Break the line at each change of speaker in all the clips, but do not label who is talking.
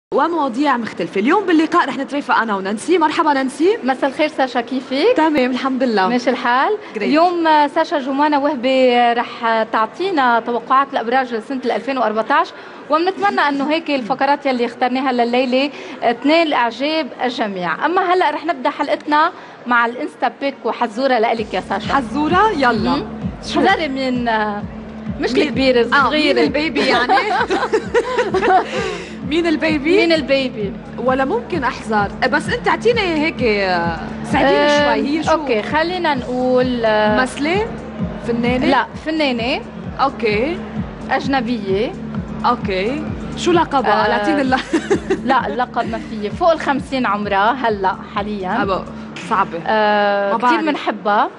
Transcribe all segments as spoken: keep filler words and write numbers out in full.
ومواضيع مختلفة. اليوم باللقاء رح نترافق أنا ونانسي. مرحبا نانسي.
مساء الخير ساشا، كيفك؟
تمام الحمد لله،
ماشي الحال.
Great.
اليوم ساشا جمانة وهبي رح تعطينا توقعات الأبراج لسنة ألفين وأربعطعش، وبنتمنى أنه هيك الفقرات يلي اخترناها لليلة تنال إعجاب الجميع. أما هلأ رح نبدأ حلقتنا مع الانستا بيك وحزورة لإلك يا ساشا.
حزورة يلا.
حذري من مش الكبيرة الصغيرة.
آه مين البيبي يعني؟ مين البيبي؟
مين البيبي؟
ولا ممكن احذر، بس انت اعطيني هيك ساعديني
أه
شوي. هي شو؟
اوكي خلينا نقول
ممثلة؟ فنانة؟
لا فنانة.
اوكي.
أجنبية.
اوكي. شو لقبها؟
أه
اعطيني اللقب.
لا اللقب ما فيه. فوق الخمسين عمرها هلا حاليا.
أبو صعبة.
أه كثير بنحبها.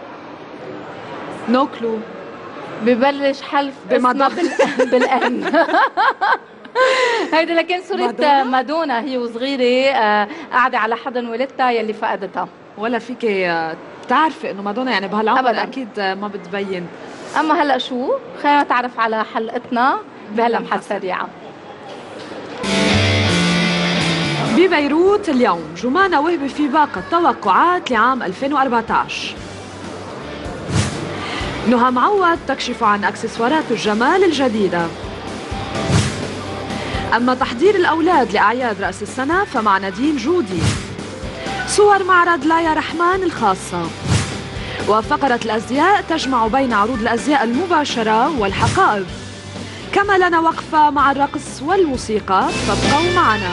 نو كلو.
ببلش حلف اسمها بال... بالان. هيدي لكن صورة مادونا, مادونا هي وصغيرة آه قاعدة على حضن والدتها يلي فقدتها.
ولا فيك بتعرفي انه مادونا يعني بهالعمر
أبداً.
اكيد ما بتبين.
اما هلا شو؟ خلينا نتعرف على حلقتنا بهاللمحات سريعة.
ببيروت اليوم جمانة وهبي في باقة توقعات لعام ألفين وأربعطعش. نهى معوض تكشف عن اكسسوارات الجمال الجديدة. أما تحضير الأولاد لأعياد رأس السنة فمع نادين جودي. صور معرض لايا رحمن الخاصة. وفقرة الأزياء تجمع بين عروض الأزياء المباشرة والحقائب. كما لنا وقفة مع الرقص والموسيقى، فابقوا معنا.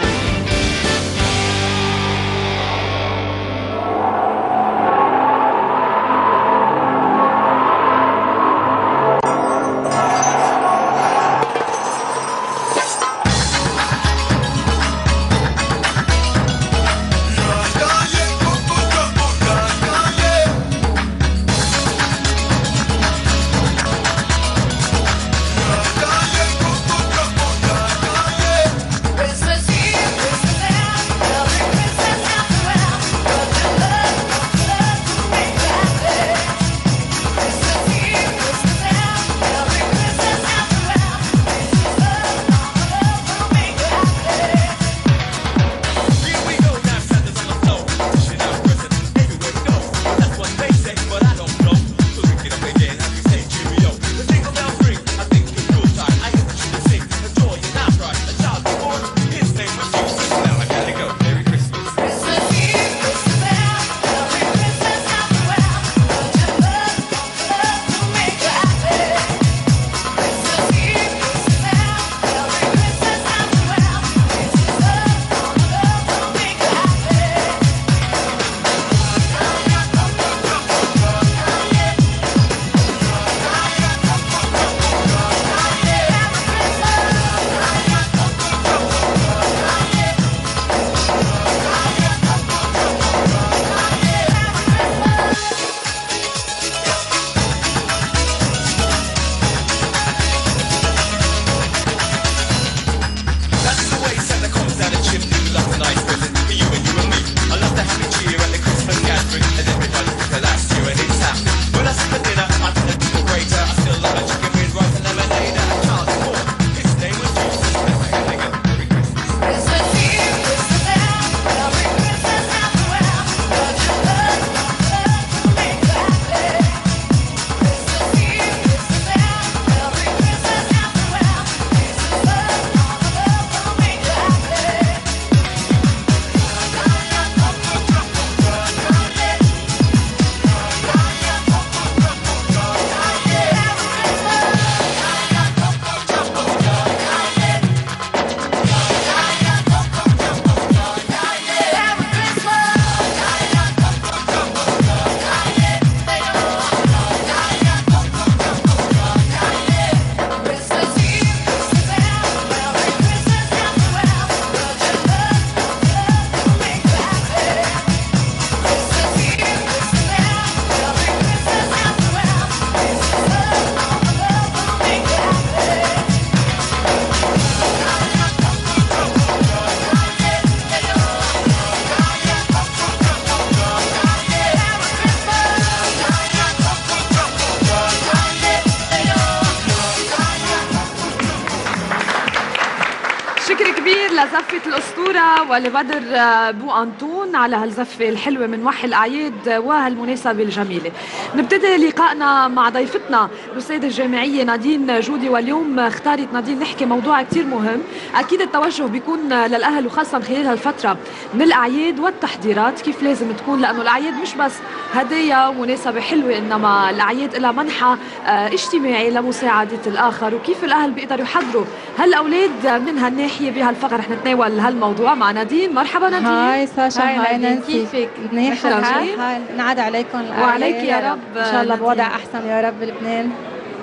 زفة الأسطورة ولبدر بو أنطون على هالزفة الحلوة من وحي الأعياد وهالمناسبة الجميلة. نبتدي لقائنا مع ضيفتنا الأستاذة الجامعية نادين جودي، واليوم اختارت نادين نحكي موضوع كتير مهم. أكيد التوجه بيكون للأهل وخاصة خلال هالفترة من الأعياد والتحضيرات كيف لازم تكون، لأنه الأعياد مش بس هدايا ومناسبة حلوة، إنما الأعياد لها منحى اجتماعي لمساعدة الآخر، وكيف الأهل بيقدروا يحضروا هالأولاد من هالناحية. بهالفقرة رح نتناول هالموضوع مع نادين. مرحبا نادين.
هاي ساشا،
هاي,
هاي
نادين،
نانسي،
كيفك؟
منيحة الحال؟ نعاد عليكم
وعليك يا رب.
ان شاء الله بوضع احسن يا رب بلبنان.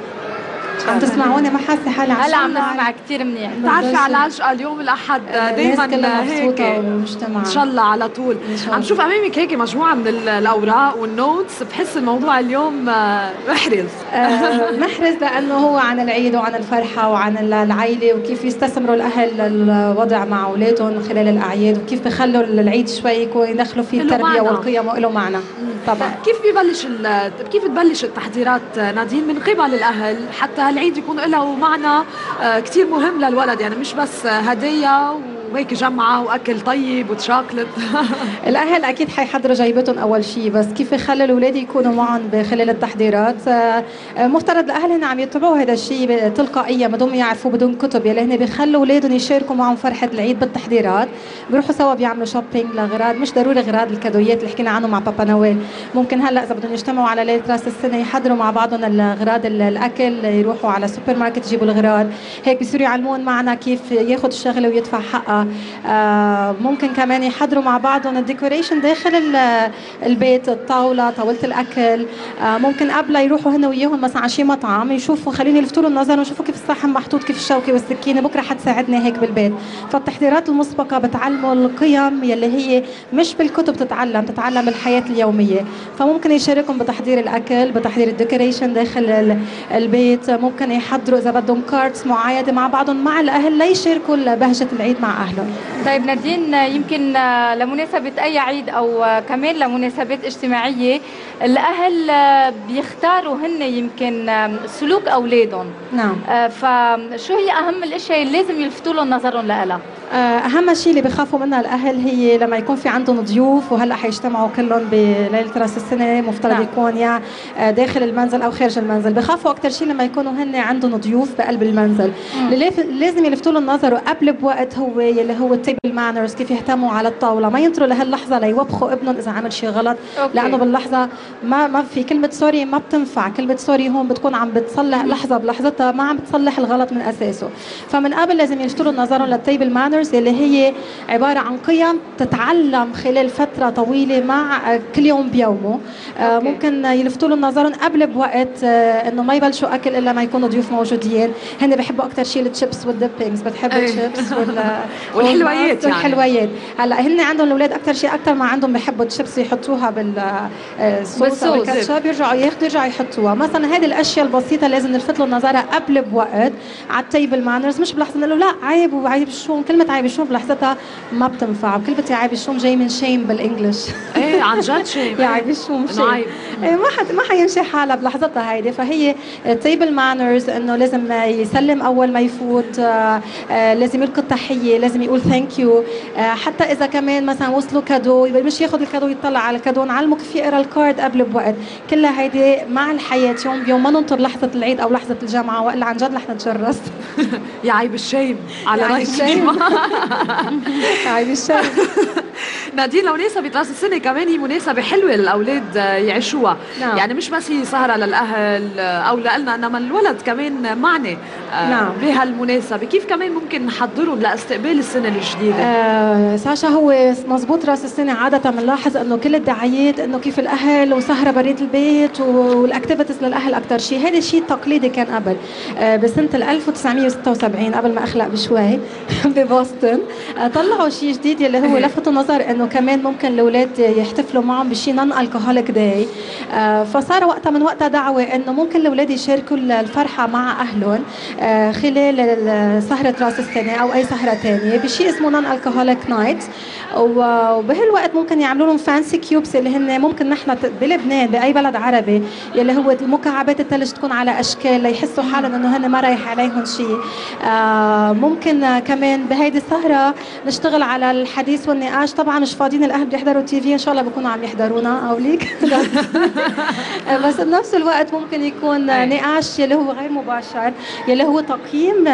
عم تسمعوني؟ ما حاسه حالي عم
هلا عم نسمع كثير منيح.
بتعرفي على العجقه اليوم الاحد دائما هيك
والمجتمع
ان شاء الله على طول. عم شوف امامك هيك مجموعه من الاوراق والنوتس، بحس الموضوع اليوم محرز.
محرز لانه هو عن العيد وعن الفرحه وعن العائله، وكيف يستثمروا الاهل الوضع مع اولادهم خلال الاعياد، وكيف بخلوا العيد شوي يكون يدخلوا فيه التربيه والقيم وله معنى. طبعا
كيف ببلش كيف تبلش التحضيرات نادين من قبل الاهل حتى هالعيد يكون له معنى كتير مهم للولد، يعني مش بس هدايا وهيك جمعة وأكل طيب وشوكلت؟
الأهل أكيد حيحضروا جيبتهم أول شيء، بس كيف يخلوا الأولاد يكونوا معهم خلال التحضيرات. مفترض الأهل هن عم يتبعوا هذا الشيء تلقائيا بدون يعرفوا بدون كتب، يلي هن بيخلوا أولادهم يشاركوا معهم فرحة العيد بالتحضيرات. بيروحوا سوا بيعملوا شوبينج لأغراض، مش ضروري أغراض الكادويات اللي حكينا عنه مع بابا نويل. ممكن هلا إذا بدهم يجتمعوا على ليلة راس السنة يحضروا مع بعضهم الأغراض الأكل، يروحوا على السوبر ماركت يجيبوا الأغراض، هيك بيصيروا يعلمون معنا كيف ياخذ الشغلة ويدفع حقها. آه ممكن كمان يحضروا مع بعضهم الديكوريشن داخل البيت، الطاوله، طاوله الاكل. آه ممكن قبل يروحوا هن وياهم مثلا على شي مطعم يشوفوا، خليني يلفتوا له النظر ويشوفوا كيف الصحن محطوط، كيف الشوكه والسكينه، بكره حتساعدنا هيك بالبيت. فالتحضيرات المسبقه بتعلموا القيم يلي هي مش بالكتب تتعلم، تتعلم الحياه اليوميه. فممكن يشاركهم بتحضير الاكل، بتحضير الديكوريشن داخل البيت. ممكن يحضروا اذا بدهم كارتس معايده مع بعضهم مع الاهل ليشاركوا بهجه العيد مع اهلهم.
طيب نادين، يمكن لمناسبة أي عيد أو كمان لمناسبات اجتماعية الأهل بيختاروا هن يمكن سلوك أولادهم.
نعم.
فشو هي أهم الأشياء اللي لازم يلفتوا لهم نظرهم لها؟
أهم شيء اللي بخافوا منها الأهل هي لما يكون في عندهم ضيوف، وهلا حيجتمعوا كلهم بليلة راس السنة، مفترض نعم. يكون يا داخل المنزل أو خارج المنزل. بخافوا أكثر شيء لما يكونوا هن عندهم ضيوف بقلب المنزل. اللي لازم يلفتوا لهم النظر قبل بوقت هو اللي هو التيبل مانرز، كيف يهتموا على الطاولة، ما ينطروا لهاللحظة ليوبخوا ابنهم إذا عمل شيء غلط. أوكي. لأنه باللحظة ما ما في كلمة سوري ما بتنفع، كلمة سوري هون بتكون عم بتصلح لحظة بلحظتها، ما عم بتصلح الغلط من أساسه. فمن قبل لازم يلفتوا لهم نظرهم للتيبل مانرز اللي هي عبارة عن قيم تتعلم خلال فترة طويلة مع كل يوم بيومه. آه ممكن يلفتوا لهم نظرهم قبل بوقت آه انه ما يبلشوا اكل الا ما يكونوا ضيوف موجودين. هن بحبوا اكثر شيء الشيبس والديبينجز، بتحب الشيبس
والحلويات يعني.
والحلويات هلا هن عندهم الاولاد اكثر شيء اكثر ما عندهم بحبوا الشيبس يحطوها بالصوص او الكاتشب، يرجعوا ياخذوا يرجعوا يحطوها. مثلا هذه الاشياء البسيطة لازم نلفت لهم نظرها قبل بوقت على التيبل مانرز، مش بلحظة نقول له لا عيب وعيب الشوم. كلمة عيب الشوم بلحظتها ما بتنفع، كلمة يا عيب الشوم جاي من شيم بالانجلش.
ايه عن جد شيم.
يا عيب الشوم شيم. ايه ما حد ما حيمشي حالها بلحظتها هيدي. فهي تيبل مانرز انه لازم يسلم اول ما يفوت، آه آه لازم يلقي التحية، لازم يقول ثانك يو. آه حتى اذا كمان مثلا وصلوا كادو مش ياخذ الكادو يطلع على الكادو، نعلمه كيف يقرا الكارد قبل بوقت. كلها هيدي مع الحياة يوم بيوم، ما ننطر لحظة العيد او لحظة الجامعة والا عن جد رح نتجرس.
يا عيب الشيم على رأي الشيم.
عيب الشيم.
نادين، لو مناسبة راس السنة كمان هي مناسبة حلوة للأولاد يعيشوها. نعم. يعني مش بس هي سهرة للأهل أو لنا، إنما الولد كمان معني نعم. بهالمناسبة. كيف كمان ممكن نحضرهم لاستقبال السنة الجديدة؟
آه ساشا، هو مزبوط راس السنة عادة بنلاحظ إنه كل الدعايات إنه كيف الأهل وسهرة بريت البيت والأكتيفيتيز للأهل أكثر شيء. هذا الشيء التقليدي كان قبل آه بسنة ألف وتسعمية وستة وسبعين قبل ما أخلق بشوي ببوسطن. آه طلعوا شيء جديد اللي هو لفتوا نظر إنه انه كمان ممكن الاولاد يحتفلوا معهم بشيء نون الكحوليك داي. آه فصار وقتها من وقتها دعوه انه ممكن الاولاد يشاركوا الفرحه مع اهلهم آه خلال سهره راس السنه او اي سهره ثانيه بشيء اسمه نون الكحوليك نايت. وبهالوقت ممكن يعملوا لهم فانسي كيوبس اللي هن ممكن نحن بلبنان باي بلد عربي يلي هو مكعبات الثلج تكون على اشكال ليحسوا حالهم انه هن ما رايح عليهم شيء. آه ممكن كمان بهيدي السهره نشتغل على الحديث والنقاش. طبعا مش فاضيين الاهل بيحضروا تي في، ان شاء الله بكونوا عم يحضرونا او ليك بس بنفس الوقت ممكن يكون نقاش يلي هو غير مباشر يلي هو تقييم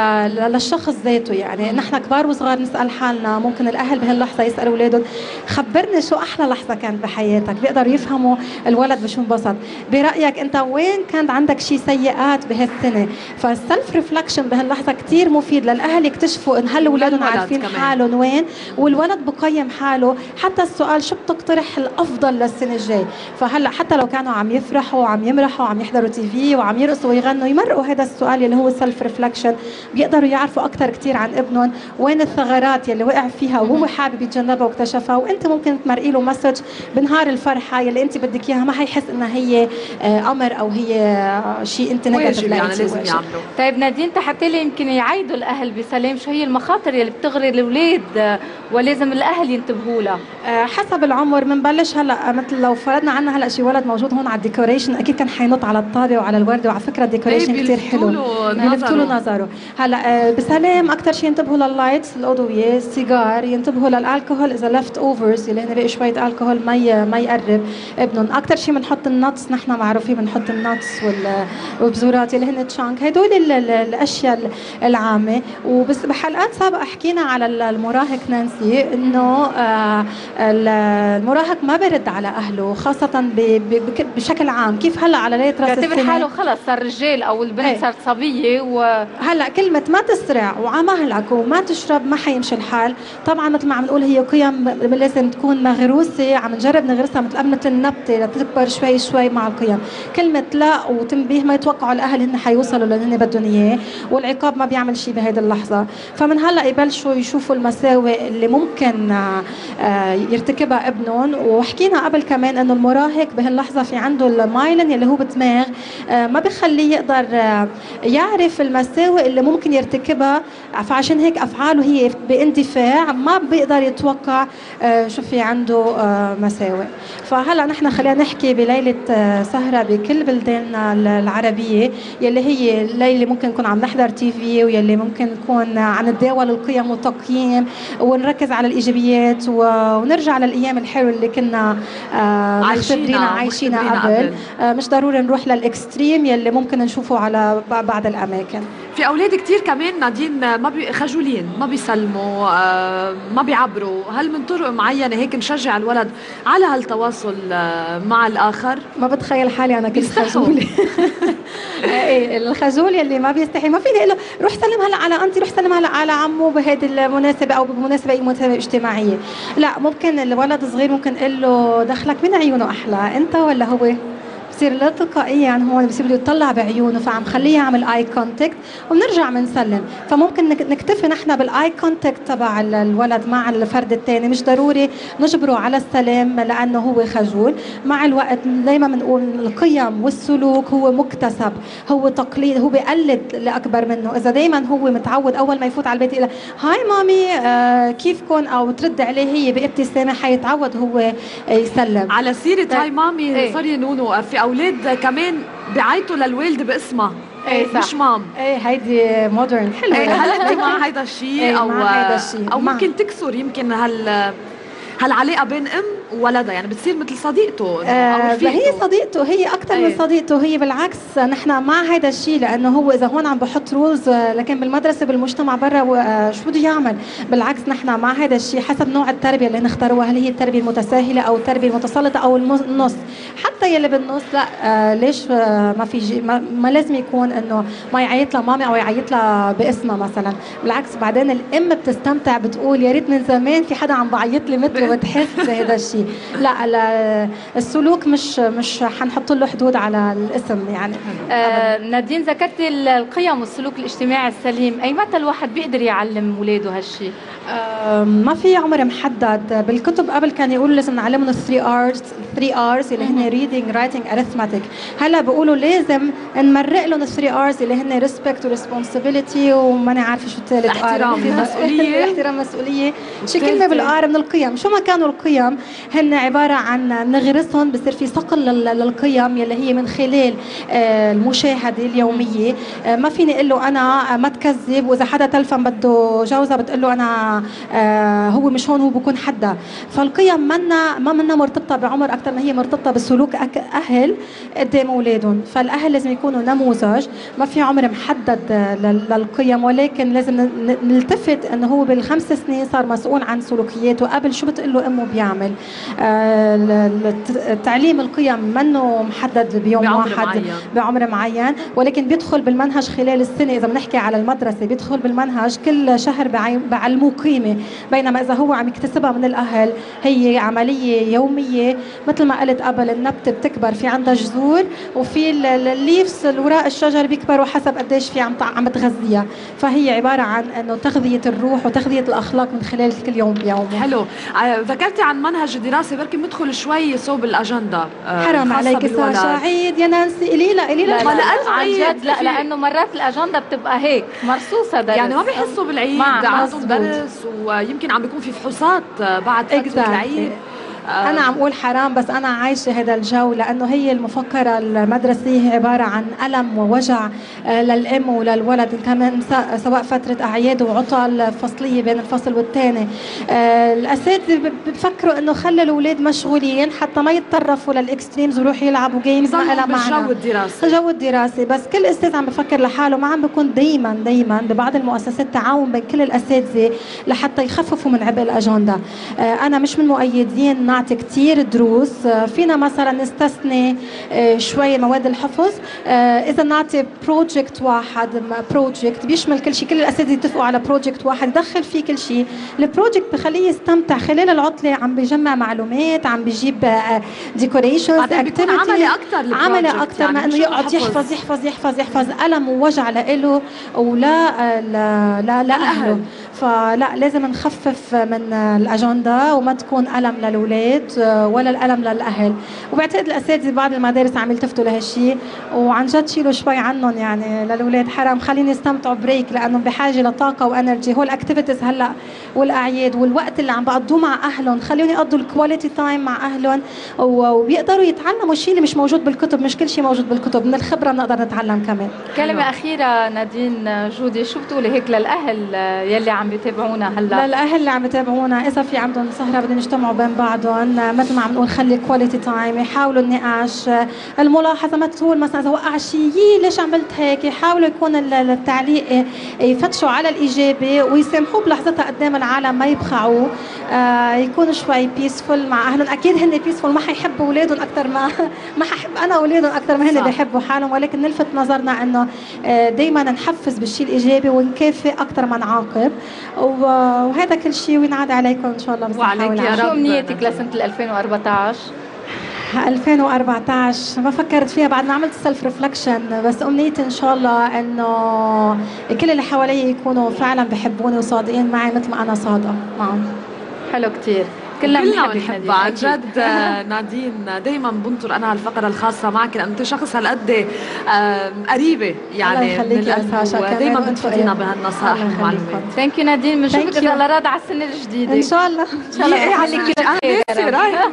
للشخص ذاته. يعني نحن كبار وصغار نسال حالنا، ممكن الاهل بهاللحظه يسالوا اولادهم خبرني شو احلى لحظه كانت بحياتك، بيقدروا يفهموا الولد بشو انبسط. برايك انت وين كان عندك شيء سيئات بهالسنه؟ فالسلف ريفلكشن بهاللحظه كثير مفيد للاهل يكتشفوا ان هل اولادهم عارفين حالهم وين، والولد بقيم حاله. حتى السؤال شو بتقترح الافضل للسنه الجاي؟ فهلا حتى لو كانوا عم يفرحوا وعم يمرحوا وعم يحضروا تي في وعم يرقصوا ويغنوا، يمرقوا هذا السؤال اللي هو سلف ريفلكشن، بيقدروا يعرفوا اكثر كثير عن ابنهم، وين الثغرات يلي وقع فيها وهو حابب يتجنبها واكتشفها. وانت ممكن تمرقي له مسج بنهار الفرحه يلي انت بدك اياها، ما حيحس انها هي امر او هي شيء انت نيجاتيف
يعني لازم يعملوا.
طيب نادين، حتى لي يمكن يعيدوا الاهل بسلام شو هي المخاطر يلي بتغري الاولاد ولازم الاهل ينتبهوا لها؟
حسب العمر. بنبلش هلا مثل لو فرضنا عنا هلا شي ولد موجود هون على الديكوريشن، اكيد كان حينط على الطابه وعلى الورده، وعلى فكره الديكوريشن كثير حلو بيلفتوا له نظره. هلا بسلام اكثر شيء ينتبهوا لللايتس الاضويه، السيجار، ينتبهوا للالكوهول اذا لفت اوفرز اللي هن بقي شويه الكوهول ما ما يقرب ابنهم. اكثر شيء بنحط النتس، نحن معروفين بنحط النتس والبذورات اللي هن تشانك، هدول الاشياء العامه. وبس بحلقات سابقه حكينا على المراهق نانسي انه آه المراهق ما برد على اهله خاصه بشكل عام. كيف هلا على ليله راس السنه
بيعتبر حاله خلص صار رجال او البنت ايه. صارت صبيه.
وهلا كلمه ما تسرع وعمهلك وما تشرب ما حيمشي الحال. طبعا مثل ما عم نقول هي قيم لازم تكون مغروسه، عم نجرب نغرسها مثل قبنه النبته لتكبر شوي شوي مع القيم. كلمه لا وتنبيه ما يتوقعوا الاهل هن حيوصلوا للي هن بدهم اياه، والعقاب ما بيعمل شيء بهيدي اللحظه. فمن هلا يبلشوا يشوفوا المساوئ اللي ممكن يرتكبها ابنهم. وحكينا قبل كمان انه المراهق بهاللحظه في عنده المايلين اللي هو بالدماغ ما بيخليه يقدر يعرف المساوئ اللي ممكن يرتكبها، فعشان هيك افعاله هي باندفاع، ما بيقدر يتوقع شو في عنده مساوئ. فهلا نحن خلينا نحكي بليله سهره بكل بلداننا العربيه يلي هي الليله ممكن نكون عم نحضر تي في، ويلي ممكن نكون عم نتداول القيم والتقييم ونركز على الايجابيات ونرجع للايام الحلوه اللي كنا مختبرينها عايشينها قبل. قبل مش ضروري نروح للاكستريم يلي ممكن نشوفه على بعض الاماكن.
في اولاد كتير كمان نادين ما بي خجولين، ما بيسلموا، ما بيعبروا. هل من طرق معينه هيك نشجع الولد على هالتواصل مع الاخر؟
ما بتخيل حالي انا كنت خجوله ايه الخجول يلي ما بيستحي، ما فيني اقول له روح سلم هلا على انتي، روح سلم هلا على عمو بهيدي المناسبه او بمناسبه اي مناسبه اجتماعيه. لا، ممكن الولد صغير ممكن اقول له دخلك من عيونه احلى، انت ولا هو؟ بصير لا تلقائيا هون بصير بده يطلع بعيونه، فعم خليه يعمل اي كونتاكت وبنرجع بنسلم. فممكن نكتفي نحن بالاي كونتاكت تبع الولد مع الفرد الثاني، مش ضروري نجبره على السلام لانه هو خجول. مع الوقت دائما بنقول القيم والسلوك هو مكتسب، هو تقليد، هو بيقلد الاكبر منه. اذا دائما هو متعود اول ما يفوت على البيت يقول هاي مامي آه كيفكم او ترد عليه هي بابتسامه، حيتعود هو يسلم.
على سيره هاي مامي سوري نونو، في اولاد كمان بيعيطوا للوالده باسمها
ايه
مش مام.
ايه هيدي مودرن حلوه.
ايه هل انت مع هيدا الشيء
ايه
او
هيدا الشيء
او ممكن تكسر يمكن هال هالعلاقه بين ام وولدها، يعني بتصير مثل صديقته
او رفيقته؟ هي صديقته، هي اكثر أيه. من صديقته. هي بالعكس نحن مع هذا الشيء، لانه هو اذا هون عم بحط رولز لكن بالمدرسه بالمجتمع برا شو بده يعمل؟ بالعكس نحن مع هذا الشيء حسب نوع التربيه اللي نختاروها، هل هي التربيه المتساهله او التربيه المتسلطه او النص. حتى يلي بالنص لا آه ليش آه ما في ما, ما لازم يكون انه ما يعيط لها مامي او يعيط لها باسمها مثلا. بالعكس بعدين الام بتستمتع، بتقول يا ريت من زمان في حدا عم بعيط لي مثله، بتحس بهذا الشيء. شيء. لا, لا السلوك مش مش حنحط له حدود على الاسم يعني.
آه نادين، ذكرتي القيم والسلوك الاجتماعي السليم، اي متى الواحد بيقدر يعلم اولاده هالشيء؟
ما في عمر محدد. بالكتب قبل كان يقولوا لازم نعلمهم الثري ارز ثري ارز اللي هن ريدنج رايتنج اريثماتيك. هلا بيقولوا لازم نمرق لهم الثري ارز اللي هن ريسبكت وريسبونسبيلتي وما عارفه شو الثالث.
احترام مسؤوليه
احترام مسؤوليه شي كلمه بالقار من القيم. شو ما كانوا القيم هن عباره عن نغرسهم، بصير في صقل للقيم يلي هي من خلال المشاهده اليوميه. ما فيني اقول له انا ما تكذب، واذا حدا تلفن بده جوزها بتقول له انا آه هو مش هون، هو بكون حدا. فالقيم منا ما منا مرتبطه بعمر اكثر ما هي مرتبطه بسلوك اهل قدام اولادهم. فالاهل لازم يكونوا نموذج. ما في عمر محدد للقيم، ولكن لازم نلتفت انه هو بالخمس سنين صار مسؤول عن سلوكياته. قبل شو بتقول له امه بيعمل. آه تعليم القيم منه محدد بيوم
بعمر
واحد
معين.
بعمر معين، ولكن بيدخل بالمنهج خلال السنه. اذا بنحكي على المدرسه بيدخل بالمنهج كل شهر بعلموه قيمه، بينما اذا هو عم يكتسبها من الاهل هي عمليه يوميه. مثل ما قلت قبل، النبته بتكبر في عندها جذور، وفي الليفز الوراق الشجر بيكبروا حسب قديش في عم عم تغذيها. فهي عباره عن انه تغذيه الروح وتغذيه الاخلاق من خلال كل يوم بيوم.
حلو. آه ذكرتي عن منهج الدراسه، بركي ندخل شوي صوب الاجنده. آه
حرام عليك سعيد يا نانسي. قلي لا قلي لا,
لا, لا, لا عن جد لا، لانه مرات الاجنده بتبقى هيك مرصوصه درس،
يعني ما بيحسوا بالعيد عندهم درس، ويمكن عم بيكون في فحوصات بعد فتره العيد.
أنا عم أقول حرام، بس أنا عايشة هذا الجو، لأنه هي المفكرة المدرسية عبارة عن ألم ووجع للأم وللولد، كمان سواء فترة أعياد وعطل فصلية بين الفصل والثاني. الأساتذة بفكروا إنه خلوا الأولاد مشغولين حتى ما يتطرفوا للإكستريمز ويروحوا يلعبوا جيمز ما لها معنى.
بالجو الدراسي
الجو الدراسي بس كل أستاذ عم بفكر لحاله. ما عم بكون دايما دايما ببعض المؤسسات تعاون بين كل الأساتذة لحتى يخففوا من عبء الأجندة. أنا مش من مؤيدين نعطي كتير دروس. فينا مثلا نستثني شوي مواد الحفظ. اذا نعطي بروجكت واحد، بروجكت بيشمل كل شيء، كل الاساتذه يتفقوا على بروجكت واحد يدخل فيه كل شيء. البروجكت بخليه يستمتع خلال العطله، عم بيجمع معلومات، عم بيجيب ديكوريشنز،
اكتيفيتي، عملي اكثر
عملي اكثر يعني ما انه يقعد يحفظ يحفظ يحفظ يحفظ ألم ووجع لإله ولا لا لا لاهله. فلا لازم نخفف من الاجنده وما تكون الم للاولاد ولا الالم للاهل. وبعتقد الاساتذه بعض المدارس عم يلتفتوا لهالشيء، وعن جد شيلوا شوي عنهم يعني للاولاد. حرام خليني يستمتعوا بريك، لانهم بحاجه لطاقه وانرجي. هول الاكتيفيتيز هلا والاعياد والوقت اللي عم بقضوه مع اهلهم، خليهم يقضوا الكواليتي تايم مع اهلهم وبيقدروا يتعلموا الشيء اللي مش موجود بالكتب. مش كل شيء موجود بالكتب، من الخبره بنقدر نتعلم كمان.
كلمه اخيره نادين جودي، شو بتقولي هيك للاهل يلي عم بيتابعونا هلا؟
للاهل اللي عم يتابعونا، اذا في عندهم سهره بدهم يجتمعوا بين بعضهم، مثل ما عم نقول خلي كواليتي تايم، يحاولوا النقاش، الملاحظه. ما تقول مثلا اذا وقع شيء ليش عملت هيك، يحاولوا يكون التعليق يفتشوا على الاجابه ويسامحوه بلحظتها قدام العالم، ما يبخعوه. آه يكونوا شوي بيسفول مع اهلهم. اكيد هن بيسفول، ما حيحبوا اولادهم اكثر ما ما ححب انا اولادهم اكثر ما هن بيحبوا حالهم، ولكن نلفت نظرنا انه دائما نحفز بالشيء الايجابي ونكافئ اكثر ما نعاقب. وهذا كل شيء، وينعاد عليكم ان شاء الله بالصحه والعافيه.
شو امنيتك لسنه ألفين وأربعطعش؟
ألفين وأربعطعش ما فكرت فيها بعد ما عملت سيلف ريفلكشن، بس امنيتي ان شاء الله انه كل اللي حوالي يكونوا فعلا بحبوني وصادقين معي مثل ما انا صادقه معهم.
حلو كثير. كلنا
بنحبها عن جد. نادين دائما بنطر انا هالفقره الخاصه معك، لانه انت شخص هالقد قريبه يعني من القلب، ودائما بتفيدينا بهالنصائح والمعلومات.
ثانك يو نادين، بنشوفك اذا الله راد على السنه الجديده
ان شاء الله. ان
شاء الله بتحمل لك كل الخير.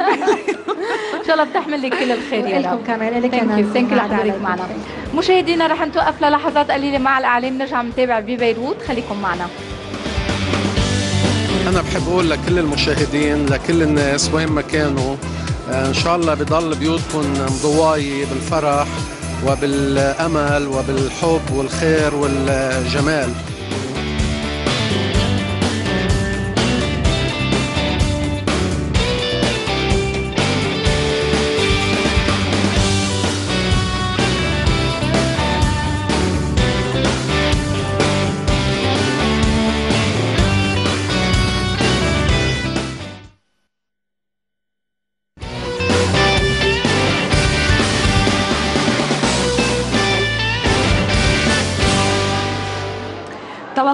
ان شاء الله بتحمل لك كل الخير يا رب.
لكم كمان لك
ثانك يو ثانك يو لحضورك معنا. مشاهدينا رح نتوقف للحظات قليله مع الاعلام، نرجع نتابع ببيروت، خليكم معنا.
أنا بحب أقول لكل المشاهدين، لكل الناس وين ما كانوا، إن شاء الله بضل بيوتكم مضواية بالفرح وبالأمل وبالحب والخير والجمال.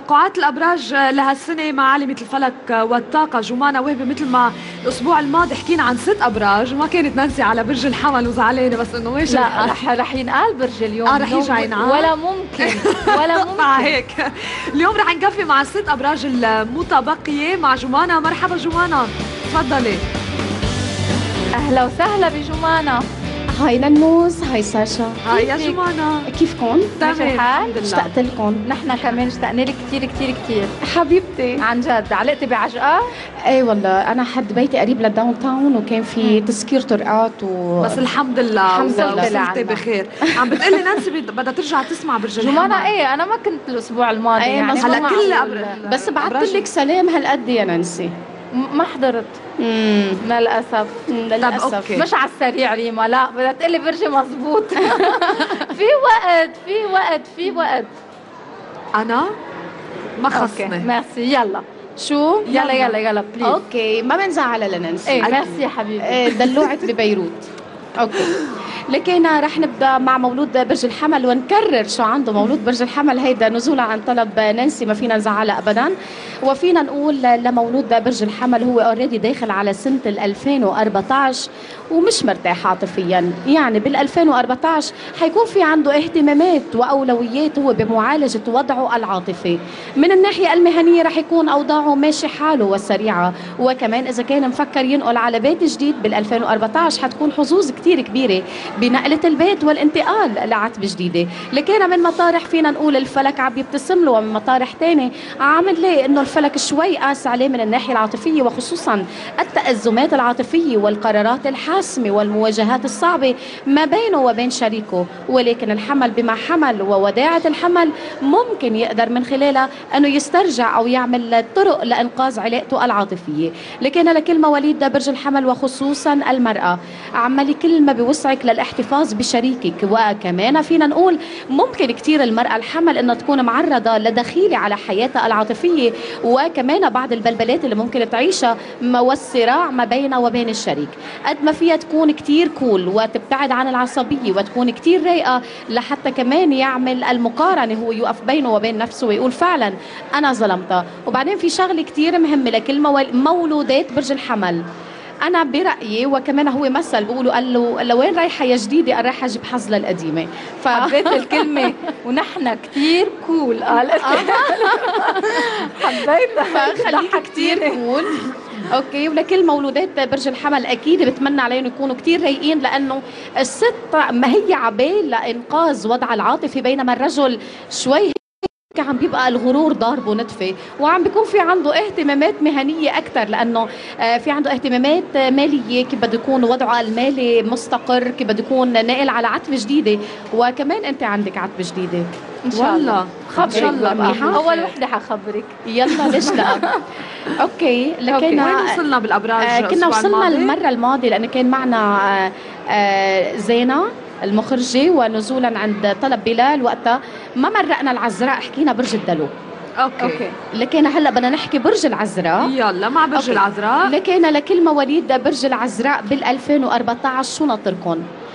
توقعات الابراج لهالسنه مع عالمه الفلك والطاقه جمانه وهبه. مثل ما الاسبوع الماضي حكينا عن ست ابراج وما كانت نانسي على برج الحمل وزعلانه، بس انه ماشي
لا رح رح ينقال برج اليوم.
اه رح يرجع ينقال
ولا ممكن ولا ممكن
مع هيك اليوم رح نكفي مع الست ابراج المتبقيه مع جمانه. مرحبا جمانه، تفضلي.
اهلا وسهلا بجمانه.
هاي ننوس، هاي ساشا.
هاي يا جمانة،
كيفكم؟
تمام الحمد لله.
اشتقت لكم.
نحن كمان اشتقنا لك كثير كثير كثير
حبيبتي.
عن جد. علقتي بعجقه؟
ايه والله انا حد بيتي قريب للداون تاون وكان في تسكير طرقات و
بس الحمد لله
الحمد لله
وصلتي بخير. عم بتقلي نانسي بدها ترجع تسمع برج الحمل.
جمانة ايه انا ما كنت الاسبوع الماضي
ايه
يعني
هلا كل أبر...
بس بعثت لك سلام هالقد يا نانسي.
ما حضرت
امم
للاسف.
للاسف
مش على السريع ريما، لا بدها تقلي برجي مزبوط. في وقت في وقت في وقت.
انا ما خصني.
ميرسي. يلا
شو؟
يلا يلا يلا بليز.
اوكي ما بنزعلها لنانسي.
ايه ميرسي يا حبيبي.
ايه دلوعة ببيروت. اوكي لكن رح نبدا مع مولود برج الحمل ونكرر شو عنده مولود برج الحمل. هيدا نزولا عن طلب نانسي، ما فينا نزعلها ابدا. وفينا نقول لمولود برج الحمل هو اوريدي داخل على سنه ال ألفين وأربعطعش ومش مرتاح عاطفيا. يعني بال ألفين وأربعطعش حيكون في عنده اهتمامات واولويات هو بمعالجه وضعه العاطفي. من الناحيه المهنيه رح يكون اوضاعه ماشي حاله وسريعه، وكمان اذا كان مفكر ينقل على بيت جديد بال ألفين وأربعطعش حتكون حظوظ كثير كبيره بنقله البيت والانتقال لعتبه جديده. لكن من مطارح فينا نقول الفلك عم يبتسم له، ومن مطارح ثاني عم نلاقي انه الفلك شوي قاس عليه من الناحيه العاطفيه، وخصوصا التأزمات العاطفيه والقرارات الحاسمه والمواجهات الصعبه ما بينه وبين شريكه. ولكن الحمل بما حمل ووداعه الحمل ممكن يقدر من خلالها انه يسترجع او يعمل طرق لانقاذ علاقته العاطفيه. لكن لكل مواليد برج الحمل وخصوصا المراه عملي كل ما بوسعك للاحتفاظ بشريكك. وكمان فينا نقول ممكن كثير المراه الحمل انها تكون معرضه لدخيله على حياتها العاطفيه، وكمان بعض البلبلات اللي ممكن تعيشها والصراع ما بينها وبين الشريك. قد ما فيها تكون كتير كول وتبتعد عن العصبية وتكون كتير رايقة لحتى كمان يعمل المقارنة، هو يقف بينه وبين نفسه ويقول فعلا أنا ظلمتها. وبعدين في شغلة كتير مهمة لكل مولودات برج الحمل. أنا برأيي وكمان هو مثل بيقولوا قال له لوين رايحة يا جديدة؟ قال رايحة أجيب حظ للقديمة.
فحبيت الكلمة ونحن كتير كول. قال حبيتها
فخليك كتير كول. اوكي. ولكل مولودات برج الحمل اكيد بتمنى عليهم يكونوا كتير رايقين، لانه الست ما هي عبال لانقاذ وضعها العاطفي، بينما الرجل شوي عم بيبقى الغرور ضاربه نتفه، وعم بيكون في عنده اهتمامات مهنيه اكثر، لانه في عنده اهتمامات ماليه، كيف بده يكون وضعه المالي مستقر، كيف بده يكون ناقل على عتبه جديده. وكمان انت عندك عتبه جديده
ان شاء الله.
خبرك
الله اول وحده حخبرك.
يلا ليش لا. اوكي. لكن
وين وصلنا بالابراج؟
آه كنا وصلنا المره الماضيه لانه كان معنا آه آه زينه المخرجة، ونزولا عند طلب بلال وقتها ما مرقنا العذراء، حكينا برج الدلو.
اوكي, أوكي.
لكن هلا بدنا نحكي برج العذراء.
يلا مع برج أوكي. العذراء.
لكن لكل مواليد برج العذراء بال ألفين وأربعطعش شو ناطركم؟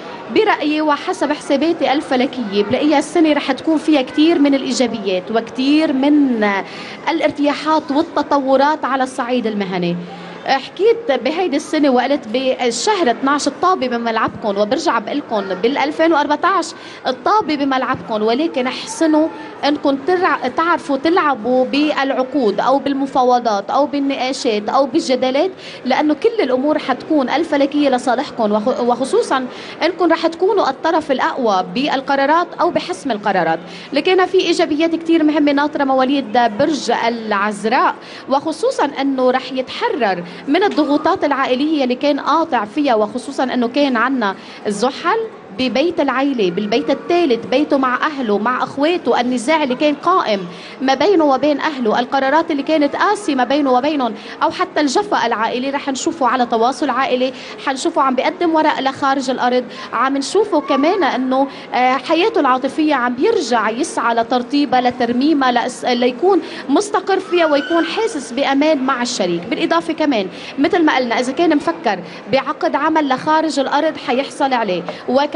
برأيي وحسب حساباتي الفلكية بلاقيها السنة رح تكون فيها كتير من الإيجابيات وكتير من الارتياحات والتطورات على الصعيد المهني. حكيت بهيدي السنه وقلت بالشهر اثنعش الطابه بملعبكم، وبرجع بقول لكم بال ألفين وأربعطعش الطابه بملعبكم، ولكن احسنوا انكم تعرفوا تلعبوا بالعقود او بالمفاوضات او بالنقاشات او بالجدالات، لانه كل الامور حتكون الفلكيه لصالحكم، وخصوصا انكم رح تكونوا الطرف الاقوى بالقرارات او بحسم القرارات. لكن في ايجابيات كثير مهمه ناطره مواليد برج العذراء، وخصوصا انه رح يتحرر من الضغوطات العائلية اللي كان قاطع فيها، وخصوصا انه كان عنا الزحل ببيت العيلة، بالبيت الثالث، بيته مع أهله مع أخواته، النزاع اللي كان قائم ما بينه وبين أهله، القرارات اللي كانت قاسية ما بينه وبينهم، أو حتى الجفاء العائلي رح نشوفه على تواصل عائلي، حنشوفه عم بيقدم ورق لخارج الأرض، عم نشوفه كمان أنه حياته العاطفية عم بيرجع يسعى لترطيبها لترميمها ليكون مستقر فيها ويكون حاسس بأمان مع الشريك. بالإضافة كمان مثل ما قلنا إذا كان مفكر بعقد عمل لخارج الأرض حيحصل عليه، وكمان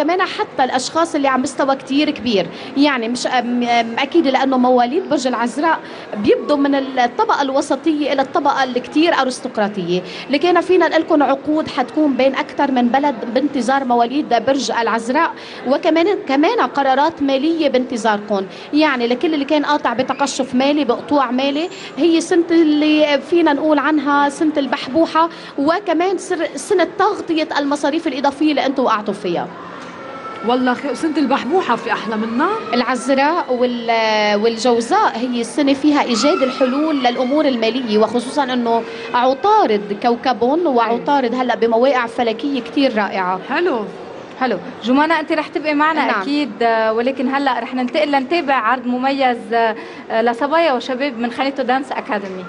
وكمان حتى الاشخاص اللي عم مستوى كتير كبير، يعني مش اكيد لانه مواليد برج العذراء بيبدوا من الطبقه الوسطيه الى الطبقه الكتير ارستقراطيه، لكن فينا نقول لكم عقود حتكون بين اكثر من بلد بانتظار مواليد برج العذراء، وكمان كمان قرارات ماليه بانتظاركم، يعني لكل اللي كان قاطع بتقشف مالي بقطوع مالي، هي سنه اللي فينا نقول عنها سنه البحبوحه، وكمان سنه تغطيه المصاريف الاضافيه اللي انتم وقعتوا فيها.
والله سنة البحبوحة في أحلى منها.
العذراء والجوزاء هي السنة فيها إيجاد الحلول للأمور المالية، وخصوصا أنه عطارد كوكبهم وعطارد هلأ بمواقع فلكية كتير رائعة.
حلو
حلو. جمانة أنت رح تبقي معنا نعم. أكيد، ولكن هلأ رح ننتقل لنتابع عرض مميز لصبايا وشباب من خانيتو دانس أكاديمي.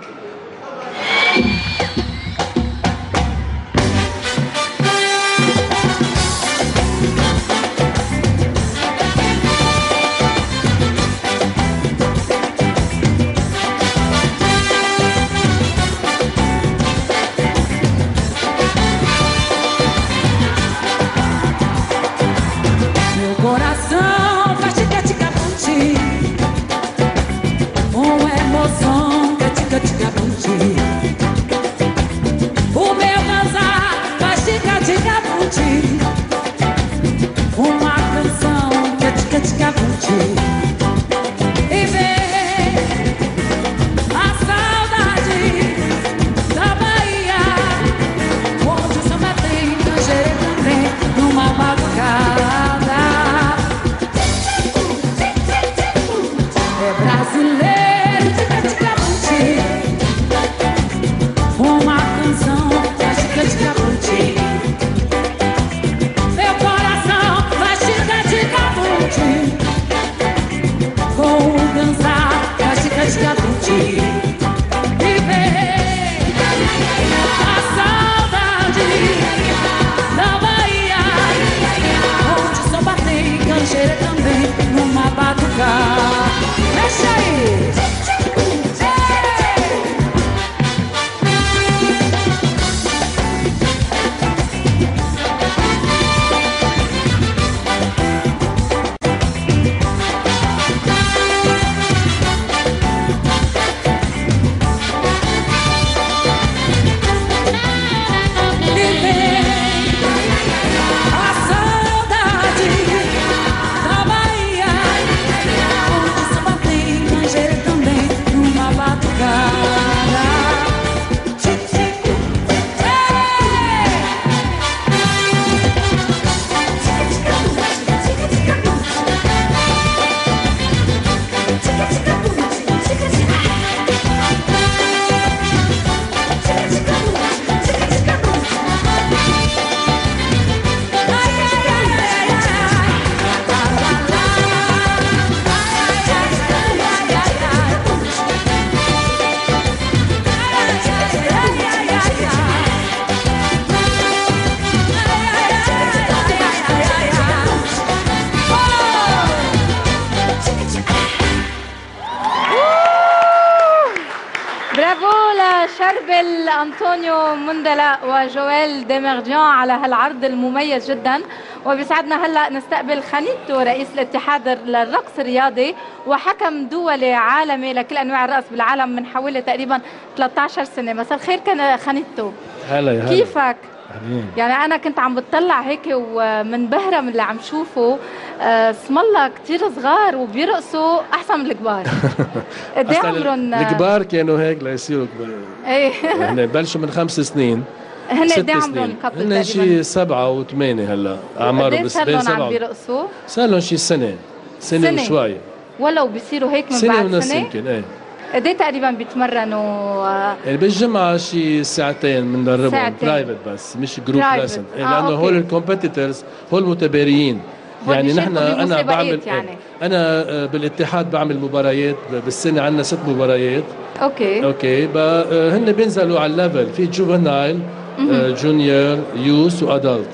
أنطونيو مندلا وجويل ديميرديان على هالعرض المميز جدا. وبيسعدنا هلا نستقبل خانيتو رئيس الاتحاد للرقص الرياضي وحكم دولي عالمي لكل انواع الرقص بالعالم من حوالي تقريبا ثلاثة عشر سنه. مساء الخير كان خانيتو.
هلا يا هلا.
كيفك؟ يعني انا كنت عم بتطلع هيك ومنبهره من اللي عم شوفه، اسم الله كثير صغار وبيرقصوا احسن من الكبار. قد ايه عمرهم؟
الكبار كانوا هيك ليصيروا كبار.
ايه
هن بلشوا من خمس سنين.
هن قد ايه عمرهم كابل تقريبا؟
هن شي سبعة وثمانية هلا اعمارهم
بس بين سبعة. عم بيرقصوا؟
صار لهم شي سنة سنة, سنة. وشوي.
ولو بيصيروا هيك من
سنة
بعد
ونص
سنة؟
يمكن ايه.
قد ايه تقريبا بيتمرنوا؟
يعني بالجمعة شي ساعتين بندربهم برايفت بس مش جروب لسن، لأنه آه هول الكومبيتيتورز هول متباريين. يعني نحن أنا بعمل يعني. أنا بالاتحاد بعمل مباريات بالسنة، عندنا ست مباريات.
أوكي
أوكي هن بينزلوا على الليفل في جوفنايل جونيور يوث وأدلت.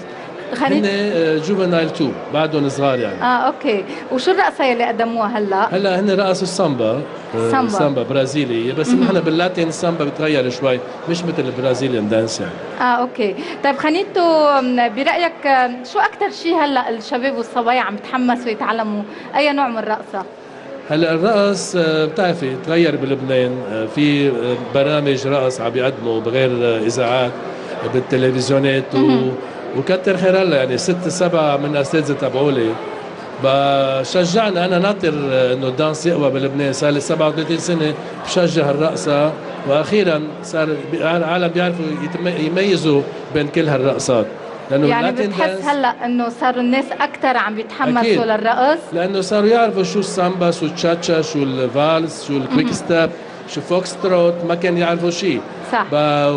هن جوفنايل اثنين بعدهم صغار يعني.
اه اوكي، وشو الرقصه اللي قدموها هلا؟
هلا هن رقصوا السامبا،
سامبا
سامبا برازيليه، بس نحن باللاتين السامبا بتغير شوي، مش مثل البرازيليان دانس يعني.
اه اوكي، طيب خانيتو برايك شو اكثر شيء هلا الشباب والصبايا عم يتحمسوا يتعلموا اي نوع من الرقصه؟
هلا الرقص بتعرفي تغير بلبنان، في برامج رقص عم بيقدموا بغير اذاعات بالتلفزيونات و... وكتر خير الله يعني ست سبع من الاساتذه تبعولي بشجعنا. انا ناطر انه الدانس يقوى بلبنان، صار لي سبعة وثلاثين سنه بشجع الرقصه، واخيرا صار العالم بيعرفوا يميزوا بين كل هالرقصات.
لانه يعني بتحس هلا انه صاروا الناس اكثر عم بيتحمسوا للرقص،
لانه صاروا يعرفوا شو السامبا، شو التشاتشا، شو الفالس، شو الكويك ستيب، شو فوكس تروت، ما كان يعرفوا شيء.
صح.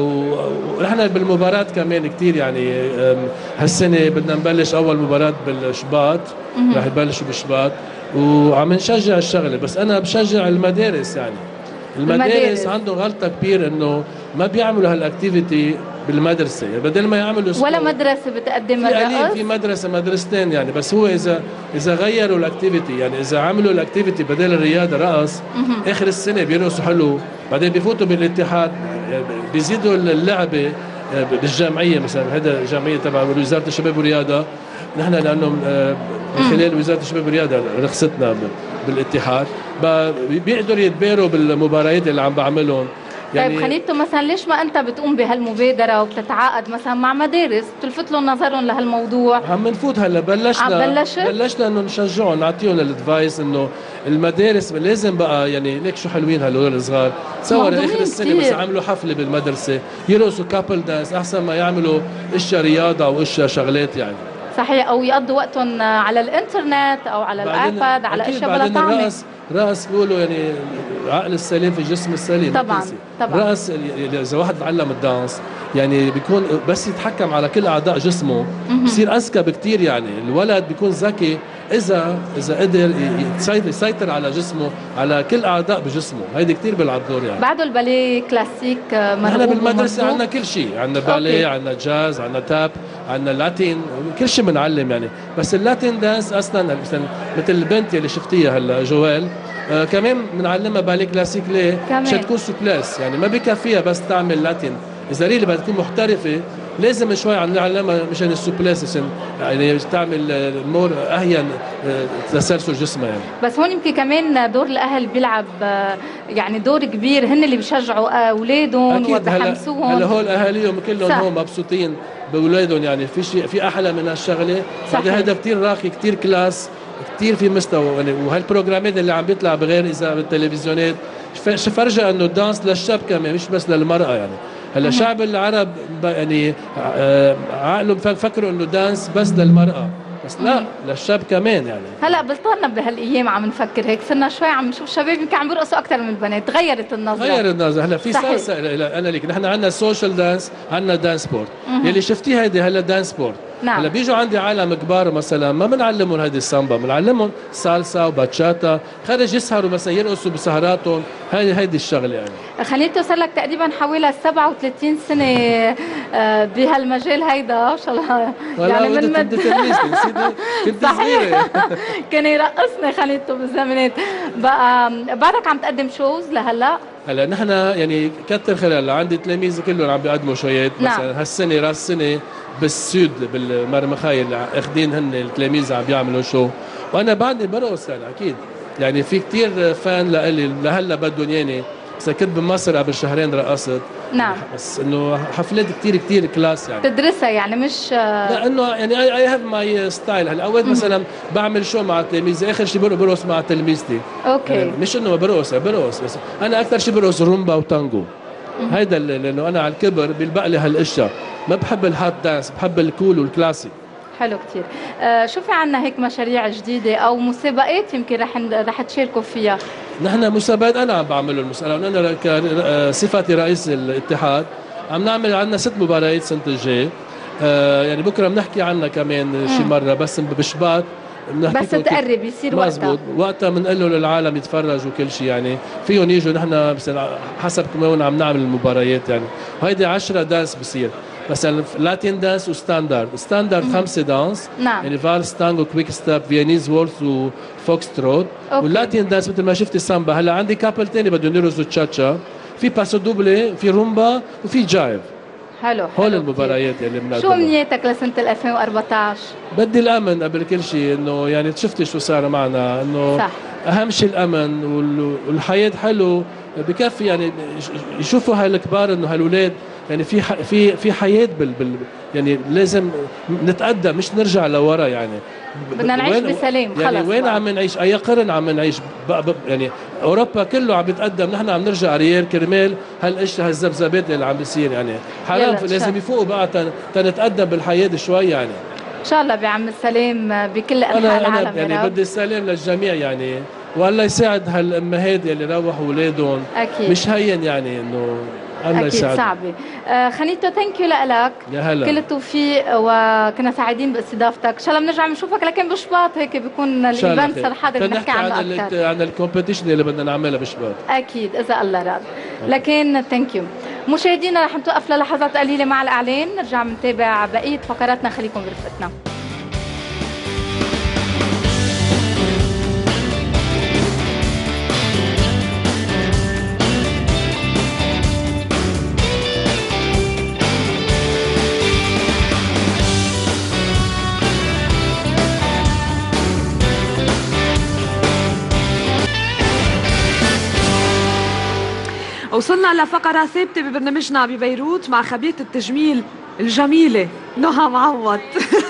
ونحن بالمباراة كمان كثير يعني هالسنة بدنا نبلش أول مباراة بالشباط، رح يبلشوا بالشباط وعم نشجع الشغلة، بس أنا بشجع المدارس يعني. المدارس, المدارس عندهم غلطة كبير إنه ما بيعملوا هالأكتيفيتي بالمدرسة، يعني بدل ما يعملوا
ولا مدرسة بتقدم الرقص.
في مدرسة مدرستين يعني، بس هو إذا إذا غيروا الأكتيفيتي، يعني إذا عملوا الأكتيفيتي بدل الرياضة رقص، آخر السنة بيرقصوا حلو، بعدين بيفوتوا بالاتحاد بيزيدوا اللعبة بالجامعية. مثلا هذا الجامعية تبع وزارة الشباب والرياضة، نحن لأنه من خلال وزارة الشباب والرياضة رخصتنا بالاتحاد، بيقدروا يتباروا بالمباريات اللي عم بعملهم.
يعني طيب خانيتو مثلا ليش ما انت بتقوم بهالمبادره وبتتعاقد مثلا مع مدارس تلفت لهم نظرهم لهالموضوع؟
عم نفوت هلا، بلشنا
بلشت؟
بلشنا انه نشجعهم، نعطيهم الادفايس انه المدارس لازم بقى، يعني ليك شو حلوين هالولاد الصغار، تصور اخر السنه بس عملوا حفله بالمدرسه يرقصوا كابل دانس احسن ما يعملوا اشياء رياضه او اشياء شغلات يعني.
صحيح، او يقضوا وقتهم على الانترنت او على الايباد على اشياء بلا طعمه.
الرقص رقص بيقولوا يعني عقل السليم في الجسم السليم.
طبعا طبعا.
رقص اذا واحد تعلم الدانس يعني بيكون بس يتحكم على كل اعضاء جسمه بصير اذكى بكثير. يعني الولد بيكون ذكي اذا اذا قدر يسيطر على جسمه، على كل اعضاء بجسمه، هيدي كثير بيلعب دور يعني.
بعده الباليه كلاسيك مرغوب.
نحن بالمدرسه عندنا كل شيء، عندنا باليه، عندنا جاز، عندنا تاب، عندنا لاتين، كل شيء بنعلم يعني. بس اللاتين دانس اصلا مثل مثل البنت اللي شفتيها هلا جوال آه كمان بنعلمها باليه كلاسيك. ليه؟ مشان تكون سوبلاس، يعني ما بكفيها بس تعمل لاتين، اذا ريلي بدها تكون محترفه لازم شوي عم نعلمها مشان السوبلاس، عشان يعني تعمل مور اهين تسلسل جسمها يعني.
بس هون يمكن كمان دور الاهل بيلعب يعني دور كبير، هن اللي بيشجعوا اولادهم وبحمسوهم.
هلا هول اهاليهم كلهم هون مبسوطين باولادهم، يعني في شيء في احلى من هالشغله. هذا كثير راقي، كثير كلاس، كثير في مستوى يعني. وهالبروجرامات اللي عم بيطلع بغير اذا بالتلفزيونات فرجة انه الدانس للشاب كمان مش بس للمراه يعني. هلا شعب العرب يعني عقلهم فكروا انه دانس بس للمراه، بس لا للشاب كمان يعني.
هلا بلطاننا بهالايام عم نفكر هيك، صرنا شوي عم نشوف شباب يمكن عم بيرقصوا اكثر من البنات، تغيرت النظره.
تغيرت النظره. هلا في سلسله انا ليك، نحن عندنا سوشيال دانس، عندنا دانس سبورت. يلي شفتيه هيدي هلا دانس سبورت.
نعم.
هلا بيجوا عندي عالم كبار مثلا ما بنعلمهم هيدي السامبا، بنعلمهم سالسا وباتشاتا، خرج يسهروا مثلا يرقصوا بسهراتهم، هيدي هيدي الشغله يعني.
خليته صار لك تقريبا حوالي سبعة وثلاثين سنه بهالمجال هيدا ما شاء الله يعني من مد
كنت صغيره
كان يرقصنا خليته بالزمانات. بقى بعدك عم تقدم شوز لهلا؟
هلا نحن يعني كتر خير هلا عندي تلاميذ كلهم عم بيقدموا شويات.
نعم.
مثلا هالسنه راس سنه بالسود بالمرمخايل اخذين هن التلاميذ عم بيعملوا شو، وانا بعدني برقص يعني اكيد يعني. في كثير فان لإلي لهلا بدهم ياني، بس كنت بمصر قبل شهرين رقصت.
نعم.
بس انه حفلات كثير كثير كلاس يعني.
تدرسها يعني مش
لا انه يعني اي هاف ماي ستايل. هلا اوقات مثلا بعمل شو مع تلاميذي، اخر شيء برقص مع تلميذتي.
اوكي.
يعني مش انه برقص برقص بس انا اكثر شيء برقص رومبا وتانجو. هيدا لانه انا على الكبر بيلبق لي هالاشياء، ما بحب الهات دانس، بحب الكول والكلاسيك.
حلو كثير. آه شو في عنا هيك مشاريع جديده او مسابقات يمكن رح رح تشاركوا فيها؟
نحن مسابقات انا عم بعمله المسابقه، انا كصفتي رئيس الاتحاد عم نعمل عندنا ست مباريات السنه الجايه. آه يعني بكره بنحكي عنها كمان شي مره، بس بشباط
بس تقرب يصير وقتها.
مزبوط، وقتها بنقول له للعالم يتفرجوا كل شيء، يعني فيهم يجوا نحن حسب كمان عم نعمل المباريات يعني، وهيدي عشرة دانس بصير مثلا لاتين دانس وستاندرد. ستاندرد خمسه دانس،
نعم،
يعني فالس، تانجو، كويك ستاب، فيانيز وولز وفوكس تروت. واللاتين دانس مثل ما شفتي سامبا. هلا عندي كابل تاني بدهم يرقصوا تشاتشا، في باسو دوبلي، في رومبا، وفي جايف.
حلو.
هول المباريات اللي بنقدمها.
شو امنياتك لسنه ألفين وأربعطعش؟
بدي الامن قبل كل شيء، انه يعني شفتي شو صار معنا، انه
صح.
اهم شيء الامن والحياه حلو بكفي، يعني يشوفوا هالكبار انه هالولاد يعني في في في حياه بال, بال يعني لازم نتقدم مش نرجع لورا، يعني
بدنا نعيش بسلام. خلص
يعني وين
بقى.
عم نعيش؟ اي قرن عم نعيش بقى بقى يعني اوروبا كله عم بيتقدم، نحن عم نرجع ريال كرمال هالاشياء هالذبذبات اللي عم بيصير، يعني حرام لازم يفوقوا بقى تنتقدم بالحياه شوي يعني.
ان شاء الله بعم السلام بكل انحاء العالم.
انا يعني بدي السلام للجميع يعني، والله يساعد هالامهات اللي روحوا اولادهم.
اكيد
مش هين يعني انه الله
اكيد
يساعد.
صعبه. آه خنيتو ثانك يو لك،
يا هلا،
كل التوفيق وكنا سعيدين باستضافتك. ان شاء الله بنرجع بنشوفك لكن بشباط هيك بيكون الايفنت صار حاضر بنحكي عنه اكثر،
عن الكومبيتيشن اللي بدنا نعملها بشباط.
اكيد اذا الله راد. لكن ثانك يو مشاهدينا، رح نتوقف للحظات قليله مع الاعلان، نرجع بنتابع بقيه فقراتنا. خليكم برفقتنا.
وصلنا لفقرة ثابتة ببرنامجنا ببيروت مع خبيرة التجميل الجميلة نهى معوض.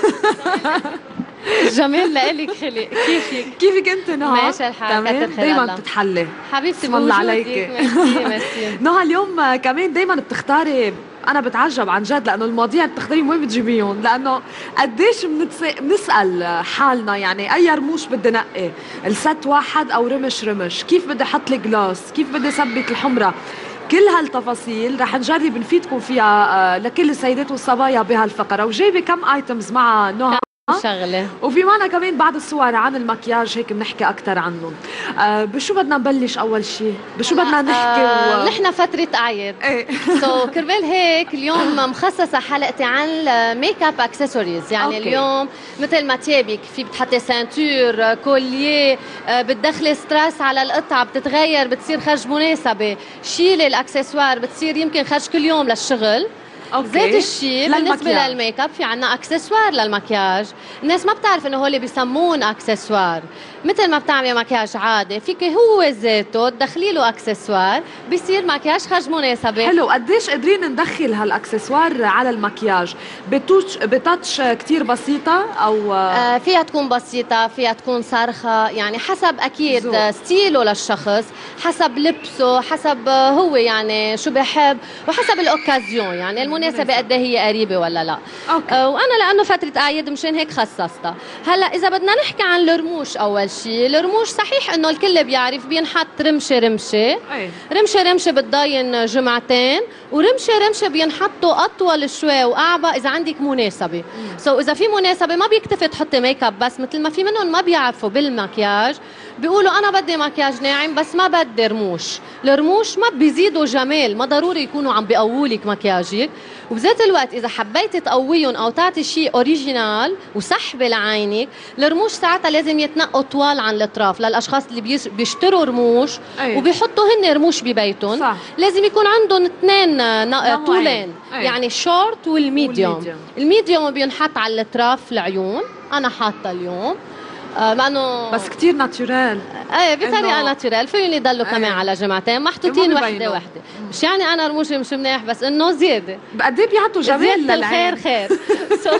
جمال لإلك خلق. كيفك؟
كيفك انت نهى؟
ماشي الحال، كتر خير
دايما
الله.
بتتحلي
حبيبتي
بسم الله عليك.
ميرسي ميرسي.
نهى اليوم كمان دايما بتختاري، انا بتعجب عن جد لانه المواضيع اللي بتختاريهم وين بتجيبيهم، لانه قديش بنسال حالنا يعني اي رموش بدي نقي، الست واحد او رمش رمش، كيف بدي احط الجلاس، كيف بدي اثبت الحمره، كل هالتفاصيل رح نجرب نفيدكم فيها لكل السيدات والصبايا بهالفقره. وجايبه كم ايتمز مع نهى
شغله،
وفي معنا كمان بعض الصور عن المكياج هيك بنحكي اكثر عنهم. آه بشو بدنا نبلش اول شيء؟ بشو بدنا نحكي؟
آه و... نحن فتره اعياد،
ايه
سو so, كرمال هيك اليوم مخصصه حلقتي عن ميك اب اكسسوارز، يعني أوكي. اليوم مثل ما تيابك في بتحطي سانتور، كوليه، آه بتدخلي ستريس على القطعه، بتتغير بتصير خرج مناسبه، شيلي الاكسسوار بتصير يمكن خرج كل يوم للشغل. ذات الشيء بالنسبه للميك اب، في عنا اكسسوار للمكياج. الناس ما بتعرف انه هول بيسمون اكسسوار، مثل ما بتعملي مكياج عادي فيك هو ذاته تدخلي له اكسسوار بيصير مكياج خرج مناسبه.
حلو. قديش قادرين ندخل هالاكسسوار على المكياج؟ بتوش بتاتش كثير بسيطه او
آه فيها تكون بسيطه، فيها تكون صارخه، يعني حسب اكيد زو. ستيله للشخص، حسب لبسه، حسب هو يعني شو بحب، وحسب الاوكازيون، يعني المناسبه قد هي قريبه ولا لا.
أوكي.
آه وانا لانه فتره اعياد مشان هيك خصصتها. هلا اذا بدنا نحكي عن الرموش، اول شيء الرموش صحيح انه الكل بيعرف بينحط رمشه رمشه،
أي.
رمشه رمشه بتضاين جمعتين، ورمشه رمشه بينحطوا اطول شوي واعبى اذا عندك مناسبه. سو so, اذا في مناسبه ما بيكتفي تحطي ميك اب بس، مثل ما في منهم ما بيعرفوا بالمكياج بيقولوا انا بدي مكياج ناعم بس ما بدي رموش. الرموش ما بيزيدوا جمال، ما ضروري يكونوا عم بيقووا لك مكياجك. وبذات الوقت اذا حبيتي تقويهم او تعطي شيء اوريجينال وسحبه لعينك، الرموش ساعتها لازم يتنقوا طوال عن الاطراف. للاشخاص اللي بيشتروا رموش أيه. وبيحطوا هن رموش ببيتهم، صح. لازم يكون عندهم اثنين طولين، أيه. يعني الشورت والميديوم. الميديوم بينحط على الاطراف العيون، انا حاطه اليوم آه لانه
بس كثير ناتشورال.
ايه بطريقه ناتشورال، فيهم يضلوا أيه. كمان على جمعتين محطوطين وحده وحده. مش يعني انا رموشي مش منيح، بس انه زياده
قد ايه بيعطوا جمال
للعين. الخير خير. سو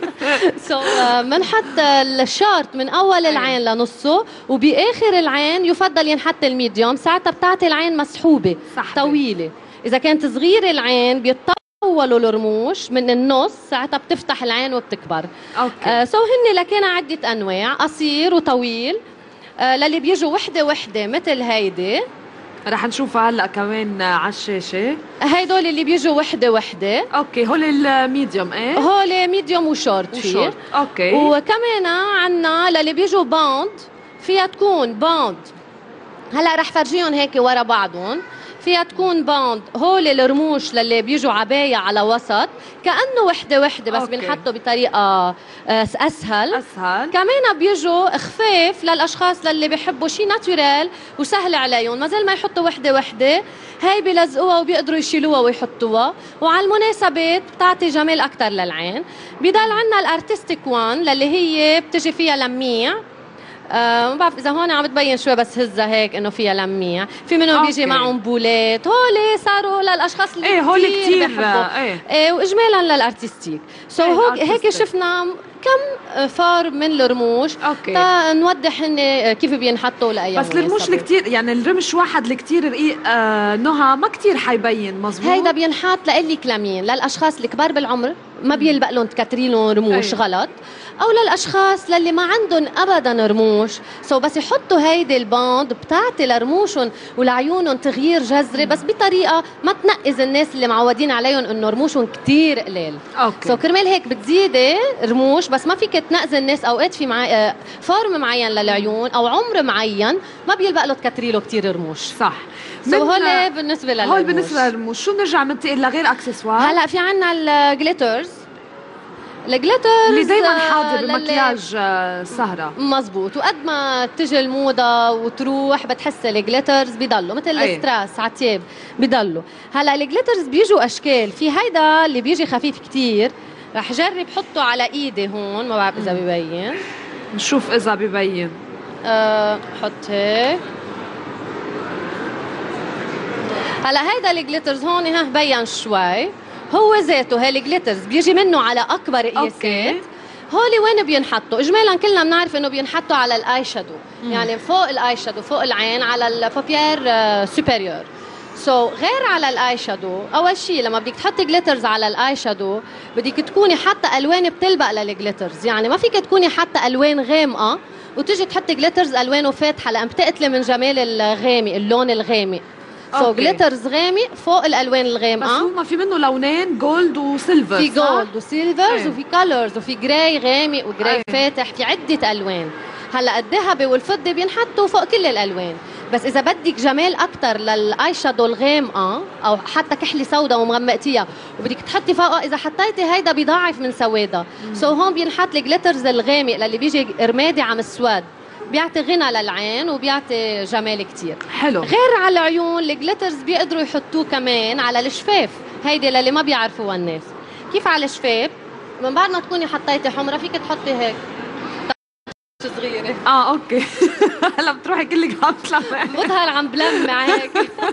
سو بنحط الشارت من اول العين لنصه، وباخر العين يفضل ينحط الميديوم، ساعتها بتعطي العين مسحوبه صحبة. طويله. اذا كانت صغيره العين بيطلع طولوا الرموش من النص، ساعتها بتفتح العين وبتكبر. اوكي. آه سو هن لكن عده انواع، قصير وطويل. آه للي بيجوا وحده وحده مثل هيدي،
رح نشوفها هلا كمان على الشاشه.
هيدول اللي بيجوا وحده وحده.
اوكي هول الميديوم. ايه
هول ميديوم وشورت فيه.
اوكي.
وكمان عنا للي بيجوا باند، فيها تكون باند هلا رح فرجيهم هيك ورا بعضهم. فيها تكون باند هول الرموش للي بيجوا عباية على وسط كأنه وحدة وحدة بس بنحطه بطريقة أسهل.
أسهل.
كمان بيجوا خفاف للأشخاص للي بيحبوا شيء ناتورال وسهل عليهم، ما زال ما يحطوا وحدة وحدة، هاي بيلزقوها وبيقدروا يشيلوها ويحطوها، وعلى المناسبات بتعطي جمال أكتر للعين. بيضل عنا الارتستيك وان للي هي بتجي فيها لميع. آه ما بعرف اذا هون عم بتبين شوي بس هزه هيك انه فيها لميع. في منهم بيجي معهم بولات، هول صاروا للاشخاص اللي
ايه هول كثير
بيحبوا. ايه, ايه واجمالا للارتستيك. سو so ايه هيك شفنا كم فار من الرموش نوضح هن كيف بينحطوا لاي
بس الرموش الكتير يعني الرمش واحد الكتير رقيق آه نهى ما كتير حيبين. مزبوط.
هيدا بينحط لإلي كلامين للاشخاص الكبار بالعمر ما بيلبق لهم تكتري لهم رموش. أيه. غلط. او للاشخاص للي ما عندهم ابدا رموش، سو بس يحطوا هيدي الباند بتعطي لرموشهم ولعيونهم تغيير جذري بس بطريقه ما تنقز الناس اللي معودين عليهم انه رموشهم كتير قليل.
اوكي.
سو كرمال هيك بتزيدي رموش بس ما فيك تنقز الناس. اوقات في معي فورم معين للعيون او عمر معين ما بيلبق له تكتري له كثير رموش.
صح.
سو هول بالنسبه للرموش.
هول بالنسبه للرموش. شو بنرجع بننتقل لغير اكسسوار؟
هلا في عنا الجليترز. الجليترز
اللي دايما حاضر بمكياج سهرة.
مزبوط. وقد ما تجي الموضة وتروح بتحس الجليترز بيضلوا مثل
أيه.
الستراس على التياب بيضلوا. هلا الجليترز بيجوا اشكال، في هيدا اللي بيجي خفيف كتير، رح جرب حطه على ايدي هون، ما بعرف اذا ببين.
نشوف اذا ببين.
أه حط هيك. هلا هيدا الجليترز هون ها بين شوي. هو ذاته هالجليترز بيجي منه على اكبر قياسات. هولي وين بينحطوا؟ اجمالا كلنا بنعرف انه بينحطوا على الاي شادو، يعني فوق الاي شادو فوق العين على البوبيير سوبيريور. سو so, غير على الاي شادو، اول شيء لما بدك تحطي جليترز على الاي شادو بدك تكوني حاطه الوان بتلبق للجليترز، يعني ما فيك تكوني حاطه الوان غامقه وتجي تحطي جليترز الوانه فاتحه لان بتقتلي من جمال الغامق، اللون الغامق. سو so, جليترز غامق فوق الالوان الغامقه.
بس هو في منه لونين جولد وسيلفر.
في جولد وسيلفرز وفي كولرز وفي جراي غامق وجراي أيه. فاتح، في عده الوان. هلا الذهبي والفضه بينحطوا فوق كل الالوان، بس اذا بدك جمال اكثر للاي شادو الغامقه او حتى كحلي سوداء ومغمقتيها وبدك تحطي فوقها، اذا حطيتي هيدا بيضاعف من سوادها. سو so, هون بينحط الجليترز الغامق للي بيجي رمادي عم السواد، بيعطي غنى للعين وبيعطي جمال كتير
حلو.
غير على العيون الجليترز بيقدروا يحطوه كمان على الشفاف، هيدي للي ما بيعرفوها الناس. كيف على الشفاف؟ من بعد ما تكوني حطيتي حمرة فيك تحطي هيك صغيرة.
اه اوكي. هلا بتروحي كلك عم تلمع.
بظهر عم بلمع هيك.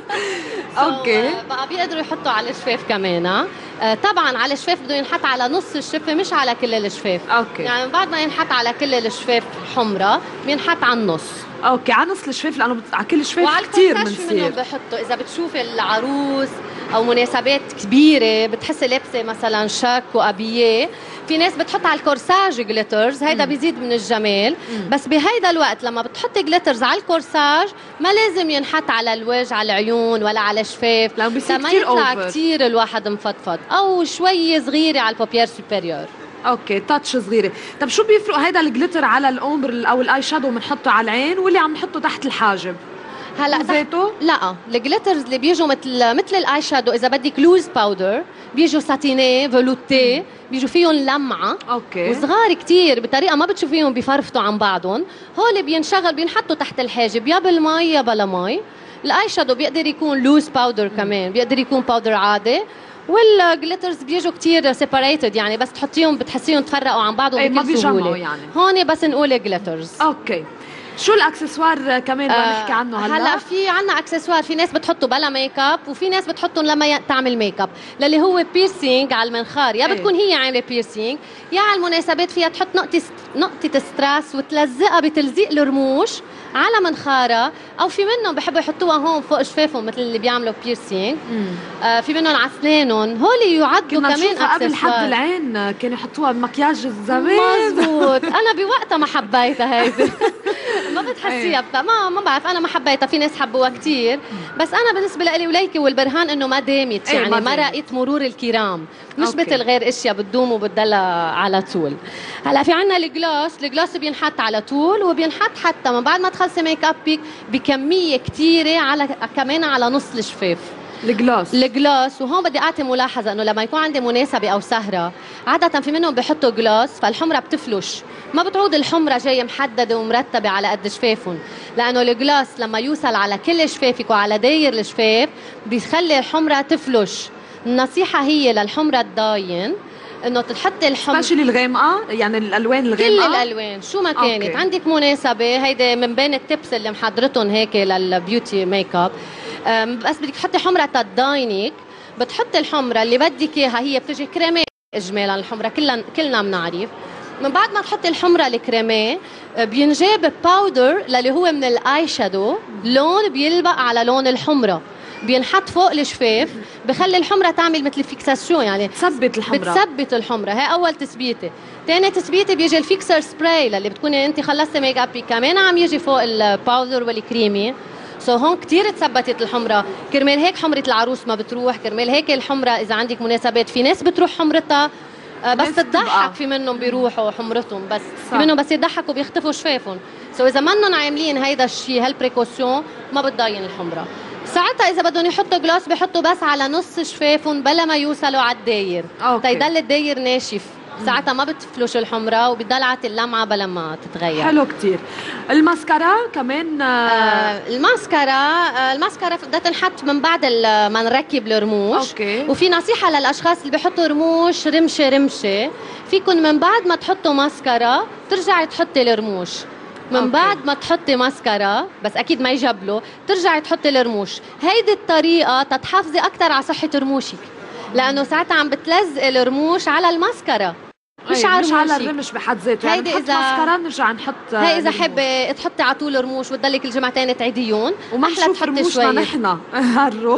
اوكي.
بقى بيقدروا يحطوا على الشفاف كمان. آه طبعا على الشفاف بده ينحط على نص الشفه مش على كل الشفاف.
اوكي.
يعني من بعد ما ينحط على كل الشفاف حمرة بينحط على النص.
اوكي على نص الشفاف لانه بت... على كل شفاف كثير بنصير.
منهم بحطوا اذا بتشوفي العروس او مناسبات كبيره بتحسي لابسه مثلا شاك وابييه، في ناس بتحط على الكورساج جليترز، هيدا بيزيد من الجمال. مم. بس بهيدا الوقت لما بتحطي جليترز على الكورساج ما لازم ينحط على الوجه على العيون ولا على الشفاف،
لو بيصير
ما
كتير
يطلع
أوفر.
كتير الواحد مفضفض، او شوي صغيره على البوبيير سوبيريور.
اوكي تاتش صغيره. طب شو بيفرق هيدا الجليتر على الأومبر او الاي شادو بنحطه على العين واللي عم نحطه تحت الحاجب؟
هلا ذاته؟ لا، الجليترز اللي بيجوا مثل مثل الاي شادو اذا بدك لوز باودر، بيجوا ساتينيه فولوتي، بيجوا فيهم لمعه.
اوكي.
وصغار كتير بطريقه ما بتشوفيهم بيفرفتوا عن بعضهم، هول بينشغل بينحطوا تحت الحاجب يا بالمي يا بلا مي. الاي شادو بيقدر يكون لوز باودر كمان، بيقدر يكون باودر عادي، والجليترز بيجوا كتير سيباريتد، يعني بس تحطيهم بتحسيهم تفرقوا عن بعضهم بكل سهوله. يعني هون بس نقول جليترز.
اوكي. شو الاكسسوار كمان بدنا آه نحكي عنه هلا؟
هلا في عنا اكسسوار، في ناس بتحطه بلا ميك اب وفي ناس بتحطهم لما تعمل ميك اب، للي هو بيرسينج على المنخار، يا بتكون هي عامله بيرسينج يا على المناسبات فيها تحط نقطه نقطه ستراس وتلزقها بتلزيق الرموش على منخارها، او في منهم بحبوا يحطوها هون فوق شفافهم مثل اللي بيعملوا بيرسينج. آه في منهم على اسنانهم، هول يعدوا كمان اكسسوار.
قبل حد العين كانوا يحطوها بمكياج زمان.
مزبوط. انا بوقتها ما حبيتها هيدي. ما بتحسيها ما ما بعرف، انا ما حبيتها، في ناس حبوها كثير، بس انا بالنسبه لي وليكي والبرهان انه ما دامت، يعني ما رأيت مرور الكرام، مش مثل غير اشياء بتدوم وبتضل على طول. هلا في عنا الجلاس، الجلاس بينحط على طول وبينحط حتى من بعد ما تخلصي ميك ابك بكميه كثيره على كمان على نص الشفاف.
الجلاس
الجلاس وهون بدي اعطي ملاحظه انه لما يكون عندي مناسبه او سهره عاده في منهم بحطوا جلاس، فالحمره بتفلش، ما بتعود الحمره جايه محدده ومرتبه على قد شفافهم، لانه الجلاس لما يوصل على كل شفافك وعلى داير الشفاف بيخلي الحمره تفلش. النصيحه هي للحمره الضاين انه تحطي الحمرة
سبيشلي الغامقه، يعني الالوان الغامقه،
كل الالوان شو ما كانت. أوكي. عندك مناسبه هيدي من بين التبس اللي محضرتهم هيك للبيوتي ميك اب، بس بدك تحطي حمرة الداينيك، بتحطي الحمرة اللي بدك اياها، هي بتجي كريميه اجمالا، الحمرة كلنا كلنا بنعرف. من بعد ما تحطي الحمرة الكريميه بينجاب باودر للي هو من الاي شادو، لون بيلبق على لون الحمرة، بينحط فوق الشفاف، بخلي الحمرة تعمل مثل فيكساسيون، يعني
تثبت الحمرة،
بتثبت الحمرة. هي أول تثبيته. ثاني تثبيته بيجي الفيكسر سبراي اللي بتكوني أنت خلصتي ميك ابك كمان عم يجي فوق الباودر والكريمي، سو هون كثير تثبتت الحمرة. كرمال هيك حمرة العروس ما بتروح، كرمال هيك الحمرة إذا عندك مناسبات في ناس بتروح حمرتها بس تضحك، في منهم بيروحوا حمرتهم بس صح. في منهم بس يضحكوا بيختفوا شفافهم، سو إذا منهم عاملين هيدا الشيء هالبريكوسيون ما بتضاين الحمرة. ساعتها إذا بدهم يحطوا جلاس بيحطوا بس على نص شفافهم بلا ما يوصلوا على الداير، تيضل الداير ناشف، ساعتها ما بتفلش الحمرة وبتضلعت اللمعة بلا ما تتغير.
حلو كتير. الماسكارا كمان
آه الماسكارا آه الماسكارا بدها تنحط من بعد ما نركب الرموش.
أوكي.
وفي نصيحة للأشخاص اللي بيحطوا رموش رمشة رمشة، فيكن من بعد ما تحطوا ماسكارا ترجعي تحطي الرموش، من أوكي. بعد ما تحطي ماسكارا بس اكيد ما يجبلوا ترجعي تحطي الرموش. هيدي الطريقه تتحافظي اكثر على صحه رموشك، لانه ساعتها عم بتلزق الرموش على الماسكارا مش على
مش على الرمش بحد ذاته، يعني نحط ماسكارا نرجع نحط.
هي اذا حابه تحطي على طول رموش وتضلك الجمعتين تعيديهم
وما نشوف رموشنا نحن هرو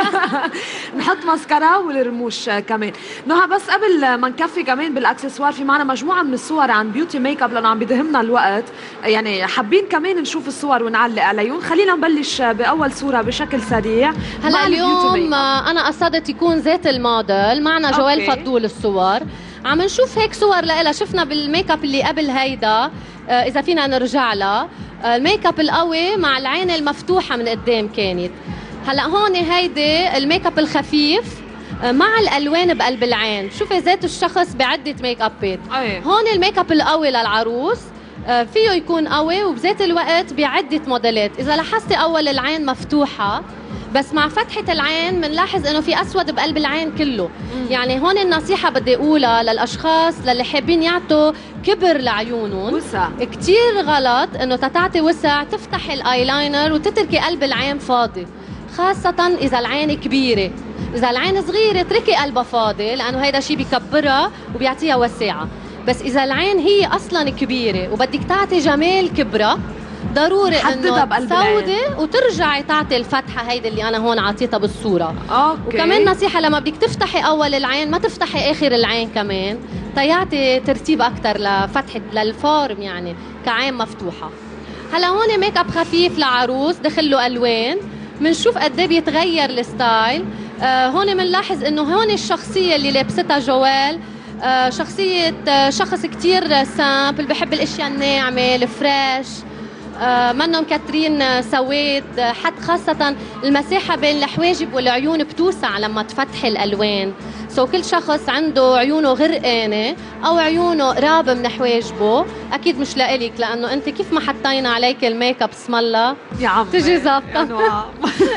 نحط ماسكارا والرموش كمان. نهى بس قبل ما نكفي كمان بالاكسسوار، في معنا مجموعه من الصور عن بيوتي ميك اب لانه عم بيدهمنا الوقت، يعني حابين كمان نشوف الصور ونعلق عليهم. خلينا نبلش باول صوره بشكل سريع.
هلا اليوم انا قصدت يكون ذات الموديل معنا جوال فضول الصور، عم نشوف هيك صور لها شفنا بالميك اب اللي قبل هيدا. آه اذا فينا نرجع لها، آه الميك اب القوي مع العين المفتوحه من قدام كانت. هلا هون هيدي الميك اب الخفيف آه مع الالوان بقلب العين، شوفي ذات الشخص بعده ميك ابات. هون الميك اب القوي للعروس آه فيه يكون قوي وبذات الوقت بعده موديلات. اذا لاحظتي اول العين مفتوحه بس مع فتحة العين بنلاحظ انه في اسود بقلب العين كله. مم. يعني هون النصيحة بدي اقولها للاشخاص للي حابين يعطوا كبر لعيونهم،
وسع
كتير غلط انه تتعطي وسع تفتحي الايلاينر وتتركي قلب العين فاضي، خاصة اذا العين كبيرة. اذا العين صغيرة اتركي قلبها فاضي لانه هيدا شيء بيكبرها وبيعطيها وسعة. بس اذا العين هي اصلا كبيرة وبدك تعطي جمال كبرها، ضروري انه تسودي وترجعي تعطي الفتحه هيدي اللي انا هون عطيتها بالصوره.
أوكي.
وكمان نصيحه لما بدك تفتحي اول العين ما تفتحي اخر العين كمان، تيعطي ترتيب اكثر لفتحه للفورم يعني كعين مفتوحه. هلا هون ميك اب خفيف لعروس دخل له الوان، بنشوف قد ايه بيتغير الستايل. آه هون بنلاحظ انه هون الشخصيه اللي لابستها جوال آه شخصيه آه شخص كثير سامبل، بحب الاشياء الناعمه الفريش، آه منهم كاترين سواد، حتى خاصة المساحة بين الحواجب والعيون بتوسع لما تفتحي الألوان. سو كل شخص عنده عيونه غرقانة أو عيونه قرابة من حواجبه أكيد مش لإلك، لأنه أنت كيف ما حطينا عليك الميك اب اسم الله
يا عم
تجي ظابطة.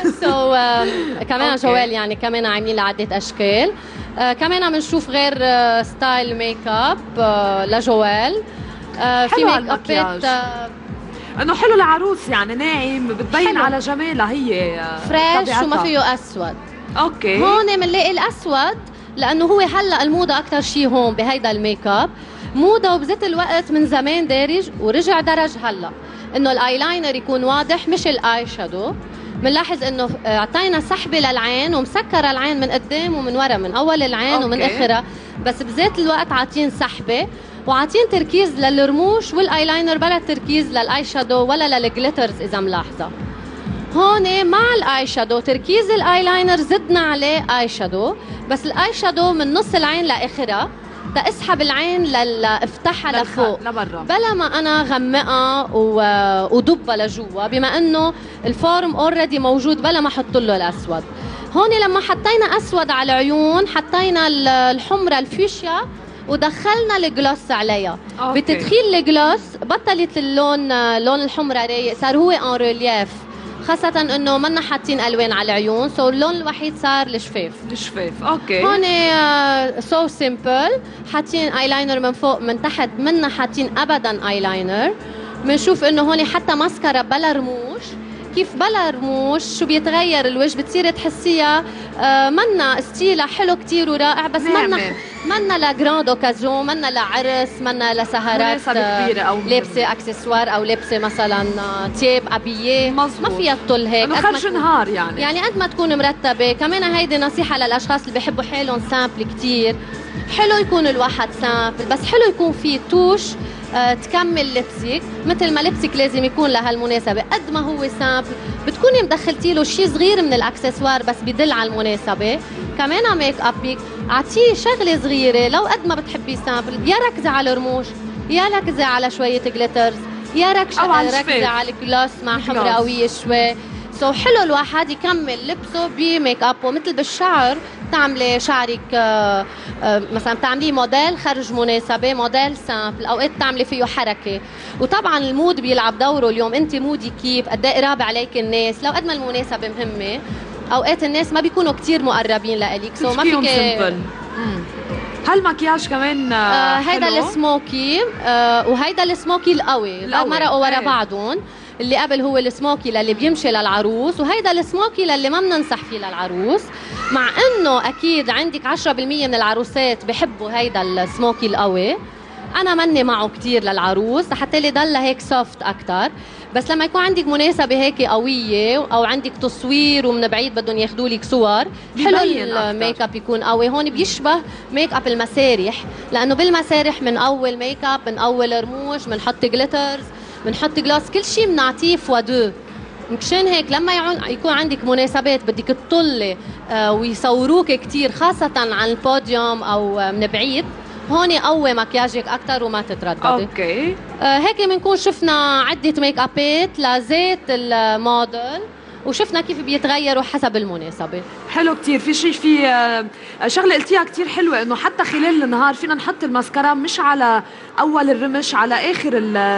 سو كمان جوال يعني كمان عاملين لعدة أشكال. آه كمان عم نشوف غير آه ستايل ميك اب آه لجوال. آه في ميك ابات آه
انه حلو العروس، يعني ناعم بتبين حلو على جمالها، هي
فريش وما فيه اسود.
اوكي.
هون بنلاقي الاسود لانه هو هلا الموضه اكثر شيء هون بهيدا الميك اب، موضه وبذات الوقت من زمان دارج ورجع درج هلا، انه الايلاينر يكون واضح مش الاي شادو. بنلاحظ انه اعطينا سحبه للعين ومسكره العين من قدام ومن ورا، من اول العين أوكي. ومن اخرها، بس بذات الوقت عاطين سحبه. وعاطين تركيز للرموش والايلاينر بلا تركيز للاي شادو ولا للجليترز اذا ملاحظه. هون مع الاي شادو تركيز الايلاينر زدنا عليه اي شادو، بس الاي شادو من نص العين لاخرها تاسحب العين لافتحها لفوق
لبرا
بلا ما انا غمقها وضبها لجوا، بما انه الفورم اوريدي موجود بلا ما احط له الاسود. هون لما حطينا اسود على العيون حطينا الحمرة الفيشيا ودخلنا الجلوس عليها. أوكي. بتدخيل الجلوس بطلت اللون لون الحمرة رايق، صار هو ان ريلياف، خاصة انه منا حاطين الوان على العيون، سو اللون الوحيد صار الشفاف.
الشفاف اوكي.
هون سو سيمبل، حاطين ايلاينر من فوق من تحت، منا حاطين ابدا ايلاينر. بنشوف انه هون حتى ماسكارا بلا رموش، كيف بلا رموش شو بيتغير الوجه، بتصير تحسيها آه منا ستيلها حلو كتير ورائع، بس منا منا لجراند اوكازيون، منا لعرس، منا لسهرات
كبيره او
لابسه اكسسوار او لابسه مثلا تياب ابييه، ما فيها تطل هيك
خرج نهار يعني
يعني قد ما تكون مرتبه. كمان هيدي نصيحه للاشخاص اللي بيحبوا حالهم سامبل كتير، حلو يكون الواحد سامبل بس حلو يكون في توش أه تكمل لبسك، مثل ما لبسك لازم يكون لهالمناسبه. قد ما هو سامبل بتكوني مدخلتي له شيء صغير من الاكسسوار بس بدل على المناسبه. كمان ميك ابك اعطيه شغله صغيره، لو قد ما بتحبي سامبل، يا ركزي على الرموش، يا ركزي على شويه جليترز، يا ركزي على الجلوس مع حمرة قويه شوي. سو so حلو الواحد يكمل لبسه بميك اب، ومثل بالشعر تعملي شعرك آآ آآ مثلا تعمليه موديل خرج مناسبه، موديل سامبل، اوقات تعملي فيه حركه. وطبعا المود بيلعب دوره اليوم، انت مودي كيف، قد ايه قراب عليك الناس، لو قد ما المناسبه مهمه اوقات الناس ما بيكونوا كتير مقربين لإلك، سو so ما فيك.
هالمكياج كمان
آه هيدا السموكي آه وهيدا السموكي القوي مرقوا ورا بعضهم. اللي قبل هو السموكي للي بيمشي للعروس، وهيدا السموكي للي ما بننصح فيه للعروس، مع انه اكيد عندك عشرة بالمية من العروسات بحبوا هيدا السموكي القوي. انا مني معه كتير للعروس حتى لي ضل هيك سوفت اكتر، بس لما يكون عندك مناسبه هيك قويه او عندك تصوير ومن بعيد بدهم ياخذوا لك صور، حلو الميك اب يكون قوي. هون بيشبه ميك اب المسارح، لانه بالمسارح من اول ميك اب، من اول رموش، بنحط جليترز، بنحط جلاس، كل شيء بنعطيه فوا دو. مشان هيك لما يكون عندك مناسبات بدك تطلي آه ويصوروك كتير، خاصة عن البوديوم أو من بعيد، هون قوي مكياجك أكتر وما تترددي.
أوكي.
آه هيك بنكون شفنا عدة ميك أبات لزيت الموديل، وشفنا كيف بيتغيروا حسب المناسبة.
حلو كتير. في شيء في شغلة قلتيها كتير حلوة، انه حتى خلال النهار فينا نحط الماسكارا مش على اول الرمش، على اخر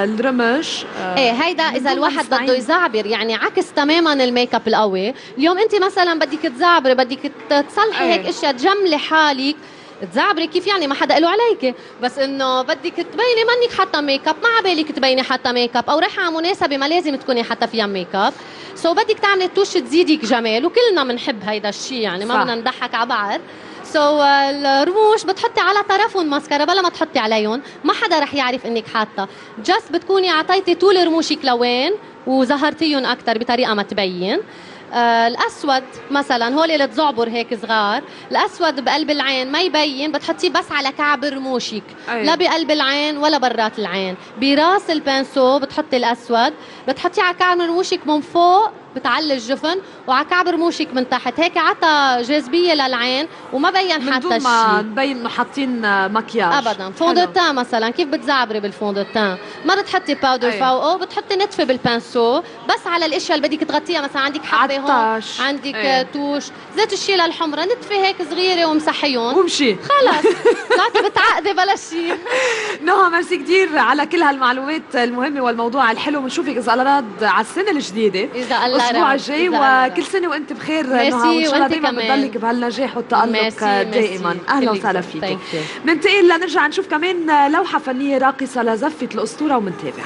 الرمش.
ايه هيدا اذا الواحد بده يزعبر، يعني عكس تماما الميك اب القوي. اليوم انت مثلا بدك تزعبري، بدك تصلحي هيك اشياء، تجملي حالك، تزعبري كيف يعني ما حدا قاله عليك، بس انه بدك تبيني منك حاطه ميك اب، ما عبالك تبيني حاطه ميك اب، او رايحه على مناسبه ما لازم تكوني حاطه فيها ميك اب، سو بدك تعملي توش تزيدك جمال، وكلنا بنحب هيدا الشيء يعني، ما بدنا نضحك على بعض. سو الرموش بتحطي على طرفهم ماسكارا بلا ما تحطي عليهم، ما حدا رح يعرف انك حاطه، جاست بتكوني عطيتي طول رموشك لوين وظهرتيهم اكثر بطريقه ما تبين. آه الاسود مثلا هول اللي تزعبر هيك صغار، الاسود بقلب العين ما يبين، بتحطيه بس على كعب رموشك. أيوة. لا بقلب العين ولا برات العين، براس البنسو بتحطي الاسود، بتحطيه على كعب رموشك من فوق بتعلي الجفن، وعلى كعب رموشك من تحت، هيك عطى جاذبيه للعين وما بين حتى شيء، من دون
ما نبين انه حاطين مكياج
ابدا. فوندوتان مثلا كيف بتزعبري بالفوندوتان؟ ما بتحطي باودر. أيوة. فوقه بتحطي نتفه بالبنسو بس على الاشياء اللي بدك تغطيها، مثلا عندك حبه هون، عندك أيوة. توش، زيت الشيله الحمراء، نتفه هيك صغيره ومسحيهم
ومشي خلص.
طلعتي بتعقدي بلا شيء.
نهى ميرسي كثير على كل هالمعلومات المهمه والموضوع الحلو. بنشوفك اذا الله راد على السنه الجديده
اذا الله
الاسبوع الجاي، وكل سنه وانت بخير نهى، وان شاء الله دائما بتضلك بهالنجاح والتالق دائما. اهلا وسهلا فيك. بننتقل لنرجع نشوف كمان لوحه فنيه راقصه لزفه الاسطوره ومنتابع.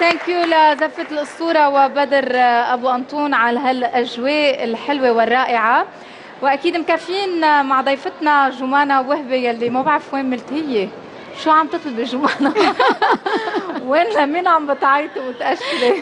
ثانك يو لزفة الأسطورة وبدر أبو أنطون على هالأجواء الحلوة والرائعة. وأكيد مكفين مع ضيفتنا جمانة وهبة يلي ما بعرف وين ملتهية. شو عم تطلبي جمانة؟ وين لمين عم بتعيطي وتأشري؟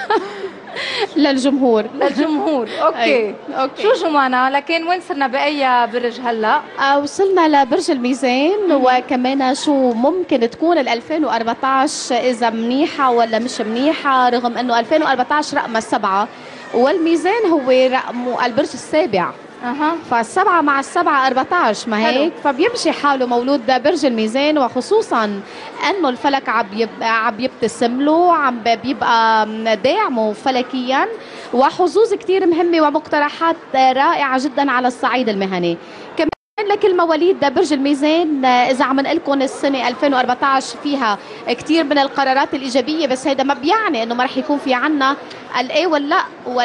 للجمهور.
للجمهور. اوكي اوكي. شو جمانة؟ لكن وين صرنا بأي برج هلا؟
آه وصلنا لبرج الميزان. وكمان شو ممكن تكون ال ألفين وأربعطعش اذا منيحه ولا مش منيحه، رغم انه ألفين وأربعطعش رقمها السبعه والميزان هو رقمه البرج السابع.
اها
فالسبعة مع السبعة أربعطعش، ما هيك؟ فبيمشي حاله مولود برج الميزان، وخصوصا انه الفلك عم عم يبتسم له، عم بيبقى داعمه فلكيا، وحظوظ كثير مهمة ومقترحات رائعة جدا على الصعيد المهني. كمان لكل مواليد برج الميزان، اذا عم نقول لكم السنه ألفين وأربعطعش فيها كثير من القرارات الايجابيه، بس هيدا ما بيعني انه ما رح يكون في عنا الايه واللا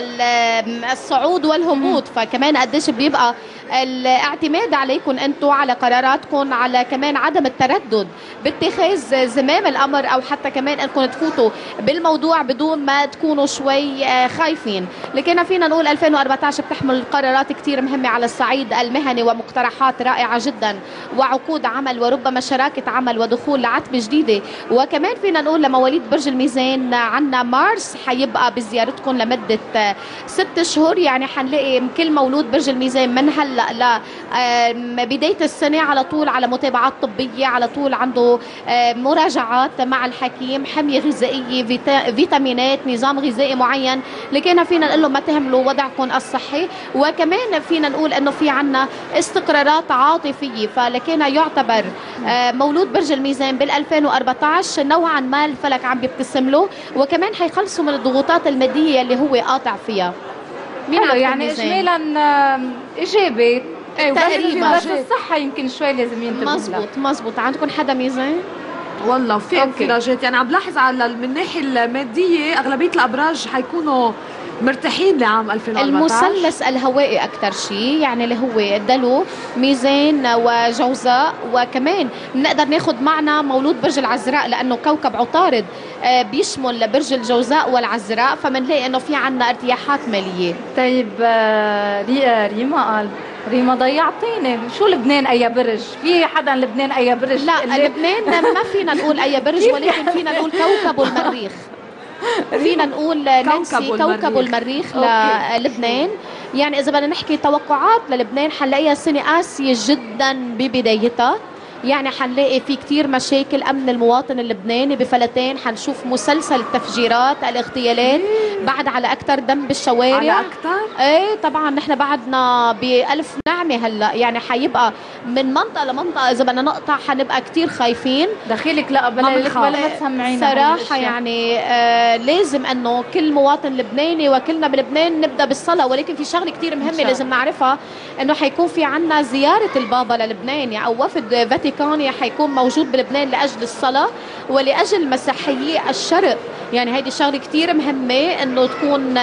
والصعود والهبوط. فكمان قديش بيبقى الاعتماد عليكم انتم، على قراراتكم، على كمان عدم التردد باتخاذ زمام الامر، او حتى كمان انكم تفوتوا بالموضوع بدون ما تكونوا شوي خايفين. لكن فينا نقول ألفين وأربعطعش بتحمل قرارات كثير مهمه على الصعيد المهني ومقترحات رائعه جدا، وعقود عمل، وربما شراكه عمل، ودخول لعتبه جديده. وكمان فينا نقول لمواليد برج الميزان عندنا مارس حيبقى بزيارتكم لمده ست شهور، يعني حنلاقي كل مولود برج الميزان من هلا لا بداية السنة على طول على متابعات طبية، على طول عنده مراجعات مع الحكيم، حمية غذائية، فيتامينات، نظام غذائي معين، لكن فينا نقول له ما تهملوا وضعكم الصحي. وكمان فينا نقول انه في عنا استقرارات عاطفية، فلكن يعتبر مولود برج الميزان بال ألفين وأربعطعش نوعا ما الفلك عم بيبتسم له، وكمان حيخلصوا من الضغوطات المادية اللي هو قاطع فيها.
مين يعني اجمالا ايجابي
تقريبا،
بس الصحه يمكن شوي لازم ينتبه.
مزبوط مزبوط. عندكم حدا ميزان؟
والله في انفراجات، يعني عم بلاحظ على من الناحيه الماديه اغلبيه الابراج حيكونوا مرتاحين لعام ألفين وأربعطعش.
المثلث الهوائي اكثر شيء، يعني اللي هو دلو، ميزان، وجوزاء، وكمان بنقدر ناخذ معنا مولود برج العذراء، لانه كوكب عطارد بيشمل برج الجوزاء والعذراء، فبنلاقي انه في عنا ارتياحات ماليه.
طيب ريما قال ريما ضيعتيني، شو لبنان اي برج؟ في حدا لبنان اي برج؟
لا لبنان ما فينا نقول اي برج، ولكن فينا نقول كوكب المريخ. فينا نقول نانسي كوكب المريخ للبنان. يعني اذا بدنا نحكي توقعات للبنان حنلاقيها سنه قاسيه جدا ببدايتها، يعني حنلاقي في كتير مشاكل امن المواطن اللبناني بفلتين، حنشوف مسلسل التفجيرات، الاغتيالات، بعد على اكثر دم بالشوارع.
على اكثر؟
ايه طبعا، نحن بعدنا بألف نعمه هلا، يعني حيبقى من منطقه لمنطقه اذا بدنا نقطع حنبقى كتير خايفين.
دخيلك لا بلا بلا ما تسمعينا
صراحه، يعني آه لازم انه كل مواطن لبناني وكلنا بلبنان نبدا بالصلاه. ولكن في شغله كتير مهمه لازم نعرفها، انه حيكون في عنا زياره البابا للبنان، يعني او وفد فاتيكاني حيكون موجود بلبنان لاجل الصلاه ولاجل مسيحيي الشرق. يعني هيدي شغله كتير مهمه انه تكون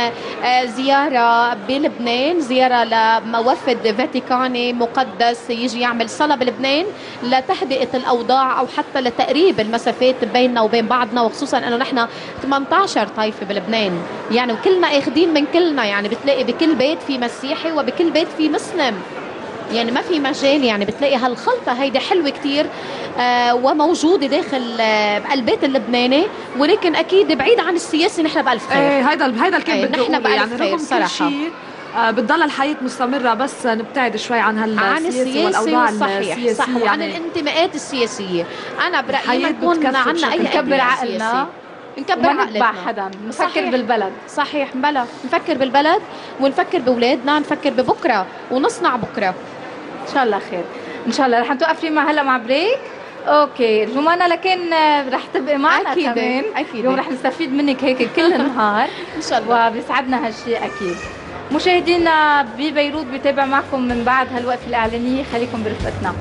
زياره بلبنان، زياره لوفد فاتيكاني مقدس يجي يعمل صلاه بلبنان لتهدئه الاوضاع، او حتى لتقريب المسافات بيننا وبين بعضنا، وخصوصا انه نحن ثمانية عشر طائفه بلبنان، يعني وكلنا اخذين من كلنا، يعني بتلاقي بكل بيت في مسيحي وبكل بيت في مسلم، يعني ما في مجال، يعني بتلاقي هالخلطه هيدي حلوه كتير آه وموجوده داخل آه البيت اللبناني، ولكن اكيد بعيد عن السياسه. نحن بالف خير.
ايه هيدا هيدا الكلام
بدي اقوله،
يعني رغم كل شيء آه بتضل الحياه مستمره، بس نبتعد شوي عن هالسياسه والاوضاع السياسيه،
صح، وعن يعني الانتماءات السياسيه. انا برايي ما يكون عندنا اي
نكبر عقلنا،
نكبر عقلنا،
حدا نفكر بالبلد.
صحيح، بلا نفكر بالبلد ونفكر باولادنا، نفكر ببكره ونصنع بكره
ان شاء الله خير. ان شاء الله رح نتوقف ريما هلا مع بريك. اوكي جمانة، لكن رح تبقي معنا
أكيد
كمان
اكيد،
اليوم رح نستفيد منك هيك كل النهار
ان شاء الله،
وبيسعدنا هالشيء اكيد. مشاهدينا ببيروت بيتابع معكم من بعد هالوقفه الاعلانيه، خليكم برفقتنا.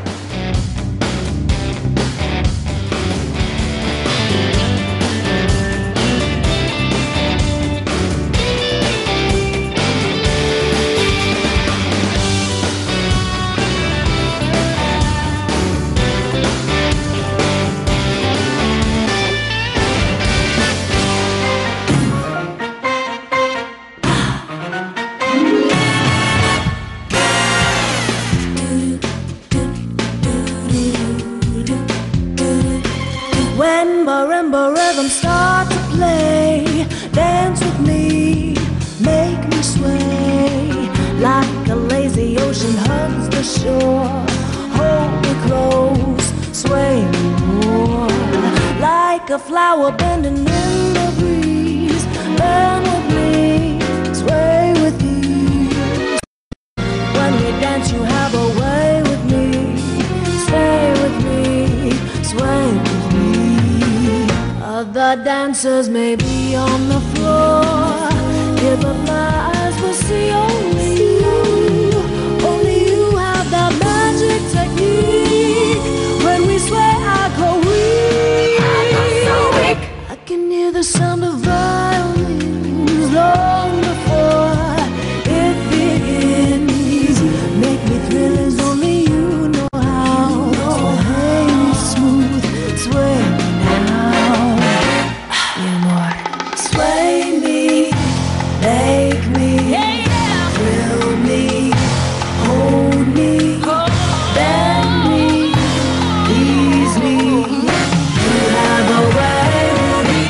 marimba rhythm start to play. Dance with me, make me sway. Like a lazy ocean hugs the shore. Hold me close, sway me more. Like a flower bending in the breeze. Burn with me, sway with ease. When we dance you have a way with me. Stay with me, sway with me. Other dancers may be on the floor. Here but my eyes will see only you. Only you have that magic technique. When we sway I go weak. I go so weak. I can hear the sound of violins long before it begins. Make me thrill as only you know how. So hey, smooth, sway me now. Yeah, more. Sway me, make me, thrill me, hold me, bend me, ease me. You have a way with me.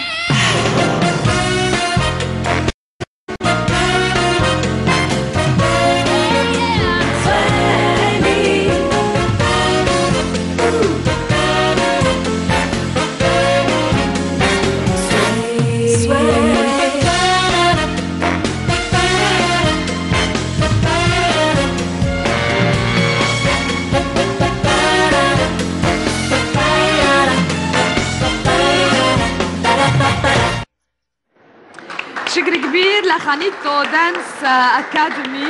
Sway me. Sway, sway.
شكر كبير لخانيتو دانس اكاديمي.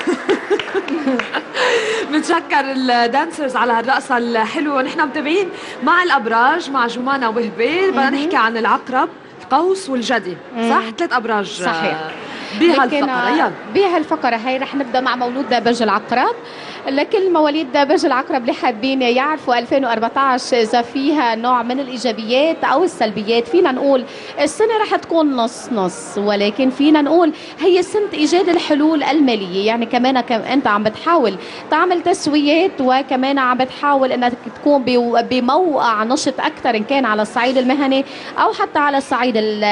بنتشكر الدانسرز على هالرقصه الحلوه. ونحن متابعين مع الابراج مع جمانة وهبيل. بدنا نحكي عن العقرب، القوس والجدي، صح؟ ثلاث ابراج
صحيح.
بهالفقره. يلا
بهالفقره هي رح نبدا مع مولود برج العقرب. لكل مواليد برج العقرب اللي حابين يعرفوا ألفين وأربعطعش اذا فيها نوع من الايجابيات او السلبيات، فينا نقول السنه رح تكون نص نص، ولكن فينا نقول هي سنه ايجاد الحلول الماليه. يعني كمان كم انت عم بتحاول تعمل تسويات، وكمان عم بتحاول انك تكون بموقع نشط اكثر ان كان على الصعيد المهني او حتى على الصعيد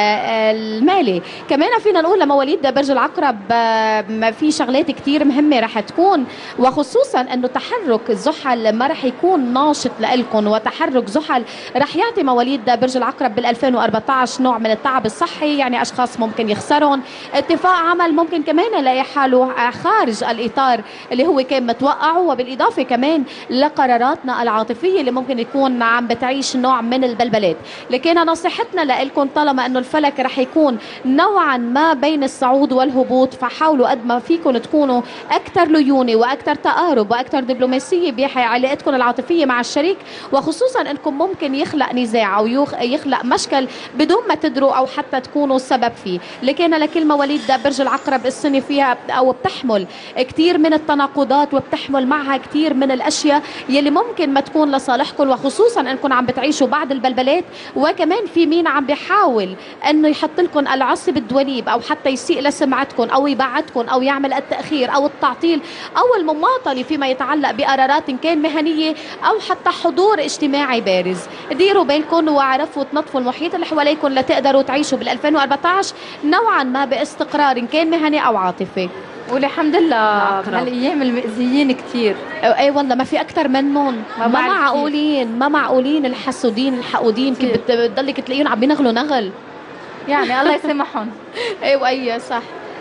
المالي. كمان فينا نقول لمواليد برج العقرب ما في شغلات كثير مهمه رح تكون، وخصوصا انه تحرك زحل ما رح يكون ناشط لإلكم، وتحرك زحل رح يعطي مواليد برج العقرب بال ألفين وأربعطعش نوع من التعب الصحي. يعني اشخاص ممكن يخسرون، اتفاق عمل ممكن كمان يلاقي حاله خارج الاطار اللي هو كان متوقعه، وبالاضافه كمان لقراراتنا العاطفيه اللي ممكن يكون عم بتعيش نوع من البلبلات. لكن نصيحتنا لكم طالما انه الفلك رح يكون نوعا ما بين الصعود والهبوط، فحاولوا قد ما فيكم تكونوا اكثر ليونه واكثر تقارب واكثر دبلوماسيه بعلاقتكم العاطفيه مع الشريك، وخصوصا انكم ممكن يخلق نزاع او يخلق مشكل بدون ما تدروا او حتى تكونوا السبب فيه. لكن لكل مواليد برج العقرب السنه فيها او بتحمل كثير من التناقضات، وبتحمل معها كثير من الاشياء يلي ممكن ما تكون لصالحكم، وخصوصا انكم عم بتعيشوا بعض البلبلات. وكمان في مين عم بيحاول انه يحط لكم العصي بالدوليب، او حتى يسيء لسمعتكم، او يبعدكم، او يعمل التاخير او التعطيل او المماطله فيما يتعلق بقرارات إن كان مهنيه او حتى حضور اجتماعي بارز. ديروا بالكم واعرفوا تنظفوا المحيط اللي حواليكم لتقدروا تعيشوا بال ألفين وأربعطعش نوعا ما باستقرار إن كان مهني او عاطفي.
والحمد لله هالايام المأذيين كثير.
اي والله ما في اكثر منهم، ما, ما معقولين ما معقولين الحسودين الحقودين كيف بتضلك تلاقيهم عم بينغلوا نغل.
يعني الله يسامحهم.
ايوه اي صح.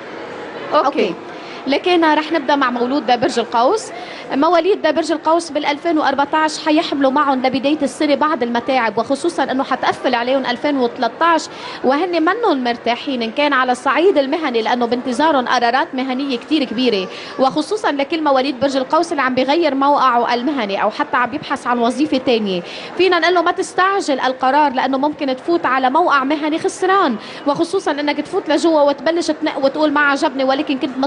اوكي,
أوكي. لكن رح نبدا مع مولود برج القوس. مواليد برج القوس بال ألفين وأربعطعش حيحملوا معهم لبدايه السنه بعض المتاعب، وخصوصا انه حتقفل عليهم ألفين وثلاثطعش وهن منهم مرتاحين ان كان على الصعيد المهني، لانه بانتظارهم قرارات مهنيه كثير كبيره، وخصوصا لكل مواليد برج القوس اللي عم بيغير موقعه المهني او حتى عم بيبحث عن وظيفه ثانيه. فينا نقول له ما تستعجل القرار، لانه ممكن تفوت على موقع مهني خسران، وخصوصا انك تفوت لجوا وتبلش تنق وتقول ما عجبني ولكن كنت مضطر.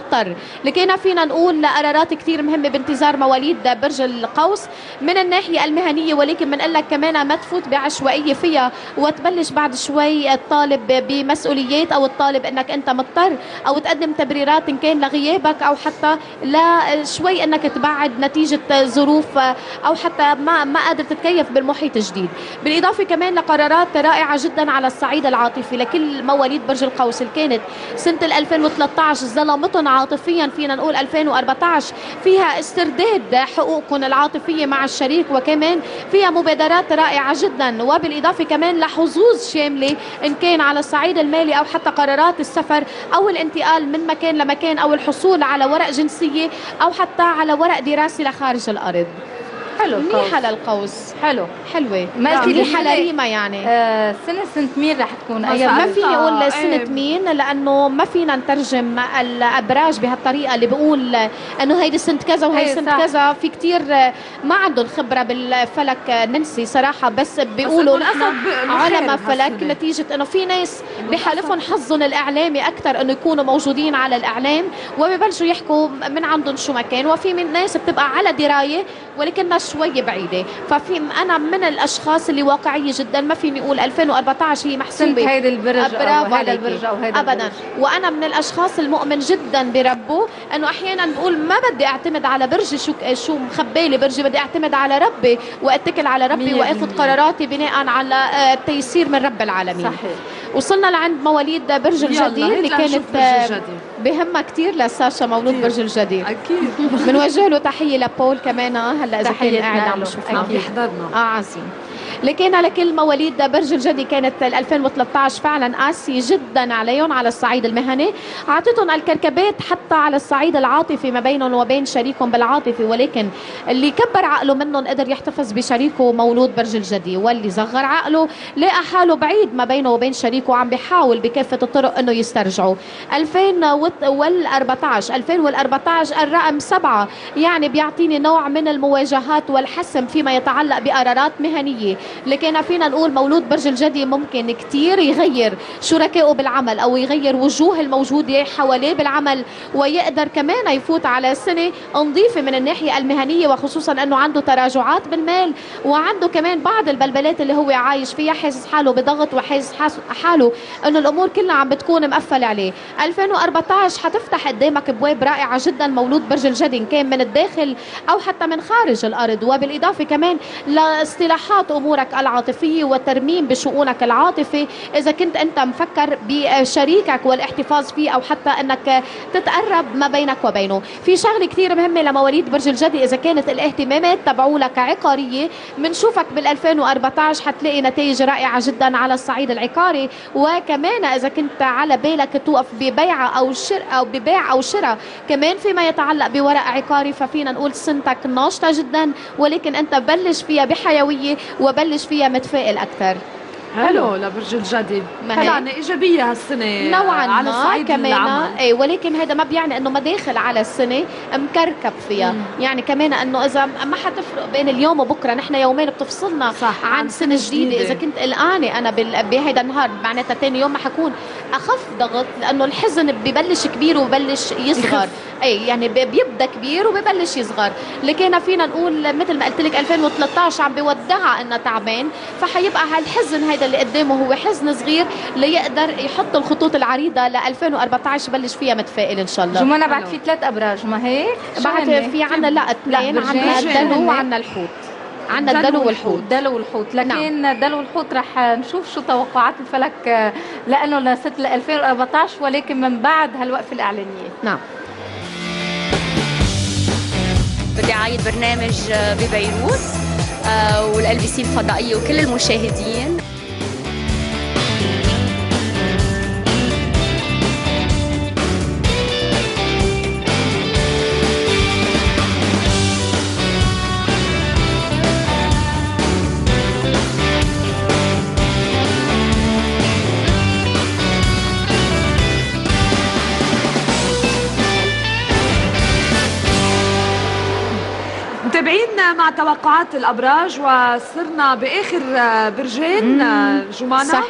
لكينا فينا نقول قرارات كثير مهمة بانتظار مواليد برج القوس من الناحية المهنية، ولكن بنقول لك كمان ما تفوت بعشوائية فيها وتبلش بعد شوي الطالب بمسؤوليات، أو الطالب أنك أنت مضطر أو تقدم تبريرات إن كان لغيابك أو حتى لا شوي أنك تبعد نتيجة ظروف أو حتى ما ما قادر تتكيف بالمحيط الجديد. بالإضافة كمان لقرارات رائعة جدا على الصعيد العاطفي لكل مواليد برج القوس اللي كانت سنة ألفين وثلاثة عشر ظلمتهم عاطفيا، فينا نقول ألفين وأربعة عشر فيها استرداد حقوقكم العاطفية مع الشريك، وكمان فيها مبادرات رائعة جدا، وبالإضافة كمان لحظوظ شاملة إن كان على الصعيد المالي أو حتى قرارات السفر أو الانتقال من مكان لمكان أو الحصول على ورق جنسية أو حتى على ورق دراسي لخارج الأرض.
حلو
منيحة للقوس.
حلو
حلوة
ما
منيحة لريما يعني.
آه سنة سنة مين رح تكون؟ أي
ما فيني أقول سنة مين لأنه ما فينا نترجم الأبراج بهالطريقة اللي بيقول أنه هيدي سنة كذا وهي سنة كذا. في كتير ما عندهم خبرة بالفلك ننسي صراحة، بس بيقولوا نحن علماء فلك نتيجة أنه في ناس بحالفهم حظهم الإعلامي أكثر أنه يكونوا موجودين على الإعلام وبيبلشوا يحكوا من عندهم شو ما كان، وفي من ناس بتبقى على دراية ولكنها شوي بعيدة. ففي أنا من الأشخاص اللي واقعية جدا، ما فيني أقول ألفين وأربعة عشر هي محسوبة
هيدا البرج أو هذا البرج أو هذا
أبدا. وأنا من الأشخاص المؤمن جدا بربه، أنه أحيانا بقول ما بدي أعتمد على برجي شو شو مخبالي برجي، بدي أعتمد على ربي وأتكل على ربي وأخذ قراراتي بناء على التيسير من رب العالمين.
صحيح.
وصلنا لعند مواليد برج الجدي اللي كانت بهمها كثير لساشا مولود برج الجدي.
اكيد
بنوجه له تحيه لبول كمان هلا اذا كان قاعد عم يشوفنا
عم يحضرنا.
اه عظيم. لكن لكل مواليد برج الجدي كانت ألفين وثلاثة عشر فعلا قاسي جدا عليهم على الصعيد المهني، عطتهم الكركبات حتى على الصعيد العاطفي ما بينهم وبين شريكهم بالعاطفه، ولكن اللي كبر عقله منهم قدر يحتفظ بشريكه مولود برج الجدي، واللي صغر عقله لقى حاله بعيد ما بينه وبين شريكه وعم بيحاول بكافه الطرق انه يسترجعه. ألفين وأربعة عشر ألفين وأربعة عشر الرقم سبعة يعني بيعطيني نوع من المواجهات والحسم فيما يتعلق بقرارات مهنيه، لكن فينا نقول مولود برج الجدي ممكن كتير يغير شركائه بالعمل أو يغير وجوه الموجودة حواليه بالعمل، ويقدر كمان يفوت على سنة نظيفة من الناحية المهنية، وخصوصا أنه عنده تراجعات بالمال وعنده كمان بعض البلبلات اللي هو عايش فيها، حاسس حاله بضغط وحاسس حاله أنه الأمور كلها عم بتكون مقفلة عليه. ألفين وأربعة عشر حتفتح قدامك ابواب رائعة جدا مولود برج الجدي إن كان من الداخل أو حتى من خارج الأرض، وبالإضافة كمان لاصطلاحات أمورك العاطفية وترميم بشؤونك العاطفي إذا كنت أنت مفكر بشريكك والاحتفاظ فيه أو حتى أنك تتقرب ما بينك وبينه. في شغلة كثير مهمة لمواليد برج الجدي، إذا كانت الاهتمامات تبعولك عقارية بنشوفك بال2014 حتلاقي نتائج رائعة جدا على الصعيد العقاري، وكمان إذا كنت على بالك توقف ببيعة أو شراء أو ببيع أو شراء كمان فيما يتعلق بورق عقاري، ففينا نقول سنتك ناشطة جدا، ولكن أنت بلش فيها بحيوية وبلش فيها متفائل أكثر.
حلو لبرج الجدي، طلعنا ايجابيه هالسنه
نوعا
على صعيد
كمان اي، ولكن هذا ما بيعني انه مداخل على السنه مكركب فيها. مم. يعني كمان انه اذا ما حتفرق بين اليوم وبكره، نحن يومين بتفصلنا صح عن سنه جديده. اذا كنت قلقانه انا بهيدا النهار معناتها ثاني يوم ما حكون اخف ضغط، لانه الحزن ببلش كبير وببلش يصغر. اي يعني بيبدا كبير وببلش يصغر، لكن فينا نقول مثل ما قلت لك ألفين وثلاثة عشر عم بيودعها انه تعبان، فحيبقى هالحزن هيدا اللي قدامه هو حزن صغير ليقدر يحط الخطوط العريضه ل ألفين وأربعة عشر بلش فيها متفائل ان شاء الله.
جمانة بعد في ثلاث ابراج ما هيك؟
بعد في عنا لا اثنين، عنا الدلو وعنا الحوت. عنا الدلو والحوت.
الدلو والحوت، لكن نعم. الدلو والحوت رح نشوف شو توقعات الفلك لانه لسنه ألفين وأربعة عشر، ولكن من بعد هالوقفه الاعلانيه.
نعم.
بدي أعيد برنامج ببيروت والال بي سي الفضائيه وكل المشاهدين.
متابعين مع توقعات الابراج، وصرنا باخر برجين جمانة.
صحيح.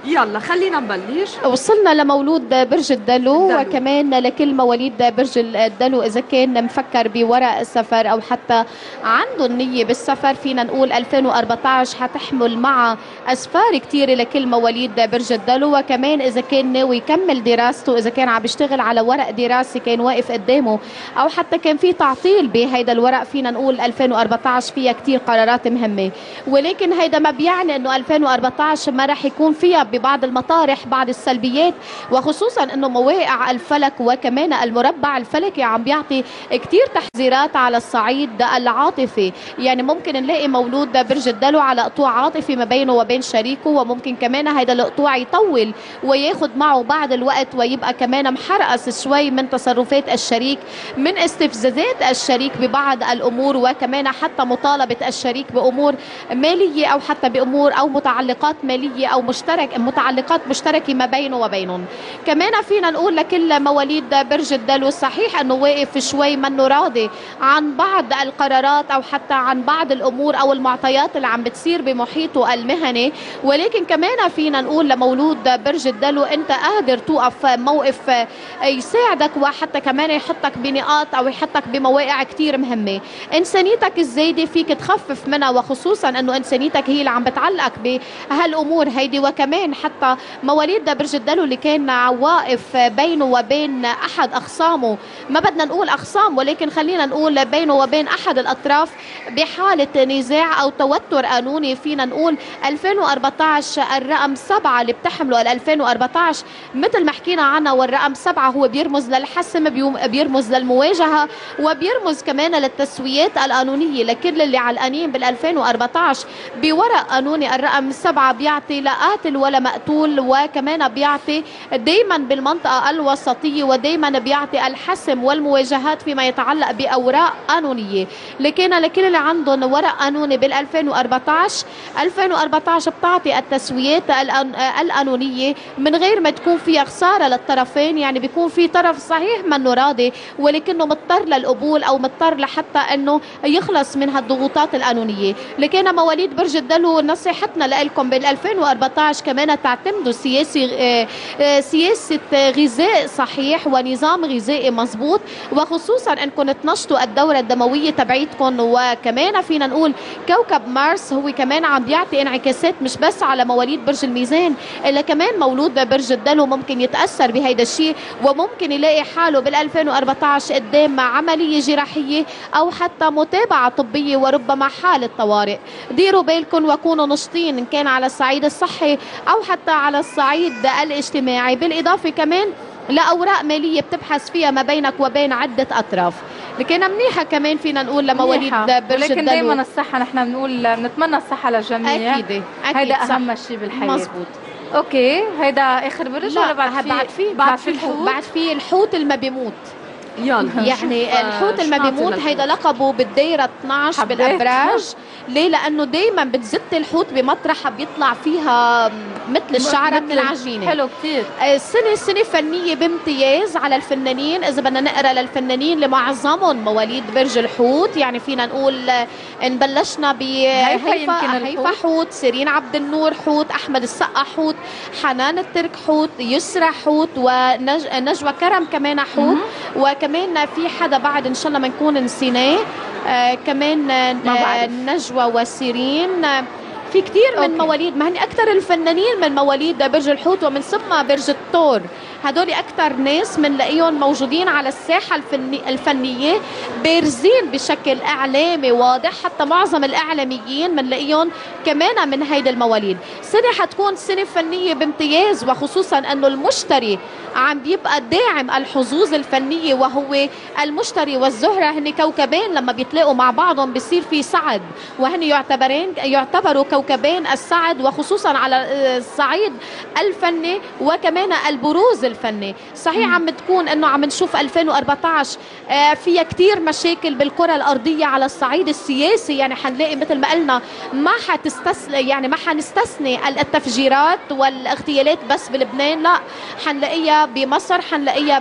يلا خلينا نبلش.
وصلنا لمولود برج الدلو, الدلو وكمان لكل مواليد برج الدلو إذا كان مفكر بورق السفر أو حتى عنده النية بالسفر, فينا نقول ألفين وأربعة عشر حتحمل مع أسفار كتيرة لكل مواليد برج الدلو. وكمان إذا كان ناوي يكمل دراسته, إذا كان عم بيشتغل على ورق دراسي كان واقف قدامه أو حتى كان في تعطيل بهيدا الورق, فينا نقول ألفين وأربعة عشر فيها كتير قرارات مهمة. ولكن هيدا ما بيعني أنه ألفين وأربعة عشر ما رح يكون فيها ببعض المطارح بعض السلبيات, وخصوصا أنه مواقع الفلك وكمان المربع الفلكي عم بيعطي كتير تحذيرات على الصعيد العاطفي. يعني ممكن نلاقي مولود برج الدلو على قطوع عاطفي ما بينه وبين شريكه, وممكن كمان هيدا القطوع يطول وياخد معه بعض الوقت ويبقى كمان محرقس شوي من تصرفات الشريك, من استفزازات الشريك ببعض الأمور, وكمان حتى مطالبة الشريك بأمور مالية أو حتى بأمور أو متعلقات مالية أو مشترك متعلقات مشتركة ما بينه وبينهم. كمان فينا نقول لكل مواليد برج الدلو صحيح أنه واقف شوي منه راضي عن بعض القرارات أو حتى عن بعض الأمور أو المعطيات اللي عم بتصير بمحيطه المهني, ولكن كمان فينا نقول لمولود برج الدلو أنت قادر توقف موقف يساعدك وحتى كمان يحطك بنقاط أو يحطك بمواقع كتير مهمة. إنسانيتك الزايدة فيك تخفف منها, وخصوصا أنه إنسانيتك هي اللي عم بتعلقك بهالأمور هيدي. وكمان حتى مواليد برج الدلو اللي كان واقف بينه وبين أحد أخصامه, ما بدنا نقول أخصام ولكن خلينا نقول بينه وبين أحد الأطراف بحالة نزاع أو توتر قانوني, فينا نقول ألفين وأربعة عشر الرقم سبعة اللي بتحمله ألفين وأربعة عشر مثل ما حكينا عنها, والرقم سبعة هو بيرمز للحسم, بيرمز للمواجهة, وبيرمز كمان للتسويات القانونية لكل اللي علقانين بال ألفين وأربعة عشر بورق قانوني. الرقم سبعة بيعطي لا قاتل ولا مقتول, وكمان بيعطي دايما بالمنطقة الوسطية, ودايما بيعطي الحسم والمواجهات فيما يتعلق بأوراق قانونية. لكن لكل اللي عندهم ورق قانوني بال ألفين وأربعة عشر, ألفين وأربعة عشر بتعطي التسويات القانونية من غير ما تكون فيها خسارة للطرفين. يعني بيكون في طرف صحيح منه راضي ولكنه مضطر للقبول أو مضطر لحتى أنه يخلص من هالضغوطات القانونية. لكن مواليد برج الدلو نصيحتنا لكم بال ألفين وأربعة عشر كمان تعتمدوا سياسي سياسة غذاء صحيح ونظام غذائي مضبوط, وخصوصا انكم تنشطوا الدورة الدموية تبعيتكم. وكمان فينا نقول كوكب مارس هو كمان عم بيعطي انعكاسات مش بس على مواليد برج الميزان, الا كمان مولود برج الدلو ممكن يتأثر بهيدا الشيء, وممكن يلاقي حاله بال ألفين وأربعة عشر قدام عملية جراحية او حتى متابعة طبية وربما حالة طوارئ. ديروا بالكم وكونوا نشطين ان كان على الصعيد الصحي او حتى على الصعيد الاجتماعي, بالاضافة كمان لأوراق مالية بتبحث فيها ما بينك وبين عدة أطراف. لكن منيحة كمان فينا نقول لمواليد برج الدلو,
لكن دايما الصحة نحن بنقول بنتمنى الصحة للجميع,
أكيد
هيدا أهم شيء بالحياة.
مزبوط.
اوكي, هيدا اخر برج ولا بعد في
بعد في بعد في الحوت, بعد في الحوت اللي ما بيموت.
يلا
يعني الحوت اللي ما بيموت هيدا لقبه بالدايرة اثني عشر بالابراج. ليه؟ لانه دايما بتزت الحوت بمطرح بيطلع فيها مثل الشعره من العجينه.
حلو كثير.
السنه سنه فنيه بامتياز على الفنانين. اذا بدنا نقرا للفنانين اللي معظمهم مواليد برج الحوت, يعني فينا نقول ان بلشنا ب هيفا هيفا حوت, سيرين عبد النور حوت, احمد السقا حوت, حنان الترك حوت, يسرى حوت, ونجوى كرم كمان حوت, وكمان في حدا بعد ان شاء الله ما نكون نسيناه آه كمان آه نجوى وسيرين. آه في كثير من أوكي. مواليد, ما هني اكثر الفنانين من مواليد برج الحوت ومن ثم برج الثور, هدول اكثر ناس بنلاقيهم موجودين على الساحه الفني الفنيه بارزين بشكل اعلامي واضح. حتى معظم الاعلاميين بنلاقيهم كمان من هيدا المواليد. سنه حتكون سنه فنيه بامتياز, وخصوصا انه المشتري عم بيبقى داعم الحظوظ الفنيه, وهو المشتري والزهره هن كوكبين لما بيتلاقوا مع بعضهم بيصير في سعد, وهن يعتبرين يعتبروا كوكبين السعد, وخصوصا على الصعيد الفني وكمان البروز الفني. صحيح عم تكون انه عم نشوف ألفين وأربعة عشر آه فيها كتير مشاكل بالكرة الأرضية على الصعيد السياسي. يعني حنلاقي مثل ما قلنا ما حتستثني يعني ما حنستثني التفجيرات والاغتيالات بس بلبنان, لا حنلاقيها بمصر, حنلاقيها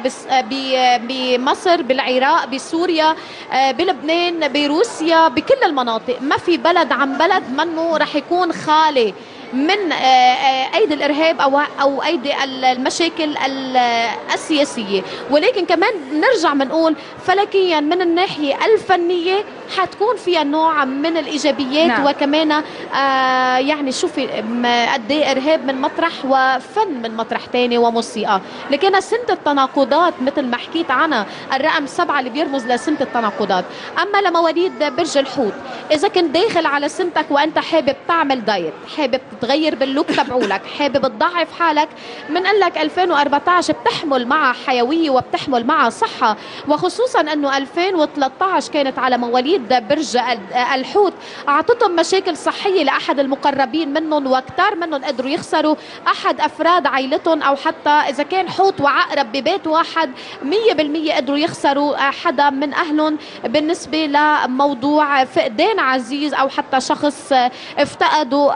بمصر, بالعراق, بسوريا, آه بلبنان, بروسيا, بكل المناطق. ما في بلد عن بلد منه رح يكون خالي من ايدي الارهاب او او ايدي المشاكل السياسيه، ولكن كمان نرجع بنقول فلكيا من الناحيه الفنيه حتكون فيها نوع من الايجابيات. نعم. وكمان آه يعني شوفي قد ايه ارهاب من مطرح وفن من مطرح ثاني وموسيقى، لكن سنه التناقضات مثل ما حكيت عنها الرقم سبعه اللي بيرمز لسنه التناقضات. اما لمواليد برج الحوت، اذا كنت داخل على سنتك وانت حابب تعمل دايت، حابب تغير باللوك تبعولك، حابب تضعف حالك، بنقول لك ألفين وأربعطعش بتحمل معها حيويه وبتحمل معها صحه، وخصوصا انه ألفين وثلاثة عشر كانت على مواليد برج الحوت اعطتهم مشاكل صحيه لاحد المقربين منهم، وكتار منهم قدروا يخسروا احد افراد عائلتهم، او حتى اذا كان حوت وعقرب ببيت واحد مية بالمية قدروا يخسروا حدا من اهلهم بالنسبه لموضوع فقدان عزيز او حتى شخص افتقدوا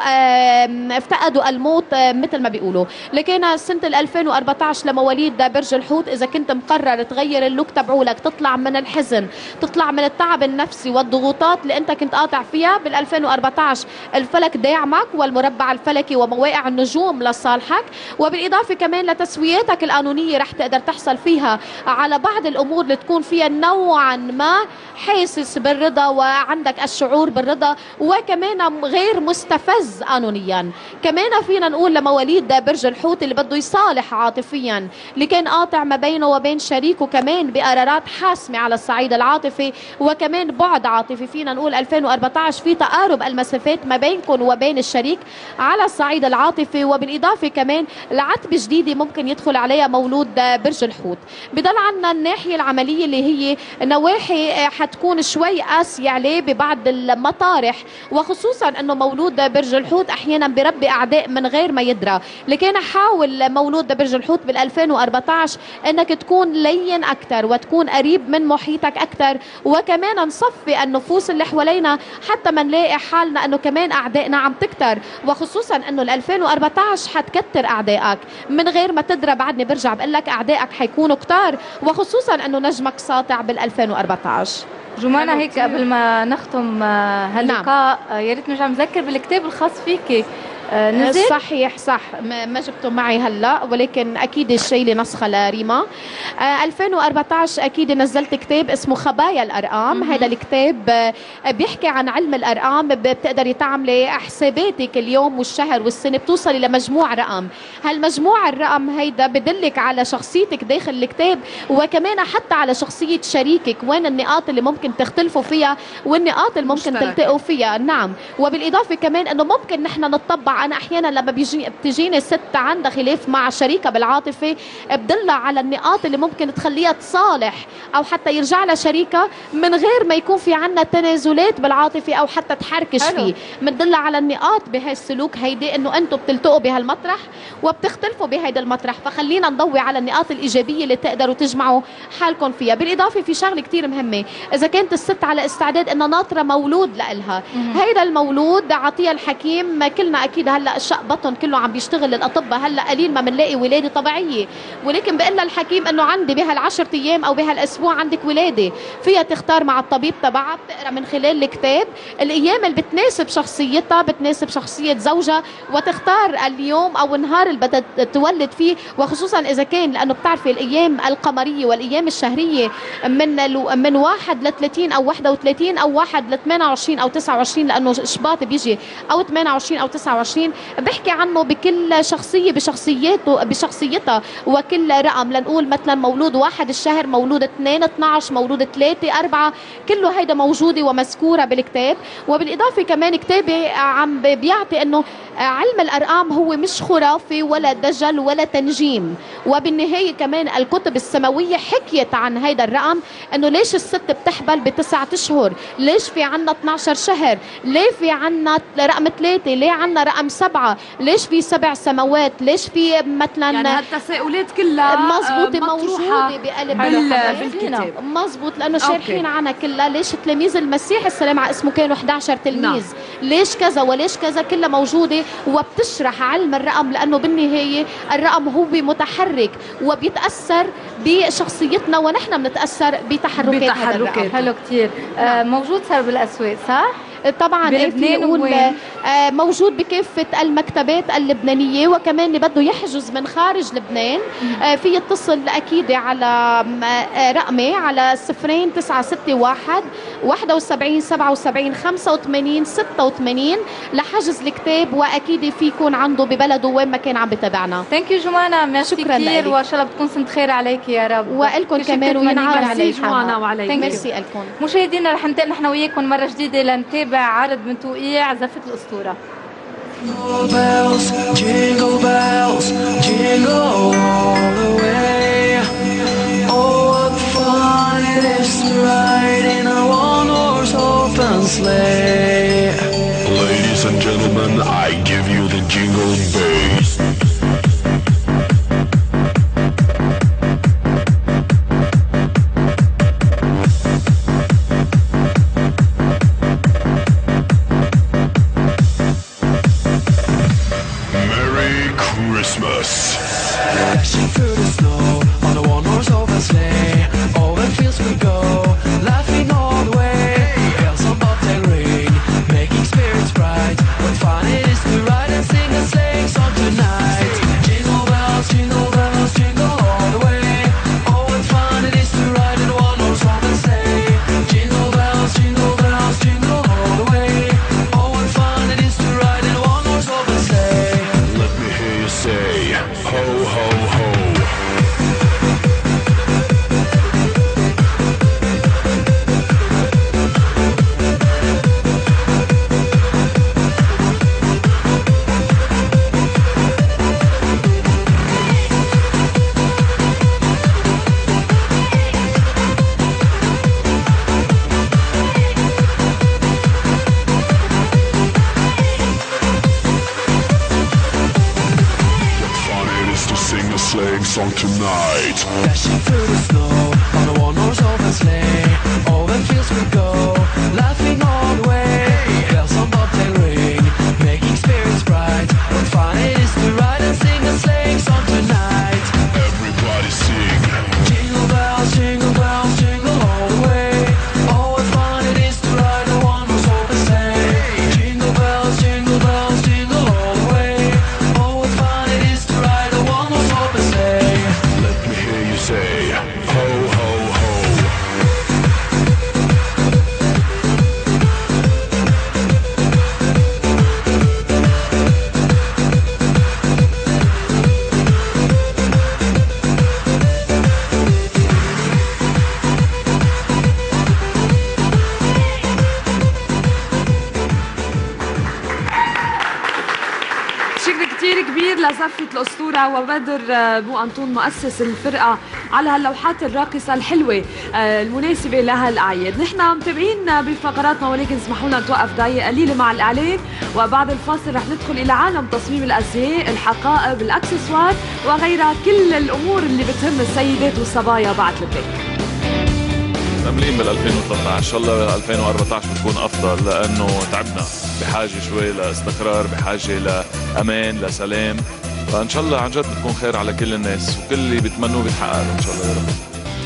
افتقدوا الموت مثل ما بيقولوا. لكن سنه ألفين وأربعطعش لمواليد برج الحوت اذا كنت مقرر تغير اللوك تبعولك، تطلع من الحزن، تطلع من التعب النفسي والضغوطات اللي انت كنت قاطع فيها، بال ألفين وأربعطعش الفلك داعمك والمربع الفلكي ومواقع النجوم لصالحك، وبالاضافه كمان لتسوياتك القانونيه رح تقدر تحصل فيها على بعض الامور اللي تكون فيها نوعا ما حاسس بالرضا وعندك الشعور بالرضا، وكمان غير مستفز قانونيا. كمان فينا نقول لمواليد برج الحوت اللي بده يصالح عاطفيا، اللي كان قاطع ما بينه وبين شريكه كمان بقرارات حاسمه على الصعيد العاطفي وكمان بعد عاطفي، فينا نقول ألفين وأربعطعش في تقارب المسافات ما بينكم وبين الشريك على الصعيد العاطفي، وبالاضافه كمان لعتبه جديده ممكن يدخل عليها مولود برج الحوت. بضل عنا الناحيه العمليه اللي هي نواحي حتكون شوي قاسيه عليه ببعض المطارح، وخصوصا انه مولود برج الحوت احيانا بربي اعداء من غير ما يدرى. لكن حاول مولود برج الحوت بال ألفين وأربعطعش انك تكون لين اكثر وتكون قريب من محيطك اكثر، وكمان نصفي النفوس اللي حوالينا حتى ما نلاقي حالنا انه كمان اعدائنا عم تكتر، وخصوصا انه ال ألفين وأربعطعش حتكتر اعدائك من غير ما تدرى. بعدني برجع بقول لك اعدائك حيكونوا كتار، وخصوصا انه نجمك ساطع بال ألفين وأربعطعش.
جمانة هيك قبل ما نختم هاللقاء، نعم. يا ريت نرجع نذكر بالكتاب الخاص فيكي. نزل؟
صحيح صح، ما جبته معي هلا، ولكن اكيد الشيء اللي نسخه لريما. ألفين وأربعطعش اكيد نزلت كتاب اسمه خبايا الارقام. هذا الكتاب بيحكي عن علم الارقام، بتقدري تعملي حساباتك اليوم والشهر والسنه، بتوصلي لمجموع رقم. هالمجموع الرقم هيدا بدلك على شخصيتك داخل الكتاب، وكمان حتى على شخصيه شريكك، وين النقاط اللي ممكن تختلفوا فيها والنقاط اللي ممكن تلتقوا فيها. نعم، وبالاضافه كمان انه ممكن نحن نطبق. أنا أحيانا لما بيجي بتجيني ست عندها خلاف مع شريكة بالعاطفة، بدلها على النقاط اللي ممكن تخليها تصالح أو حتى يرجع لها شريكة من غير ما يكون في عنا تنازلات بالعاطفة أو حتى تحركش فيه. بندلها على النقاط بهاي السلوك هيدي، إنه أنتم بتلتقوا بهالمطرح وبتختلفوا بهيدا المطرح، فخلينا نضوي على النقاط الإيجابية اللي تقدروا تجمعوا حالكم فيها. بالإضافة في شغلة كتير مهمة، إذا كانت الست على استعداد إنها ناطرة مولود لإلها، هيدا المولود عطيها الحكيم. كلنا أكيد هلا الشق بطن كله عم بيشتغل الاطباء، هلا قليل ما بنلاقي ولاده طبيعيه، ولكن بقول لها الحكيم انه عندي بهالعشر ايام او بهالاسبوع عندك ولاده، فيها تختار مع الطبيب تبعها، بتقرا من خلال الكتاب الايام اللي بتناسب شخصيتها، بتناسب شخصيه زوجها، وتختار اليوم او النهار اللي بدها تولد فيه. وخصوصا اذا كان، لانه بتعرفي الايام القمريه والايام الشهريه من من واحد ل ثلاثين او واحد وثلاثين او واحد ل ثمانية وعشرين او تسعة وعشرين، لانه شباط بيجي او ثمانية وعشرين او تسعة وعشرين، بحكي عنه بكل شخصية بشخصيته بشخصيتها وكل رقم. لنقول مثلا مولود واحد الشهر، مولود اثنين اثنعش، مولود ثلاثة أربعة، كله هيدا موجودة ومذكورة بالكتاب. وبالإضافة كمان كتابي عم بيعطي انه علم الأرقام هو مش خرافي ولا دجل ولا تنجيم، وبالنهاية كمان الكتب السماوية حكيت عن هيدا الرقم، انه ليش الست بتحبل بتسعة اشهر، ليش في عنا اثنعش شهر، ليه في عنا رقم ثلاثة، ليه عنا رقم سبعة، ليش في سبع سماوات، ليش في مثلا،
يعني هالتساؤلات كلها
مزبوطة موجودة بقلب
بالكتاب.
مزبوط، لأنه شارحين عنها كلها. ليش تلاميذ المسيح السلام على اسمه كانوا إحدى عشر تلميذ، نعم. ليش كذا وليش كذا، كلها موجودة وبتشرح علم الرقم، لأنه بالنهاية الرقم هو متحرك وبيتأثر بشخصيتنا ونحن بنتأثر بتحركات هذا الرقم.
حلو كتير. نعم. موجود صار بالأسواق صح؟
طبعا
بلبنان
نقول آه موجود بكافة المكتبات اللبنانية، وكمان اللي بده يحجز من خارج لبنان آه في يتصل أكيد على آه رقمي على صفرين تسعة ستة واحد واحد وسبعين سبعة وسبعين خمسة وثمانين ستة وثمانين لحجز الكتاب، وأكيد في يكون عنده ببلده وين ما كان عم بتابعنا.
ثانك يو جمانة، ميرسي كثير، وإن شاء الله بتكون سنة خير عليك يا رب.
وإلكم كمان وينعاد عليكم.
جمانة وعليكم.
ميرسي إلكم.
مشاهدينا رح ننتقل نحن وياكم مرة جديدة لنتابع عرض من توقيع زفة الأسطورة.
Jingle bells, jingle bells, jingle all the way. Oh, what fun it is to ride in a one-horse open sleigh.
Ladies and gentlemen, I give you the jingle bass.
Dashing through the snow on a one-horse open sleigh. Over fields we go, laughing all the way. Bells on bobtail ring, making spirits bright. What fun it is to ride and sing a sleighing song tonight. Jingle bells, jingle bells, jingle all the way. Oh, what fun it is to ride in a one-horse open sleigh. Jingle bells, jingle bells, jingle all the way. Oh, what fun it is to ride in a one-horse open sleigh.
Let me hear you say, ho, ho, ho. Sleighing song tonight.
Dashing through the snow on a one-horse open sleigh. Over fields we go, laughing all the way. Bells on bobtail ring, making spirits bright. What fun it is to ride and sing a sleighing song tonight.
Everybody sing.
Jingle bells, jingle bells, jingle all the way. Oh, what fun it is to ride a one-horse open sleigh. Jingle bells, jingle bells, jingle all the way. Oh, what fun it is to ride a one-horse open sleigh.
Let me hear you say, ho, ho, ho.
كتير كبير لزفة الأسطورة وبدر بو أنطون مؤسس الفرقة على هاللوحات الراقصة الحلوة المناسبة لهالأعياد. نحن متابعين بفقراتنا، ولكن اسمحوا لنا نتوقف دقائق قليلة مع الإعلان، وبعد الفاصل رح ندخل إلى عالم تصميم الأزياء، الحقائب، الأكسسوار وغيرها، كل الأمور اللي بتهم السيدات والصبايا بعد البريك.
مأملين بال ألفين وثلاثة عشر، ان شاء الله بال ألفين وأربعة عشر بتكون افضل، لانه تعبنا، بحاجه شوي لاستقرار، بحاجه لامان، لسلام، فان شاء الله عن جد بتكون خير على كل الناس، وكل اللي بيتمنوه بيتحقق ان شاء الله يا رب.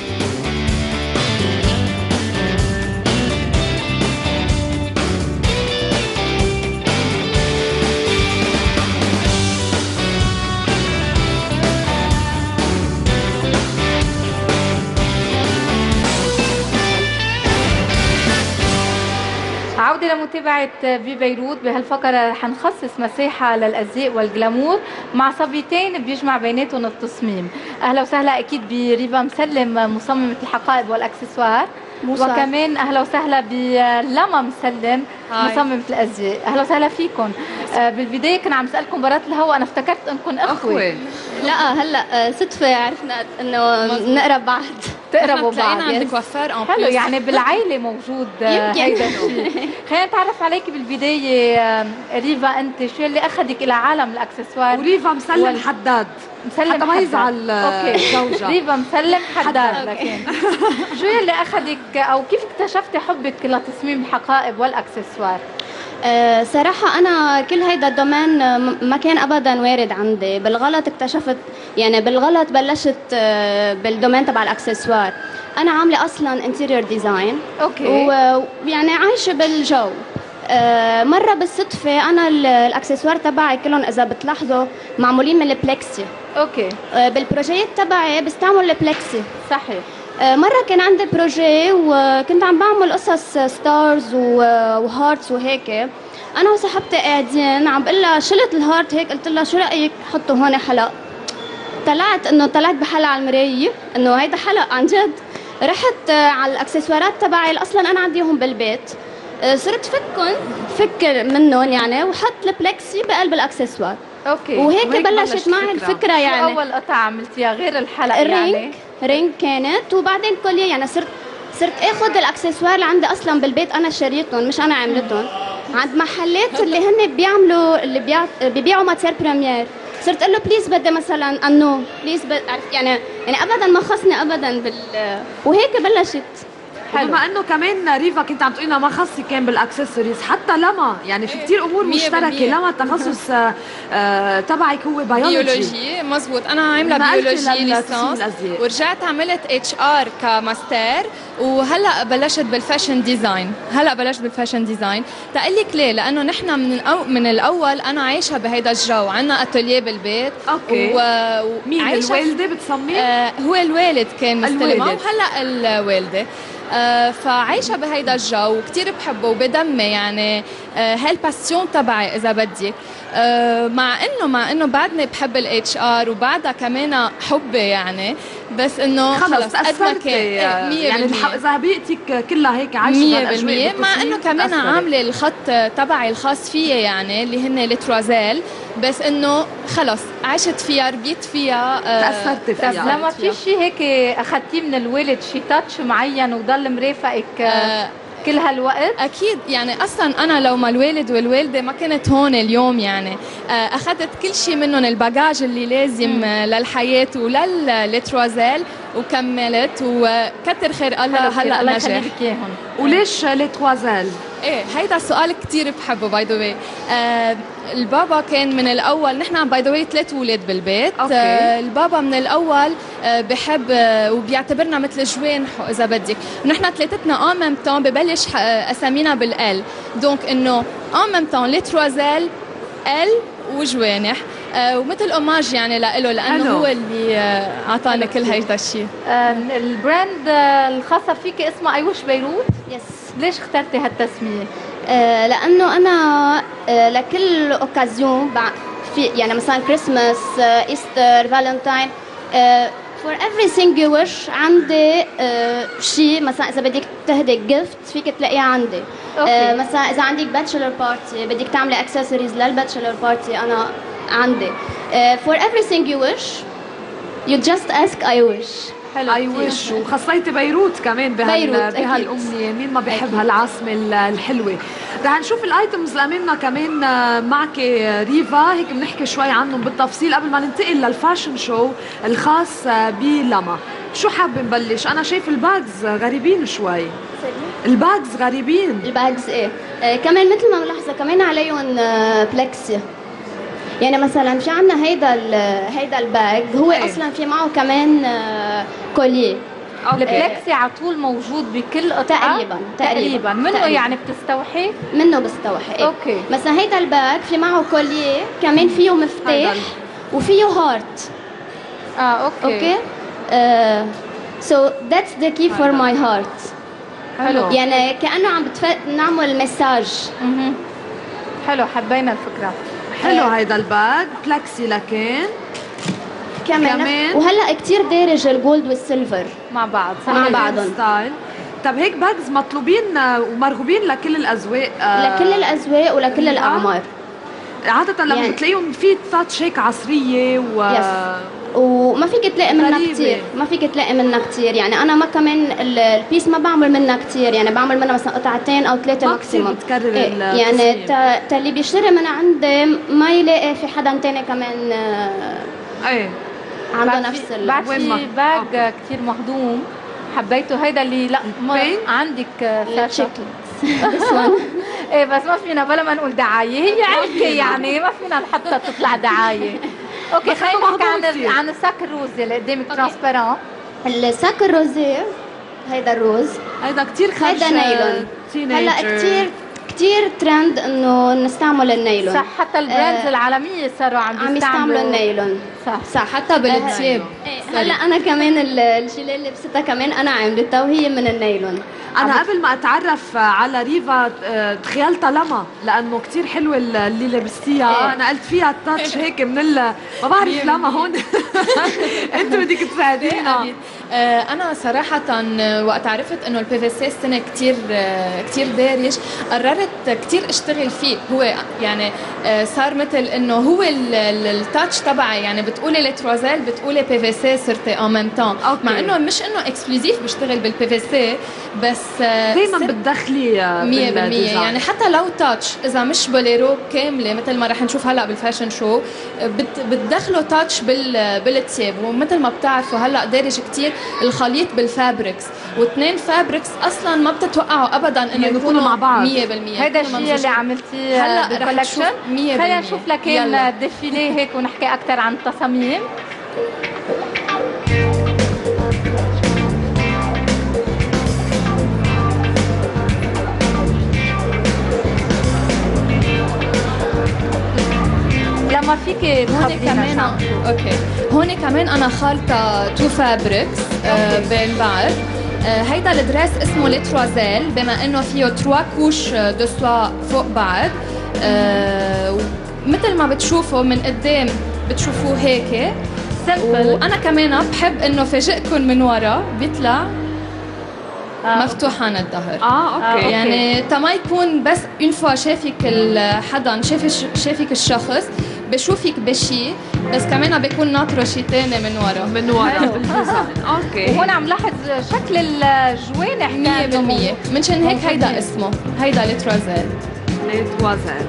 عودة لمتابعة ببيروت. بهالفقرة رح نخصص مساحة للأزياء والجلامور مع صبيتين بيجمع بيناتهم التصميم. أهلا وسهلا أكيد بريفا مسلم مصممة الحقائب والأكسسوار، وكمان أهلا وسهلا بلما مسلم مصممة الأزياء. أهلا وسهلا فيكم. آه بالبداية كنا عم سألكم برات الهوا، أنا افتكرت أنكم أخوة.
لا هلا صدفة عرفنا إنه نقرب بعض،
تقربوا بعض.
عندك وفار أو
حلو، يعني بالعائلة موجود هيدا الشيء. خلينا نتعرف عليكي بالبداية ريفا، أنت شو اللي أخذك إلى عالم الأكسسوار؟
وريفا مسلم وال... حداد
مسلم
حتى ما يزعل زوجها.
ريفا مسلم حداد. لكن شو اللي أخذك أو كيف اكتشفتي حبك لتصميم الحقائب والأكسسوار؟
أه صراحة أنا كل هيدا الدومين ما كان أبدا وارد عندي، بالغلط اكتشفت، يعني بالغلط بلشت بالدومين تبع الأكسسوار. أنا عاملة أصلا انتيريور ديزاين،
أوكي،
ويعني عايشة بالجو، آه مره بالصدفه انا الاكسسوار تبعي كلهم اذا بتلاحظوا معمولين من البلكسي.
اوكي.
آه بالبروجيات تبعي بستعمل البلكسي.
صحيح.
آه مره كان عندي بروجي وكنت عم بعمل قصص ستارز وهارتس وهيك، انا وصاحبتي قاعدين عم بقول لها شلت الهارت هيك، قلت لها شو رايك حطوا هون حلق. طلعت انه طلعت بحلق على المرايه انه هيدا حلق عن جد. رحت على الاكسسوارات تبعي اللي اصلا انا عنديهم بالبيت، صرت فكهم فك منهم يعني وحط البلكسي بقلب الاكسسوار.
اوكي.
وهيك, وهيك بلشت معي الفكره. يعني
شو اول قطعه عملتيها غير الحلق؟
رينج
يعني
رينج كانت، وبعدين كوليه. يعني صرت صرت اخذ الاكسسوار اللي عندي اصلا بالبيت، انا شريتهم مش انا عملتهم، عند محلات اللي هن بيعملوا اللي بيع... بيبيعوا ماتير بريمير. صرت اقول له بليز بدي مثلا انو بليز ب... يعني يعني ابدا ما خصني ابدا بال وهيك بلشت.
بما انه كمان ريفا كنت عم تقولي لنا ما خصي كان بالاكسسوارز، حتى لما يعني في كثير امور مشتركه. لما التخصص آه تبعك هو بيولوجي.
بيولوجي مزبوط. انا عامله بيولوجي ليسانس ورجعت عملت اتش ار كماستر، وهلا بلشت بالفاشن ديزاين. هلا بلشت بالفاشن ديزاين. تقول لك ليه؟ لانه نحن من الأو... من الاول انا عايشه بهيدا الجو، عندنا اتوليه بالبيت.
اوكي.
و...
مين الوالده بتصمم؟
آه هو الوالد كان مستلمه وهلا الوالده. آه فعايشه بهيدا الجو وكثير بحبه وبدمي يعني آه هالباسيون تبعي اذا بدك. آه مع انه مع انه بعدني بحب الاتش ار وبعدها كمان حبي يعني، بس انه
خلص قد ما كان يعني اذا بيئتك كلها هيك عايشه
مية بالمية. مع انه كمان عامله الخط تبعي الخاص فيي يعني اللي هن التروازيل، بس انه خلص عشت فيها ربيت فيها آه
تاثرت فيها.
لما في شيء هيك اخذتيه من الوالد، شيء تاتش معين وضل مرافقك آه كل هالوقت؟
اكيد يعني اصلا انا لو ما الوالد والوالده ما كنت هون اليوم يعني. اخذت كل شيء منهم الباجاج اللي لازم م. للحياه وللتروازيل وكملت، وكتر خير الله هلا
الله يخلي لك اياهم.
وليش لتروازيل؟
ايه هيدا السؤال كثير بحبه باي ذا واي. البابا كان من الاول، نحن باي ذا واي ثلاث اولاد بالبيت. آه البابا من الاول آه بحب آه وبيعتبرنا مثل جوانحه اذا بدك، ونحن ثلاثتنا ان ميم طون ببلش آه اسامينا بالال، دونك انه ان ميم طون لي تروازيل ال وجوانح. آه ومثل اوماج يعني له لانه هو اللي اعطانا آه كل هيدا الشيء.
آه البراند آه الخاصه فيك اسمها اي وش بيروت.
يس.
ليش اخترتي هالتسميه؟
آه لانه انا آه لكل اوكازيون في يعني مثلا كريسماس، آه ايستر، فالنتاين، آه for everything you wish عندي آه شيء. مثلا اذا بدك تهدي جيفت فيك تلاقيها عندي. آه مثلا اذا عندك باتشلر بارتي بدك تعملي اكسسوارز للباتشلر بارتي انا عندي. آه for everything you wish you just ask I wish.
حلو. اي وش. وخصيتي بيروت كمان بهال بهالامنيه، مين ما بيحب هالعاصمه الحلوه. رح نشوف الايتمز اللي امامنا كمان معك ريفا، هيك بنحكي شوي عنهم بالتفصيل قبل ما ننتقل للفاشن شو الخاص بلما. شو حابه نبلش؟ انا شايف الباجز غريبين شوي. الباجز غريبين.
الباجز ايه آه كمان مثل ما ملاحظه كمان عليهم آه بلكسي. يعني مثلا في عنا هيدا هيدا الباج هو أيه. اصلا في معه كمان كوليه.
البلكسي على طول موجود بكل قطعه
تقريبا
تقريبا منه تقريبا. يعني بتستوحي
منه بستوحي. إيه؟
اوكي.
مثلا هيدا الباج في معه كوليه كمان فيه مفتاح وفيه هارت.
اه اوكي
اوكي سو ذاتس ذا كي فور ماي هارت.
حلو.
يعني كانه عم بتف... نعمل مساج.
اها حلو، حبينا الفكره.
حلو. هيدا الباج بلاكسي لكن
كمان, كمان. وهلا كثير دارج الجولد والسيلفر
مع بعض
مع بعضهم
ستايل. طب هيك باجز مطلوبين ومرغوبين لكل الاذواق؟
لكل الاذواق ولكل الاعمار.
عاده لما يعني بتلاقيهم في تاتش هيك عصريه و
يس. وما فيك تلاقي منها كثير، ما فيك تلاقي منها كثير. يعني انا ما كمان البيس ما بعمل منها كثير، يعني بعمل منها مثلا قطعتين او ثلاثه ماكسيموم.
بتكرر
إيه. يعني تا اللي بيشتري من عندي ما يلاقي في حدا ثاني كمان
ايه
عنده نفس ال
بعد في باج كثير مخدوم حبيته، هيدا اللي لا ما عندك فلاشه ايه بس ما فينا بلا ما نقول دعايه، هي علكه يعني ما فينا نحطها تطلع دعايه. اوكي خلينا نحكي عن عن الساك الروزي اللي قدامك ترانسبيرون.
الساك الروزي هيدا الروز
هيدا كثير خرج،
هيدا نايلون. هلا كثير كتير ترند انه نستعمل النايلون.
صح، حتى البراندز آه العالميه صاروا عم
عم يستعملوا النايلون.
صح
صح،
حتى بالثياب.
آه هلا انا كمان الجيليه اللي لبستها كمان انا عملتها وهي من النايلون.
انا قبل ما اتعرف على ريفا تخيلتها لما لانه كتير حلوه اللي لبستيها. إيه؟ انا قلت فيها التاتش هيك من ال ما بعرف لما هون انت بدك تساعدينا.
انا صراحه وقت عرفت انه البي في سي السنه كثير كثير دارج قررت كثير اشتغل فيه. هو يعني صار مثل انه هو التاتش تبعي، يعني بتقولي لتروزيل بتقولي بي في سي صرتي ان ميم تان، مع انه مش انه اكسكلوزيف بشتغل بالبي في سي، بس
دائما بتدخلي
مية بالمية. يعني حتى لو تاتش اذا مش بوليرو كامله مثل ما رح نشوف هلا بالفاشن شو بتدخلوا تاتش بال بالثياب. ومثل ما بتعرفوا هلا دارج كثير الخليط بالفابريكس، واثنين فابريكس اصلا ما بتتوقعوا ابدا انه يكونوا مع بعض
مية بالمية. هيدا الشيء اللي عملتيه هلا بالكولكشن. خلينا نشوف لكن الديفيلي هيك ونحكي اكثر عن التصاميم. لما فيك
هون كمان اوكي هون كمان انا خالطه تو فابريكس آه بين بعض. آه هيدا الدريس اسمه لتروزيل بما انه فيه تروا كوش دو سوا فوق بعض. آه مثل ما بتشوفوا من قدام بتشوفوه هيك سمبل. وانا كمان بحب انه فاجئكم من ورا بيطلع آه مفتوح عن الظهر.
اه اوكي
يعني تما يكون بس اون فوا شافك حدا شاف شافك الشخص بشوفك بشي، بس كمان بيكون ناطره شي ثاني من ورا
من ورا بالديزاين. اوكي
وهون عم لاحظ شكل الجوانح
مية بالمية. منشان هيك هيدا اسمه هيدا لتروزيل.
لتروزيل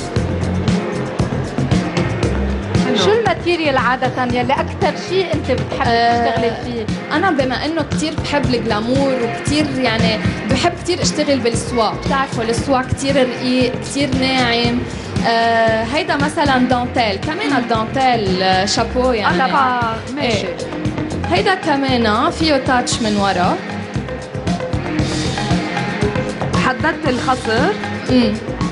شو الماتيريال عادة يلي أكثر شيء أنت بتحب أه تشتغلي فيه؟
أنا بما إنه كثير بحب الجلامور وكثير يعني بحب كثير أشتغل بالسوا. بتعرفوا السوا كثير رقيق كثير ناعم. آه هيدا مثلا دانتيل كمان الدانتيل آه شابو يعني
آه ماشي. ايه.
هيدا كمان فيه تاتش من ورا.
حددت الخصر.
امم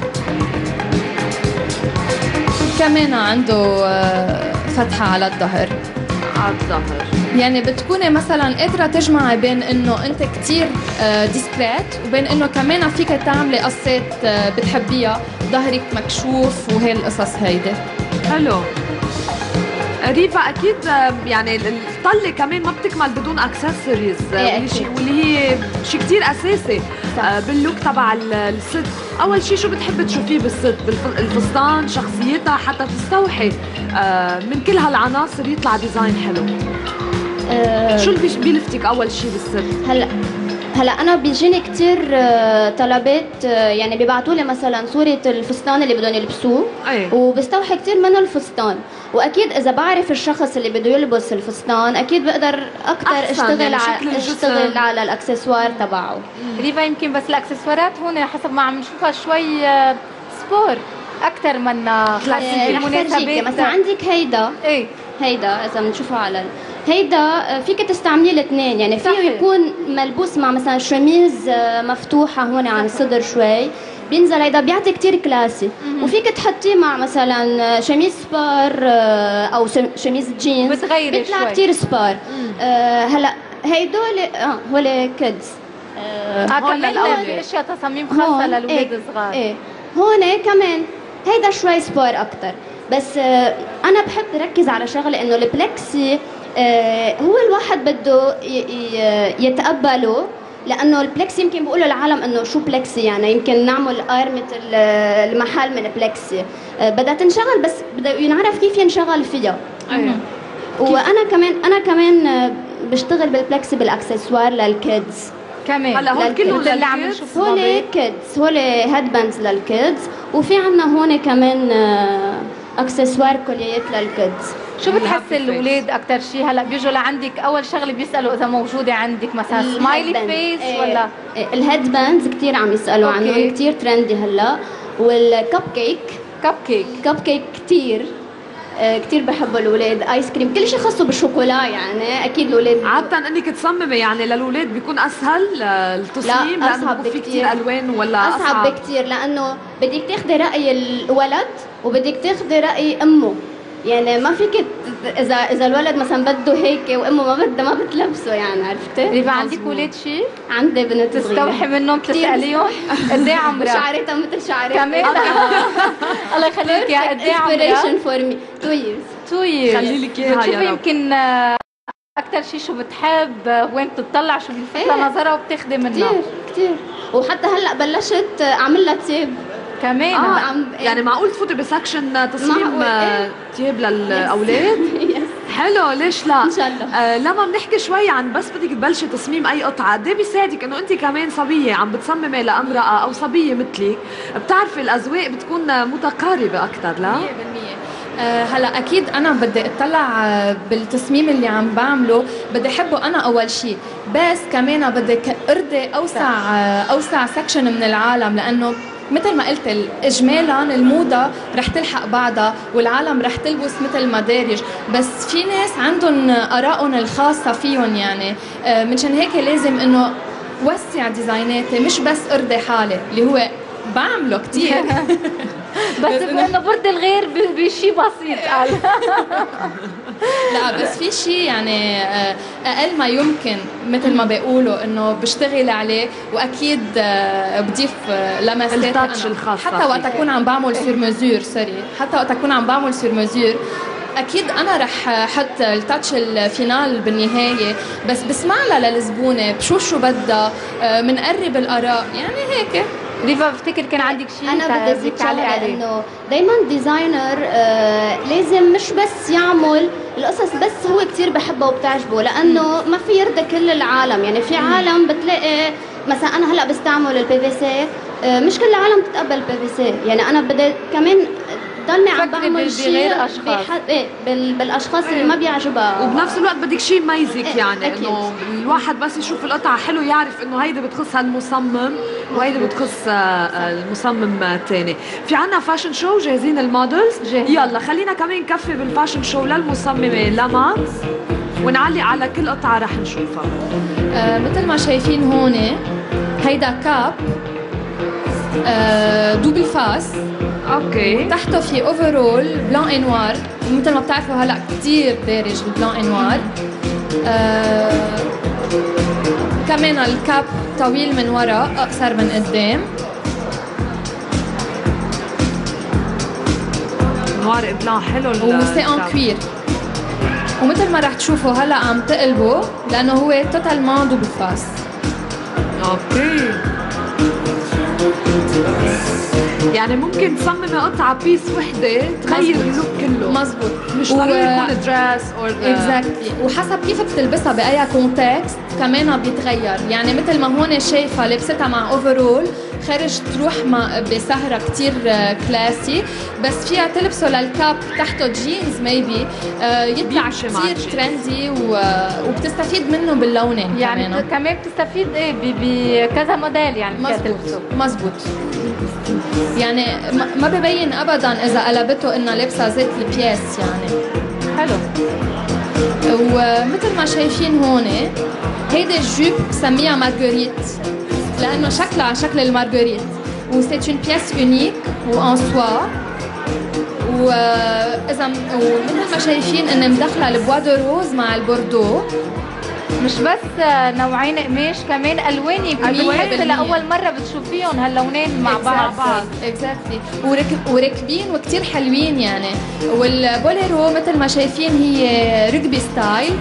كمان عنده آه فتحة على الظهر.
على الظهر
يعني بتكوني مثلا قادرة تجمعي بين انه انت كتير آه ديسكريت وبين انه كمان فيك تعملي قصات آه بتحبيها ظهرك مكشوف وهي القصص هيدي.
حلو. ريفا اكيد يعني الطله كمان ما بتكمل بدون اكسسوارز واللي هي شيء كثير اساسي باللوك تبع الست. اول شيء شو بتحب تشوفيه بالست؟ الفستان شخصيتها حتى تستوحي من كل هالعناصر يطلع ديزاين حلو. أه شو اللي بيلفتك اول شيء بالست؟
هلا هلا انا بيجيني كثير طلبات، يعني بيبعتوا لي مثلا صوره الفستان اللي بدهم يلبسوه وبستوحي كثير من الفستان. واكيد اذا بعرف الشخص اللي بده يلبس الفستان اكيد بقدر اكثر اشتغل يعني على اشتغل على الاكسسوار تبعه.
ريفا يمكن بس الاكسسوارات هون حسب ما عم نشوفها شوي سبور اكثر من
كلاسيكي مناسبات. مثلا عندك هيدا
ايه
هيدا اذا بنشوفها على هيدا فيك تستعمليه الاثنين، يعني فيه يكون ملبوس مع مثلا شميز مفتوحه هون عن الصدر شوي بينزل هيدا بيعطي كتير كلاسي. وفيك تحطيه مع مثلا شميز سبار او شميز جينز بيطلع كتير سبار. آه هلا هيدول اه هول كيدز.
اه كمان في اشياء تصاميم خاصه للاولاد الصغار.
ايه هون كمان هيدا شوي سبار اكثر، بس آه انا بحب ركز على شغله انه البلكسي آه هو الواحد بده يتقبله، لانه البلكسي يمكن بيقولوا العالم انه شو بلكسي، يعني يمكن نعمل ارمة المحل من بلكسي. آه بدها تنشغل بس بده ينعرف كيف ينشغل فيها.
ايوه
وانا كمان انا كمان بشتغل بالبلكسي بالاكسسوار للكيدز
كمان.
هلا هول كلهم اللي عم نشوف
هول كيدز، هول هيد باندز للكيدز، وفي عندنا هون كمان اكسسوار كوليات للكيدز.
شو بتحس الاولاد اكثر شيء هلا بيجوا لعندك اول شغله بيسالوا اذا موجوده عندك مثلا سمايلي فيس ولا
الهيد باندز كثير عم يسالوا عنهم، كثير ترندي هلا. والكب كيك
كب كيك
كب كيك كثير كثير بحبوا الاولاد، ايس كريم، كل شيء خاصه بالشوكولا يعني اكيد الاولاد.
عاده انك تصممي يعني للاولاد بيكون اسهل التصميم
لا اصعب
بكثير، في كثير الوان ولا
اصعب,
أصعب
بكثير لانه بدك تاخذي راي الولد وبدك تاخذي راي امه، يعني ما فيك اذا اذا الولد مثلا بده هيك وامه ما بدها ما بتلبسه يعني عرفتي؟
ريفا عندك اولاد شيء؟
عندي بنت صغيره
تستوحي منهم تساليهم قد ايه عمرها؟
شعرتها مثل شعرتي
كمان الله يخليك يا قد ايه عمرها؟
inspiration for me two years
two years
خلي لك اياها يا رب.
بتشوفي يمكن اكثر شيء شو بتحب وين بتطلع شو بيلفت لها نظرها وبتاخذي منها
كثير كثير، وحتى هلا بلشت اعمل لها تياب
كمان.
آه عم يعني معقول تفوتي بسكشن تصميم
إيه؟
تياب للاولاد؟ حلو ليش لا؟
ان شاء الله.
آه لما بنحكي شوي عن بس بدك تبلشي تصميم اي قطعه، قد ايه بيساعدك انه انت كمان صبيه عم بتصممي لامراه او صبيه مثلك، بتعرفي الاذواق بتكون متقاربه اكثر لا؟
مية بالمية. أه هلا اكيد انا بدي اطلع بالتصميم اللي عم بعمله، بدي احبه انا اول شيء، بس كمان بدي ارضي اوسع اوسع سكشن من العالم، لانه مثل ما قلت اجمالا الموضه رح تلحق بعضها والعالم رح تلبس مثل ما دارج، بس في ناس عندهم ارائهم الخاصه فيهم يعني، أه منشان هيك لازم انه وسع ديزايناتي مش بس ارضي حالي اللي هو بعمله كثير
بس انه برد الغير بشيء بسيط قال
لا بس في شيء يعني اقل ما يمكن مثل ما بيقولوا انه بشتغل عليه، واكيد بضيف لمسات
الخاصه
حتى وقت اكون عم بعمل سير مزور سوري حتى وقت اكون عم بعمل سير مزور اكيد انا رح احط التاتش الفينال بالنهايه، بس بسمع لها للزبونه بشوف شو بدها، بنقرب الاراء يعني هيك.
ريفا بفتكر كان عندك شيء
انا بدي ازيد شغله انه دائما ديزاينر آه لازم مش بس يعمل القصص بس هو كثير بحبها وبتعجبه، لانه ما في يرضى كل العالم، يعني في عالم بتلاقي مثلا انا هلا بستعمل البي في سي آه مش كل العالم بتتقبل البي في سي، يعني انا بدي كمان ضلني عم بعمل شيء ايه بالاشخاص اللي ما بيعجبها،
وبنفس الوقت بدك شيء يميزك يعني انه الواحد بس يشوف القطعه حلو يعرف انه هيدي بتخص هالمصمم وهيدي بتخص المصمم الثاني. في عنا فاشن شو جاهزين المودلز؟ يلا خلينا كمان نكفي بالفاشن شو للمصممه لما ونعلق على كل قطعه رح نشوفها.
آه مثل ما شايفين هون هيدا كاب آه دوبل فاس،
اوكي،
تحته في اوفرول بلان اي نوار، مثل ما بتعرفوا هلا كثير دارج البلان اي نوار. آه كمان الكاب طويل من ورا اقصر من قدام،
نوار بلان حلو
وسي ان كوير، ومثل ما رح تشوفوا هلا عم تقلبه لانه هو توتالمون دوبل فاس.
اوكي، يعني ممكن تصممي قطعه بيس وحده تغير اللوك كله.
مزبوط،
مش ضروري يكون دريس او
اكزاكتلي، وحسب كيف بتلبسها باي كونتكست كمان بيتغير، يعني مثل ما هون شايفه لبستها مع اوفرول خرج تروح مع بسهره كثير كلاسي، بس فيها تلبسه للكاب تحته جينز ميبي آه يطلع كثير ترندي وبتستفيد منه باللونين
يعني
كمان
كمان بتستفيد ايه بكذا موديل يعني
مزبوط مزبوط، يعني ما ببين ابدا اذا قلبته انها لابسه زيت البياس يعني
حلو.
ومثل ما شايفين هون هيدي الجوب بسميها مارغريت لانه شكلها على شكل المارغريت، وسيت اون بياس اونيك وان سوا، واذا ومثل ما شايفين اني مدخله البوا دو روز مع البوردو،
مش بس نوعين قماش كمان الوان يمكن لاول مره بتشوفيهم هاللونين مع بعض بعض
اكزاكتلي وركبين وكثير حلوين يعني. والبوليرو مثل ما شايفين هي ركبي ستايل،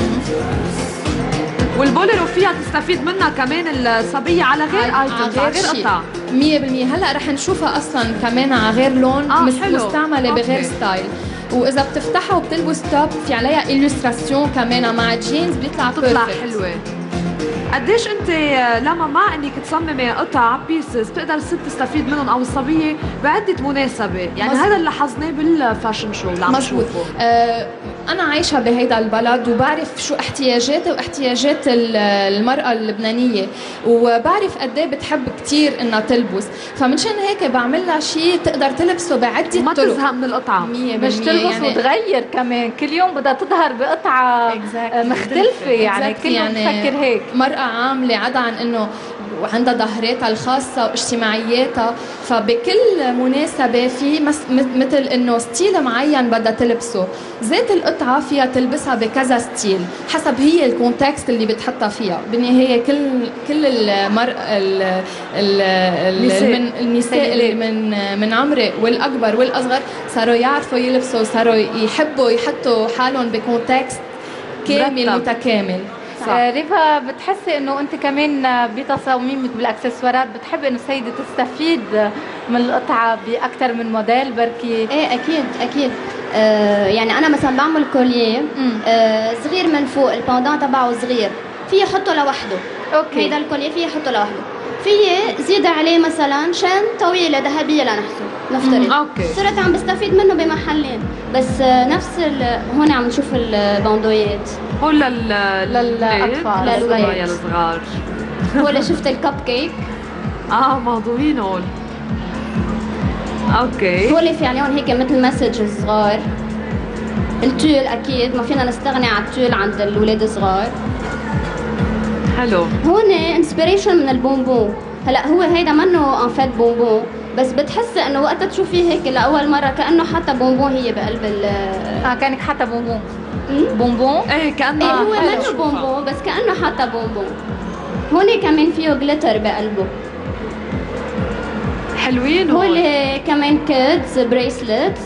والبوليرو فيها تستفيد منها كمان الصبيه على غير ايتمز على غير قطع
مية بالمية. هلا رح نشوفها اصلا كمان على غير لون
آه
مستعمله بغير ستايل، واذا بتفتحها وبتلبس توب في عليها إليستراسيون كمان مع جينز بيطلع
بتطلع حلوه. قديش انت لما مع انك تصممي قطع بيسز بتقدر الست تستفيد منهم او الصبيه بعده مناسبه، يعني مزبوط. هذا اللي لاحظناه بالفاشن شو اللي عم نشوفه.
آه انا عايشه بهيدا البلد وبعرف شو احتياجاتي واحتياجات المراه اللبنانيه، وبعرف قد ايه بتحب كثير انها تلبس، فمنشان هيك بعمل لها شيء تقدر تلبسه بعده طرق،
ما تزهق من القطعه،
مش تلبس يعني وتغير كمان كل يوم بدها تظهر بقطعه exactly. مختلفه يعني exactly. كل يوم يعني تفكر هيك.
مرأة عامله عدا عن انه وعندها ظهراتها الخاصة واجتماعياتها، فبكل مناسبة في مثل انه ستيل معين بدها تلبسه، ذات القطعة فيها تلبسها بكذا ستيل حسب هي الكونتكست اللي بتحطها فيها. بالنهاية كل كل المرأة من النساء اللي من من عمري والاكبر والاصغر صاروا يعرفوا يلبسوا، صاروا يحبوا يحطوا حالهم بكونتكست كامل متكامل.
آه ريفا، بتحسي انه انت كمان بتصاميمك بالاكسسوارات بتحبي انه السيده تستفيد من القطعه باكثر من موديل بركي؟
ايه اكيد اكيد. آه يعني انا مثلا بعمل كوليه آه صغير من فوق، الباندان تبعه صغير، فيه احطه لوحده.
اوكي.
هيدا الكوليه فيه احطه لوحده، فيه زيد عليه مثلا شان طويله ذهبيه لنحسه نفترض.
اوكي.
صرت عم بستفيد منه بمحلين، بس آه نفس هون عم نشوف الباندويات
هول لل
للاطفال
للولاد الصغار.
هول شفت الكب كيك؟
اه موضوعين هول. اوكي.
هول في عليهم هيك مثل مسج صغار. التول اكيد ما فينا نستغني عن التول عند الاولاد الصغار.
حلو.
هون انسبيريشن من البونبون. هلا هو هيدا منه ان فات بونبون، بس بتحسي انه وقتها تشوفيه هيك لاول مره كانه حتى بونبون هي بقلب ال
اه كانك حتى بونبون. بونبون؟
ايه كانه ايه هو منه بونبون بس كانه حتى بونبون. هون كمان فيه جليتر بقلبه.
حلوين
هول. هول كمان كيدز بريسلتس.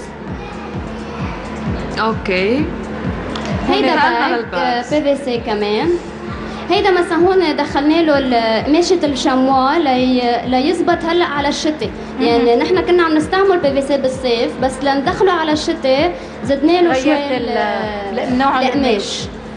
اوكي.
هيدا باك بي في سي كمان. هيدا مثلا هون دخلنا له قماشة الشموا لي ليزبط هلا على الشتاء، يعني نحن كنا عم نستعمل بي في سي بالصيف بس لندخله على الشتاء زدنا له شوي
النوع
القماش.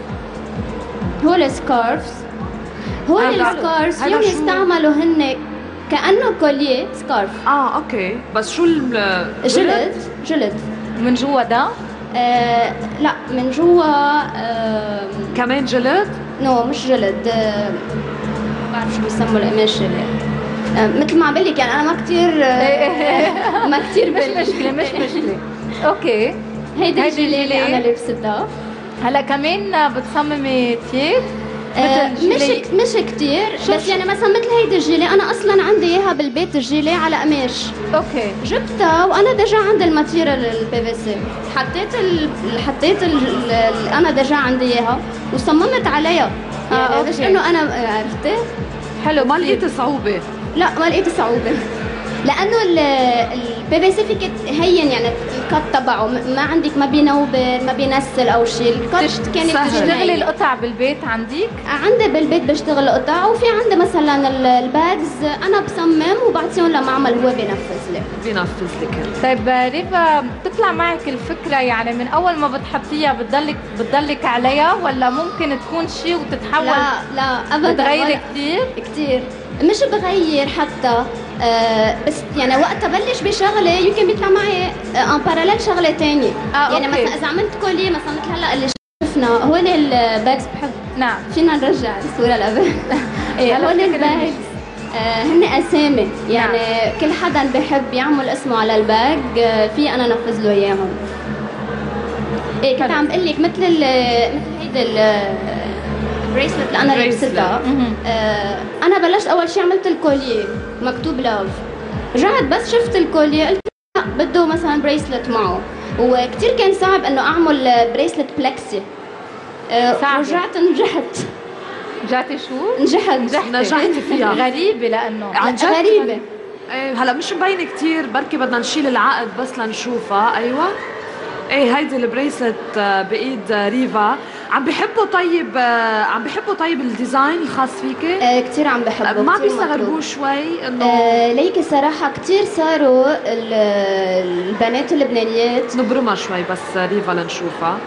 هول سكارفز. هول السكارفز فيهم يستعملوا هن كأنه كوليه سكارف.
اه اوكي، بس شو
جلد جلد
من جوا ده؟
آه لا من جوا آه
كمان جلد؟
نو مش جلد، آه ما بعرف شو بيسموا القماش اللي آه مثل ما عم بقول لك يعني انا ما كثير آه ما كثير
مش مشكله مش مشكله. اوكي.
هيدي الجيلي اللي انا لابستها.
هلا كمان بتصممي تياب؟
آه مش مش كثير بس يعني مثلا مثل هيدي الجيلي انا اصلا عندي اياها بالبيت الجيلي على قماش.
اوكي.
جبتها وانا ديجا عندي الماتيريال البي في سي، حطيت ال... حطيت ال... ال... انا ديجا عندي اياها وصممت عليها. يعني آه مش انه انا عرفتي.
حلو. ما لقيتي صعوبه؟
لا ما لقيت صعوبه لانه البي في سي فيك هين يعني الكت تبعه ما عندك ما بينوبر ما بينسل او شيء. الكت كانت
تشتغلي القطع بالبيت عندك؟
عندي بالبيت بشتغل قطع، وفي عندي مثلا الباجز انا بصمم وبعطيهم لمعمل هو بينفذ لي
بينفذ لك.
طيب ريفا، بتطلع معك الفكره يعني من اول ما بتحطيها بتضلك بتضلك عليها ولا ممكن تكون شيء وتتحول؟
لا لا ابدا.
بتغيري كثير؟
كثير مش بغير حتى آه بس يعني وقت ابلش بشغله يمكن بيطلع معي ان باراليل شغله ثانيه.
آه
يعني
أوكي.
مثلا اذا عملت كوليه مثلا مثل هلا اللي شفنا هول الباكس بحب.
نعم.
فينا نرجع الصوره لقبل. ايه هول الباكس آه هن اسامي يعني نعم. كل حدا بحب يعمل اسمه على الباج آه في انا نفذ له اياهم. ايه كنت عم بقول لك مثل مثل هيدا البريسلت اللي انا لبستها. آه انا بلشت اول شيء عملت الكوليه مكتوب لاف، رجعت بس شفت الكوليه قلت لا بده مثلا بريسلت معه، وكثير كان صعب انه اعمل بريسلت بلكسي. آه صعب. رجعت نجحت.
نجحتي شو؟
نجحت
نجحتي فيها.
غريبه لانه
عن جد
غريبه.
ايه هلا مش مبينه كثير، بركي بدنا نشيل العقد بس لنشوفها. ايوه ايه هيدي البريسلت بايد ريفا. عم بحبوا طيب عم بحبوا طيب الديزاين الخاص فيكي؟
آه كثير عم بحبه.
ما بيستغربوه شوي انه
آه ليكي صراحه كثير صاروا البنات اللبنانيات
نبرمها شوي بس ريفا لنشوفها.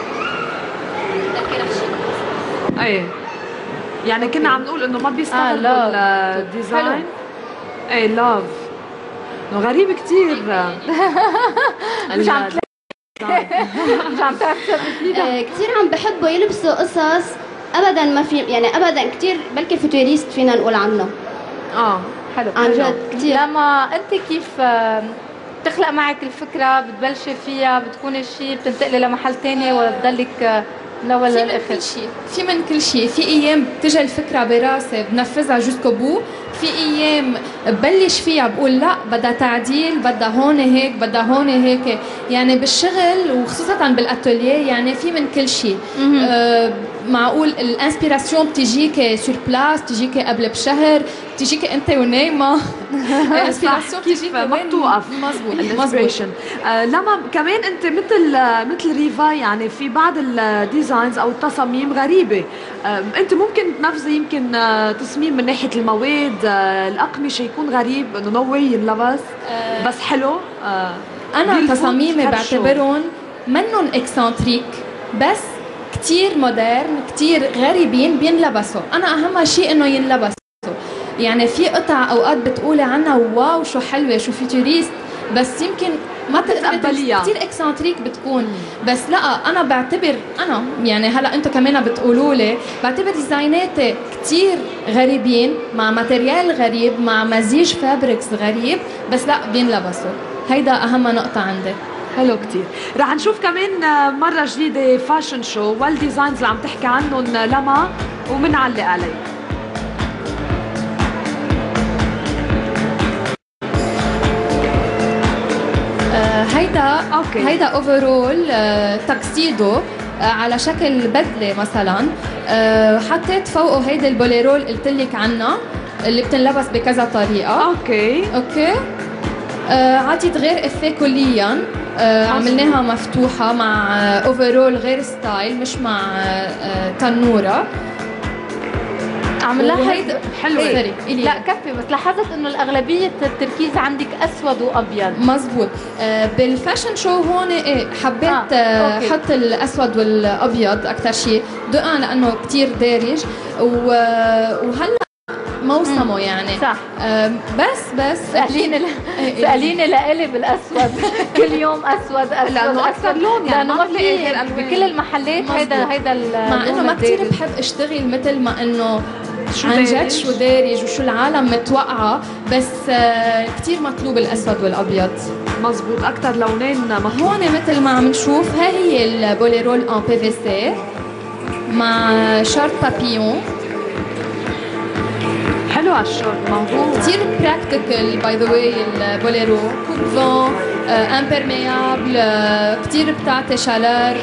ايه يعني كنا عم نقول انه ما بيستغربوا آه الديزاين. ايه لاف غريب كثير.
مش عم مش عم تعرف تسبب
كثير عم بحبوا يلبسوا قصص ابدا ما في، يعني ابدا كثير بلكي فوتوريست فينا نقول عنه.
اه حلو
عن جد كثير.
لما انت كيف بتخلق معك الفكره، بتبلشي فيها، بتكوني شيء بتنتقلي لمحل ثاني ولا بتضلك من اول للاخر؟
في من كل شيء، في من كل شيء. في ايام بتجي الفكره براسي بنفذها جوسكو بو، في ايام ببلش فيها بقول لا بدها تعديل، بدها هون هيك، بدها هون هيك. يعني بالشغل وخصوصا بالاتوليه يعني في من كل شيء. آه معقول الانسبيراسيون بتجيك سور بلاس، بتجيك قبل بشهر، بتجيك انت ونايمه.
الانسبيراسيون بتجيك ما بتوقف.
مزبوط
الانسبيريشن. آه لما كمان انت مثل مثل ريفا، يعني في بعض الديزاينز او التصاميم غريبه. آه انت ممكن تنفذي يمكن آه تصميم من ناحيه المواد، آه الاقمشه يكون غريب انه نو واي ينلبس، آه بس حلو. آه
انا تصاميمي بعتبرهم منهم اكسنتريك، بس كتير مودرن، كتير غريبين بينلبسوا. انا اهم شيء انه ينلبسوا. يعني في قطع اوقات بتقولي عنها واو شو حلوه شو فيتوريست، بس يمكن ما تتقبليها، كثير اكسنتريك بتكون. بس لا انا بعتبر انا يعني هلا انتم كمان بتقولوا لي، بعتبر ديزايناتي كثير غريبين مع ماتريال غريب مع مزيج فابريكس غريب، بس لا بينلبسوا. هيدا اهم نقطه عندي.
حلو كتير. رح نشوف كمان مرة جديدة فاشن شو والديزاينز اللي عم تحكي عنهم لما ومنعلق عليه.
آه هيدا أوكي. هيدا اوفرول آه تاكسيدو آه على شكل بدلة مثلا. آه حطيت فوقه هيدا البوليرو اللي قلت لك عنها اللي بتنلبس بكذا طريقة.
اوكي
اوكي. آه عطيت غير افيه كليا. آه عملناها مفتوحة مع آه اوفرول غير ستايل، مش مع آه تنورة.
عملها هيدا
حلوة.
لا كفي، بس لاحظت انه الاغلبية التركيز عندك اسود وابيض.
مزبوط. آه بالفاشن شو هون ايه حبيت آه حط الاسود والابيض اكثر شيء، دقا لانه كثير دارج وهلا موسمه يعني.
صح.
آه بس بس
سأليني ل... سأليني لإلي بالأسود. كل يوم أسود أسود
لأنه أكثر لون، يعني
ما في بكل المحلات. هيدا هيدا
مع إنه ما كثير بحب أشتغل مثل ما إنه عن جد شو دارج وشو العالم متوقعة، بس آه كثير مطلوب الأسود والأبيض.
مزبوط، أكثر لونين مطلوب.
هون مثل ما عم نشوف ها هي البوليرول ان بي في سي مع شارت بابيون.
حلو هالشورت، موضوع
كثير براكتيكال باي ذا واي. البوليرو كوب فون امبرميابل، كثير بتعطي شالار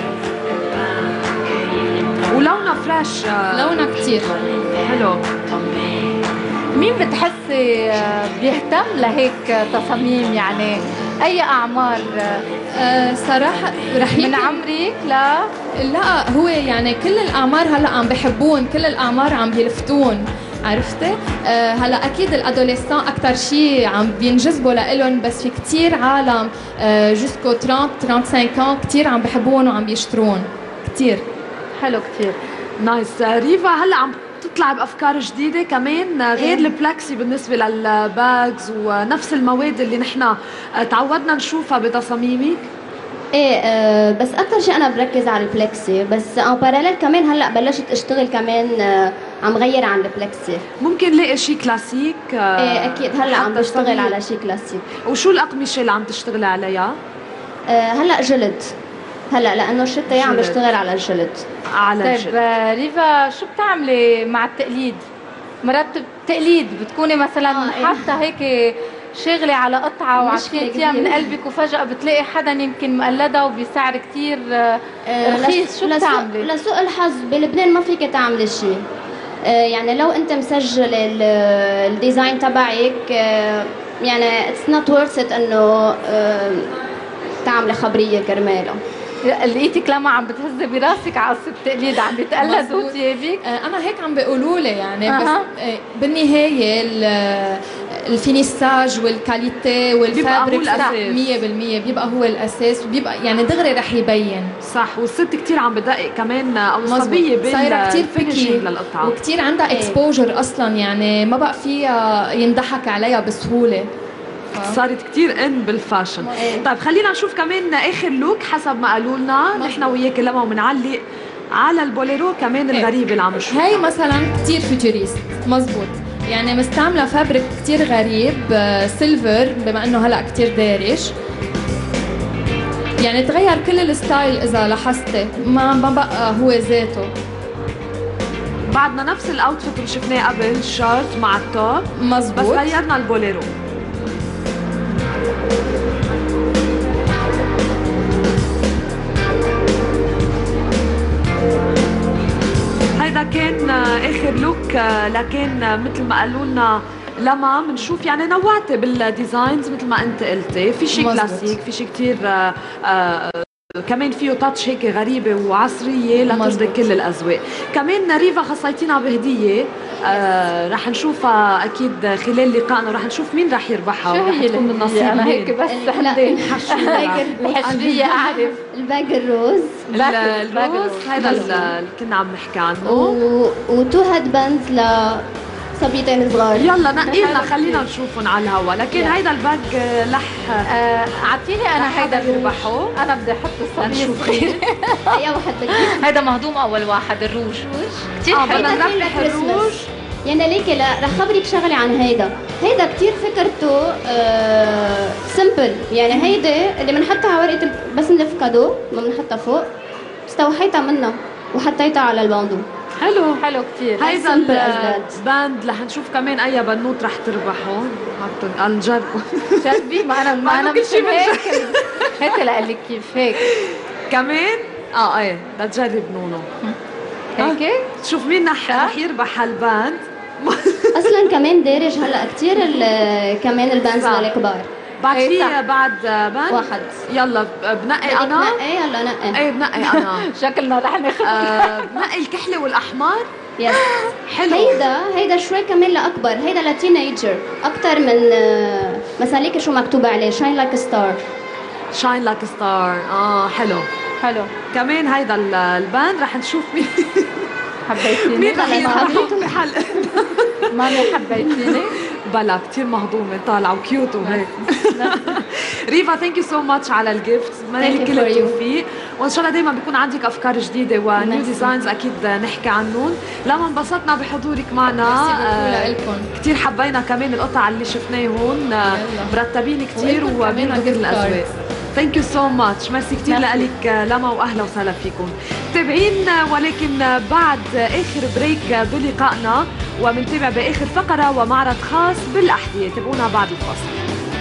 ولونها فريش.
لونها كثير
حلو.
مين بتحسي بيهتم لهيك تصاميم؟ يعني اي اعمار؟
أه صراحه رح
من عمرك؟ لا
لا هو يعني كل الاعمار هلا عم بحبون، كل الاعمار عم بيلفتون، عرفتي؟ أه هلا اكيد الادوليسان اكثر شيء عم بينجذبوا لإلهم، بس في كثير عالم أه جوسكو ثلاثين خمسة وثلاثين كثير عم بحبون وعم بيشترون كثير.
حلو كثير.
نايس. ريفا هلا عم تطلع بافكار جديده كمان غير إيه؟ البلاكسي بالنسبه للباجز ونفس المواد اللي نحن تعودنا نشوفها بتصاميمك.
ايه أه بس اكثر شيء انا بركز على البلاكسي، بس ان باراليل كمان هلا بلشت اشتغل كمان أه عم غير عن البلاكسي.
ممكن نلاقي شيء كلاسيك؟ أه
ايه اكيد هلا عم بشتغل على شيء كلاسيك.
وشو الاقمشه اللي عم تشتغلي عليها؟
أه هلا جلد، هلا لانه الشتاء عم بشتغل على الجلد.
على
طيب الجلد. ريفا شو بتعملي مع التقليد؟ مرات تقليد بتكوني مثلا آه حاطه هيك شغله على قطعه وعطيتيها من قلبك وفجاه بتلاقي حدا يمكن مقلدها وبسعر كثير رخيص، شو بتعملي؟
لسوء الحظ بلبنان ما فيك تعملي شيء. آه يعني لو انت مسجل الديزاين تبعك آه يعني اتس نوت ورث ات انه آه تعملي خبريه كرمالها.
لقيتك لما عم بتهزي براسك على قصه التقليد عم بيتقلدوا ثيابك؟
انا هيك عم بيقولوا لي يعني أه. بس بالنهايه الفينيساج والكاليتي والفابريك مية بالمية بيبقى هو الاساس، وبيبقى يعني دغري رح يبين.
صح. والست كثير عم بدقق كمان او الصبيه
صايره كثير
فينيشينج للقطعه
وكثير عندها اكسبوجر اصلا، يعني ما بقى فيها ينضحك عليها بسهوله. ف...
صارت كتير ان بالفاشن. طيب خلينا نشوف كمان اخر لوك حسب ما قالوا لنا نحن وياك لما وبنعلق على البوليرو كمان الغريبه اللي عم نشوفها.
هي مثلا كتير فيوتوريست مزبوط، يعني مستعمله فابريك كتير غريب سيلفر بما انه هلا كتير دارج، يعني تغير كل الستايل اذا لاحظتي، ما ما بقى هو ذاته.
بعدنا نفس الاوتفيت اللي شفناه قبل، الشورت مع التوب
مزبوط،
بس غيرنا البوليرو. هيدا كان اخر لوك، لكن مثل ما قالوا لنا لما بنشوف يعني نوعتي بالديزاينز مثل ما انت قلتي، في شيء كلاسيك، في شيء كثير آه آه كمان فيه تاتش هيك غريبه وعصريه لتجذب كل الاذواق. كمان ريفا خصيتينا بهديه آه رح نشوفها اكيد خلال لقائنا، ورح نشوف مين رح يربحها ورح تكون من نصيب
انا هيك بس حدين
الحشريه اعرف الباج الروز،
الروز هذا اللي كنا عم نحكي عنه،
وتو هيد باندز ل صبيتين صغار.
يلا نقي لنا خلينا نشوفهم على الهوا، لكن هيدا الباج لح
اعطيني آه انا هيدا
يربحه،
انا بدي احط الصبي صغير.
اي واحد بدي.
هيدا مهضوم اول واحد الروج
كثير حلو. بدنا نربح الروج يعني ليكي. لا رح خبرك شغله عن هيدا، هيدا كثير فكرته آه سمبل، يعني هيدا اللي بنحطها على ورقه بس نلف كادو ما بنحطها فوق، استوحيتها منها وحطيتها على الباندو.
حلو
حلو كثير.
هيدا الباند رح نشوف كمان اي بنوت رح تربحه. حطوا نجربوا
جربي، ما انا ما انا مش هيك هيك لقال لك كيف هيك
كمان اه ايه بدها تجرب نونو
هيك
تشوف مين رح يربح هالباند.
اصلا كمان دارج هلا كثير كمان الباندز للكبار.
بعد في بعد باند
واحد.
يلا بنقي انا
بنقي يلا نقي
ايه بنقي انا
شكلنا رح ناخذ
آه بنقي الكحلي والاحمر.
يس
حلو.
هيدا هيدا شوي كمان لاكبر، هيدا لتينيجر اكثر من آه مثلا ليك شو مكتوب عليه شاين لايك ستار.
شاين لايك ستار اه حلو
حلو.
كمان هيدا الباند رح نشوف مين
حبيتيني
مين رح يربح بحلقة.
مامي حبيتيني
بلا كثير مهضومه طالعه وكيوت وهيك. ريفا ثانك يو سو ماتش على الجيفت، بتمنى لك كل التوفيق، وان شاء الله دائما بيكون عندك افكار جديده ونيو ديزاينز اكيد نحكي عنهم. لما انبسطنا بحضورك معنا
آه
كثير حبينا كمان القطع اللي شفناهم مرتبين كثير وبيرضوا كل الاذواق. ثانك يو سو ماتش، ميرسي كثير لك لما واهلا وسهلا فيكم. تابعين ولكن بعد اخر بريك بلقائنا ومنتابع باخر فقره ومعرض خاص بالاحذيه، تابعونا بعد الفاصل.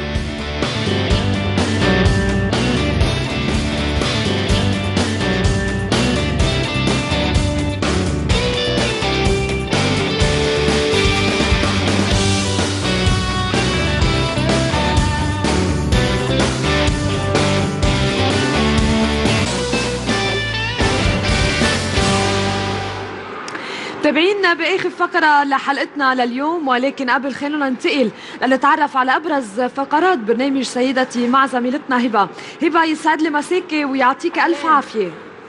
تابعينا باخر فقره لحلقتنا لليوم، ولكن قبل خلينا ننتقل لنتعرف على ابرز فقرات برنامج سيدتي مع زميلتنا هبه. هبه يسعد لي مساكي ويعطيك الف عافيه.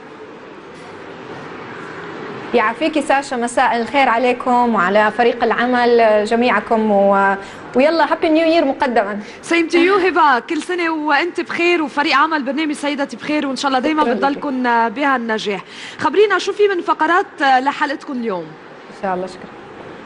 يعافيكي ساشا، مساء الخير عليكم وعلى فريق العمل جميعكم و... ويلا هابي نيو يير مقدما.
سيم تو يو هبه، كل سنه وانت بخير وفريق عمل برنامج سيدتي بخير، وان شاء الله دائما بتضلكم بها النجاح. خبرينا شو في من فقرات لحلقتكم اليوم؟
ان شاء الله. شكرا.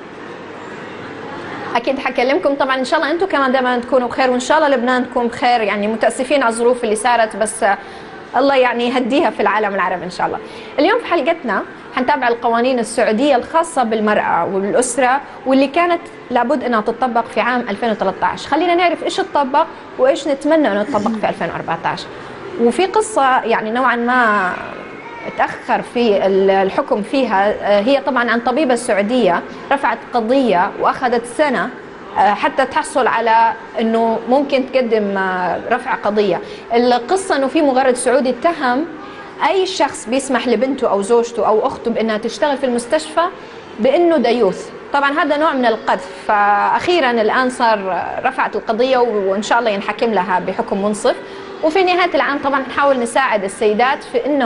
اكيد حكلمكم طبعا، ان شاء الله انتم كمان دائما تكونوا بخير، وان شاء الله لبنان تكون بخير. يعني متاسفين على الظروف اللي صارت، بس الله يعني يهديها في العالم العربي ان شاء الله. اليوم في حلقتنا حنتابع القوانين السعودية الخاصة بالمرأة والأسرة واللي كانت لابد أنها تطبق في عام ألفين وثلاثة عشر. خلينا نعرف إيش تطبق وإيش نتمنى أنه تطبق في ألفين وأربعة عشر. وفي قصة يعني نوعا ما تأخر في الحكم فيها، هي طبعا عن طبيبة سعودية رفعت قضية وأخذت سنة حتى تحصل على أنه ممكن تقدم رفع قضية. القصة أنه في مغرد سعودي اتهم أي شخص بيسمح لبنته أو زوجته أو أخته بأنها تشتغل في المستشفى بأنه ديوث. طبعا هذا نوع من القذف، فأخيرا الآن صار رفعت القضية وإن شاء الله ينحكم لها بحكم منصف. وفي نهاية العام طبعا نحاول نساعد السيدات في أنهم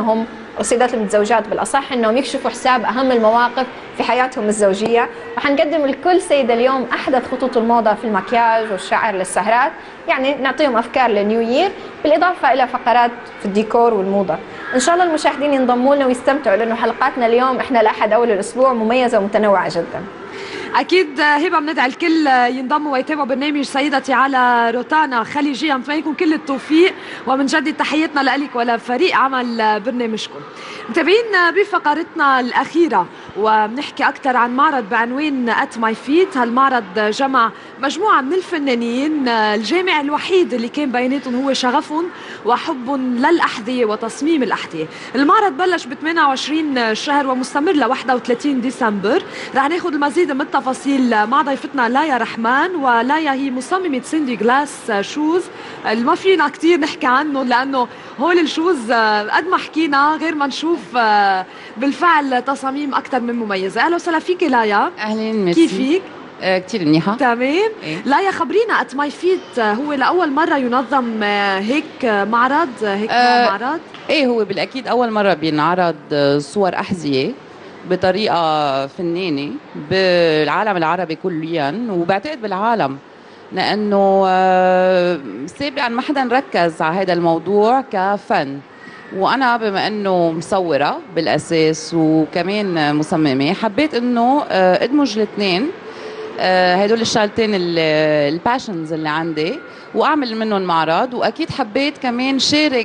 والسيدات المتزوجات بالاصح انهم يكشفوا حساب اهم المواقف في حياتهم الزوجيه، وحنقدم لكل سيده اليوم احدث خطوط الموضه في المكياج والشعر للسهرات، يعني نعطيهم افكار للنيو يير بالاضافه الى فقرات في الديكور والموضه. ان شاء الله المشاهدين ينضموا لنا ويستمتعوا لانه حلقاتنا اليوم احنا الاحد اول الاسبوع مميزه ومتنوعه جدا.
اكيد هبه بندعي الكل ينضموا ويتابعوا برنامج سيدتي على روتانا خليجيا. بنتمنى كل التوفيق وبنجدد تحياتنا لك ولفريق عمل برنامجكم. متابعين بفقرتنا الاخيره وبنحكي اكثر عن معرض بعنوان ات ماي فيت. هالمعرض جمع مجموعه من الفنانين، الجامع الوحيد اللي كان بيناتهم هو شغفهم وحبهم للاحذيه وتصميم الاحذيه. المعرض بلش ب ثمانية وعشرين شهر ومستمر ل واحد وثلاثين ديسمبر. رح ناخذ المزيد من التفاصيل مع ضيفتنا لايا رحمن، ولايا هي مصممه سيندي جلاس شوز اللي ما فينا كثير نحكي عنهم لانه هول الشوز قد ما حكينا غير ما نشوف بالفعل تصاميم اكثر من مميزه. اهلا وسهلا فيك لايا.
اهلين ميرسي.
كيفك؟
آه كثير منيحه.
تمام.
إيه؟
لايا خبرينا ات ماي فيت هو لاول مره ينظم هيك معرض هيك آه معرض؟
ايه هو بالاكيد اول مره بينعرض صور احذيه بطريقه فنانه بالعالم العربي كليا، وبعتقد بالعالم، لانه سابقا ما حدا ركز على هذا الموضوع كفن. وانا بما انه مصوره بالاساس وكمان مصممه حبيت انه ادمج الاثنين، هدول الشغلتين الباشنز اللي عندي، واعمل منهم معرض. واكيد حبيت كمان شارك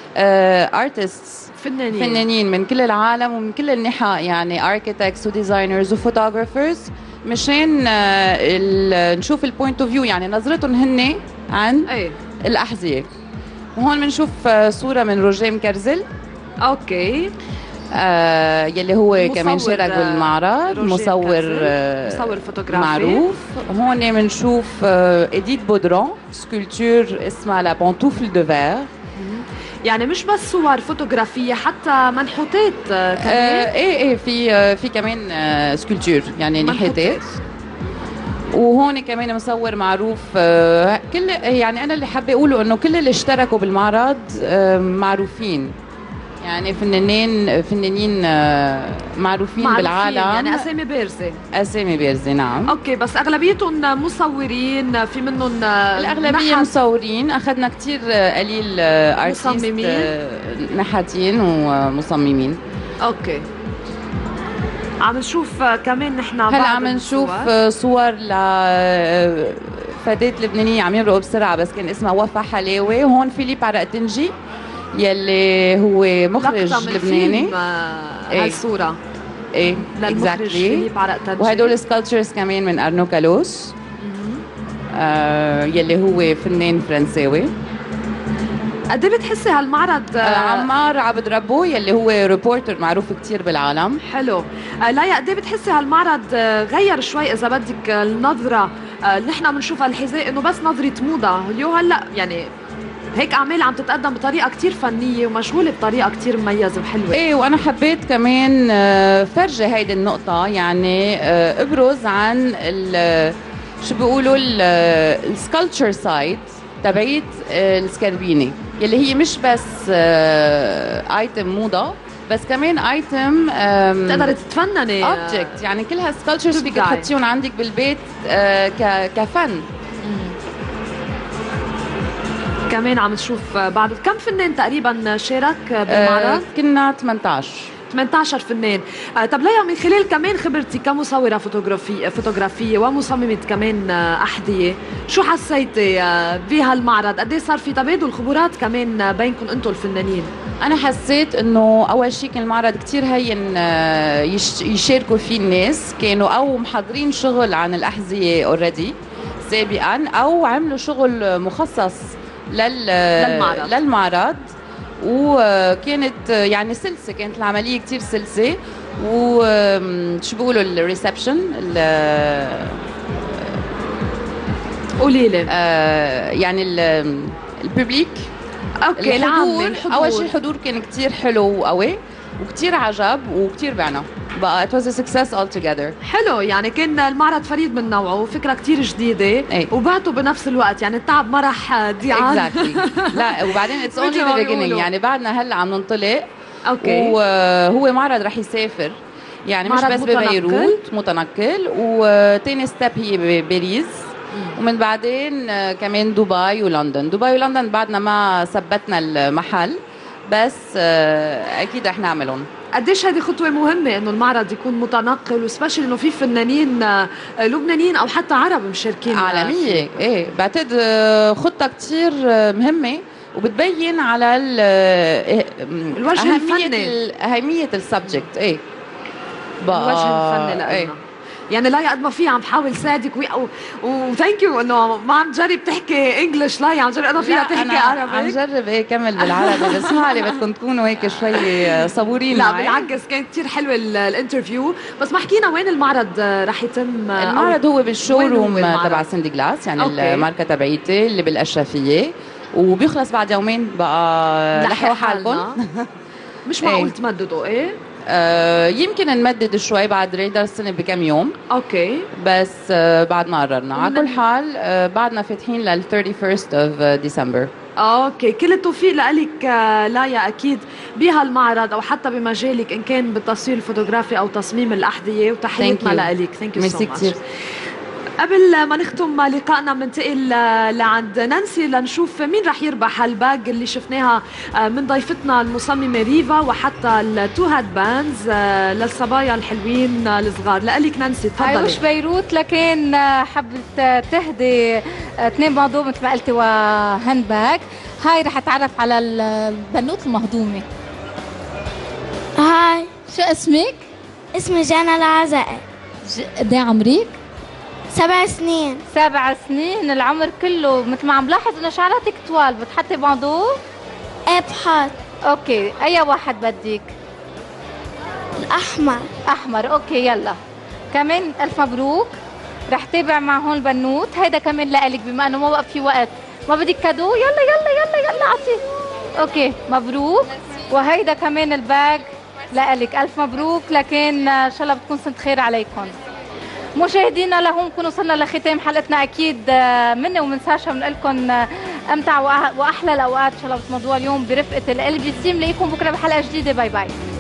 ارتستس
فنانين
فنانين من كل العالم ومن كل النحى، يعني اركيتكتس وديزاينرز وفوتوغرافرز، مشان نشوف البوينت اوف فيو، يعني نظرتهم هن عن
أي.
الاحذيه. وهون بنشوف صوره من روجيه مكرزل.
اوكي.
آه يلي هو كمان شارك بالمعرض، مصور
آه مصور فوتوغرافي
معروف. هون بنشوف آه اديت بودرون سكولتور اسمها لا بانتوفل دو فير،
يعني مش بس صور فوتوغرافيه حتى منحوتات آه كمان.
آه ايه ايه في آه في كمان آه سكولتور يعني نحاتات. وهون كمان مصور معروف. آه كل يعني انا اللي حابه اقوله انه كل اللي اشتركوا بالمعرض آه معروفين، يعني فنانين فنانين آه معروفين, معروفين بالعالم،
يعني اسامي بارزه.
اسامي بارزه نعم.
اوكي، بس اغلبيتهم مصورين، في منهم
الاغلبيه مصورين. اخذنا كثير قليل ارتست
مصممين
نحاتين ومصممين.
اوكي، عم نشوف كمان نحن
هلا عم نشوف صور, صور ل فتاة لبنانية عم يمرقوا بسرعة بس كان اسمها وفاء حلاوة. وهون فيليب عرقتنجي يلي هو مخرج لبناني.
ايه هالصورة
ايه
للمخرج فيليب عرقتنجي.
وهدول سكالتشرز كمان من ارنو كالوس آه يلي هو فنان فرنساوي.
قد ايه بتحسي هالمعرض
آه عمار عبد ربو يلي هو ريبورتر معروف كتير بالعالم.
حلو. آه لايا، قد ايه بتحسي هالمعرض غير شوي اذا بدك النظره آه نحن بنشوفها الحذاء انه بس نظره موضه، اليوم هلا يعني هيك اعمال عم تتقدم بطريقه كتير فنيه ومشغوله بطريقه كتير مميزه وحلوه.
ايه، وانا حبيت كمان فرجي هيدي النقطه، يعني ابرز عن شو بيقولوا السكالتشر سايد تبعيت السكربيني يلي هي مش بس ايتم موضه بس كمان ايتم
تقدر تتفنني
اوبجكت، يعني كل هالسكالتشرز فيك تحطيهم عندك بالبيت كفن.
كمان عم نشوف بعد كم فنان تقريبا شارك بالمعرض؟
آه كنا ثمانية عشر
ثمانية عشر فنان. آه طب ليا، من خلال كمان خبرتي كمصورة فوتوغرافية فوتوغرافية ومصممة كمان آه أحذية، شو حسيتي آه بهالمعرض؟ قد ايه صار في تبادل خبرات كمان بينكم انتم الفنانين؟
أنا حسيت إنه أول شيء كان المعرض كتير هين آه يشاركوا فيه الناس، كانوا أو محضرين شغل عن الأحذية اوريدي سابقا أو عملوا شغل مخصص لل... للمعرض. للمعرض وكانت يعني سلسه، كانت العمليه كتير سلسه. وشو بيقولوا الريسبشن
قولي لي
آه يعني الببليك
اوكي
الحضور. اول شيء الحضور كان كتير حلو وقوي وكتير عجب وكتير بعنا بقى it was a success altogether.
حلو، يعني كان المعرض فريد من نوعه، فكرة كتير جديدة
ايه.
وبعته بنفس الوقت، يعني التعب ما راح ضيعان.
exactly. لا وبعدين it's only the beginning، يعني بعدنا هلا عم ننطلق
اوكي.
وهو معرض رح يسافر، يعني مش بس ببيروت، متنقل. وتاني ستيب هي باريس، ومن بعدين كمان دبي ولندن. دبي ولندن بعدنا ما ثبتنا المحل، بس اكيد رح نعملهم.
قديش هذه خطوة مهمة انه المعرض يكون متنقل، وسبيشلي انه في فنانين لبنانيين او حتى عرب مشاركين
عالمية. ايه بعتقد خطة كتير مهمة، وبتبين على
الوجه الفني،
أهمية السبجكت. ايه
الوجه الفني لنا. ايه. يعني لايا قد ما في عم بحاول ساعدك وثانك يو انه ما عم تجرب تحكي انجلش. لايا عم تجرب قد ما فيها تحكي عربي.
عم جرب ايه كمل بالعربي، بس ما علي بدكم تكونوا هيك شوي صبورين
لا
معي.
بالعكس كان كثير حلو الانترفيو. بس ما حكينا وين المعرض رح يتم؟
المعرض هو بالشوروم تبع سندي جلاس، يعني أوكي. الماركه تبعيتي اللي بالاشرفيه، وبيخلص بعد يومين بقى. لحقوا حالكم.
مش معقول تمددوا. ايه
آه يمكن نمدد شوي بعد ريدر السنه بكم يوم.
اوكي.
بس آه بعد ما قررنا. على كل حال آه بعدنا فاتحين لل ثيرتي فيرست اوف ديسمبر.
اوكي. كل التوفيق لك لايا اكيد بهالمعرض او حتى بمجالك، ان كان بالتصوير الفوتوغرافي او تصميم الاحذيه، وتحياتنا لك. ثانك يو سو ماتش. قبل ما نختم لقائنا بننتقل لعند نانسي لنشوف مين رح يربح هالباج اللي شفناها من ضيفتنا المصممه ريفا، وحتى التو هاد باندز للصبايا الحلوين الصغار. لك نانسي تفضلي.
هاي مش بيروت، لكن حبت تهدي اثنين موضوع مثل ما قلتي وهاند باج. هاي رح اتعرف على البنوت المهضومه.
هاي
شو اسمك؟
اسمي جانا العزائي.
قد ايه عمرك؟
سبع سنين.
سبع سنين العمر كله. مثل ما عم لاحظ انه شعراتك طوال، بتحطي باندو؟
ايه بحط.
اوكي. اي واحد بدك؟
الاحمر.
احمر. اوكي يلا. كمان الف مبروك. رح تابع مع هون البنوت. هيدا كمان لإلك بما انه ما بقى في وقت. ما بدك كادو؟ يلا يلا يلا يلا عطي. اوكي مبروك. وهيدا كمان الباج لإلك. الف مبروك. لكن ان شاء الله بتكون سنة خير عليكم. مشاهدينا لهم نكون وصلنا لختام حلقتنا اكيد مني ومن ساشا. بنقول لكم امتع واحلى الاوقات ان شاء الله بتمضوها اليوم برفقه ال بي سي. بنلاقيكم بكره بحلقه جديده. باي باي.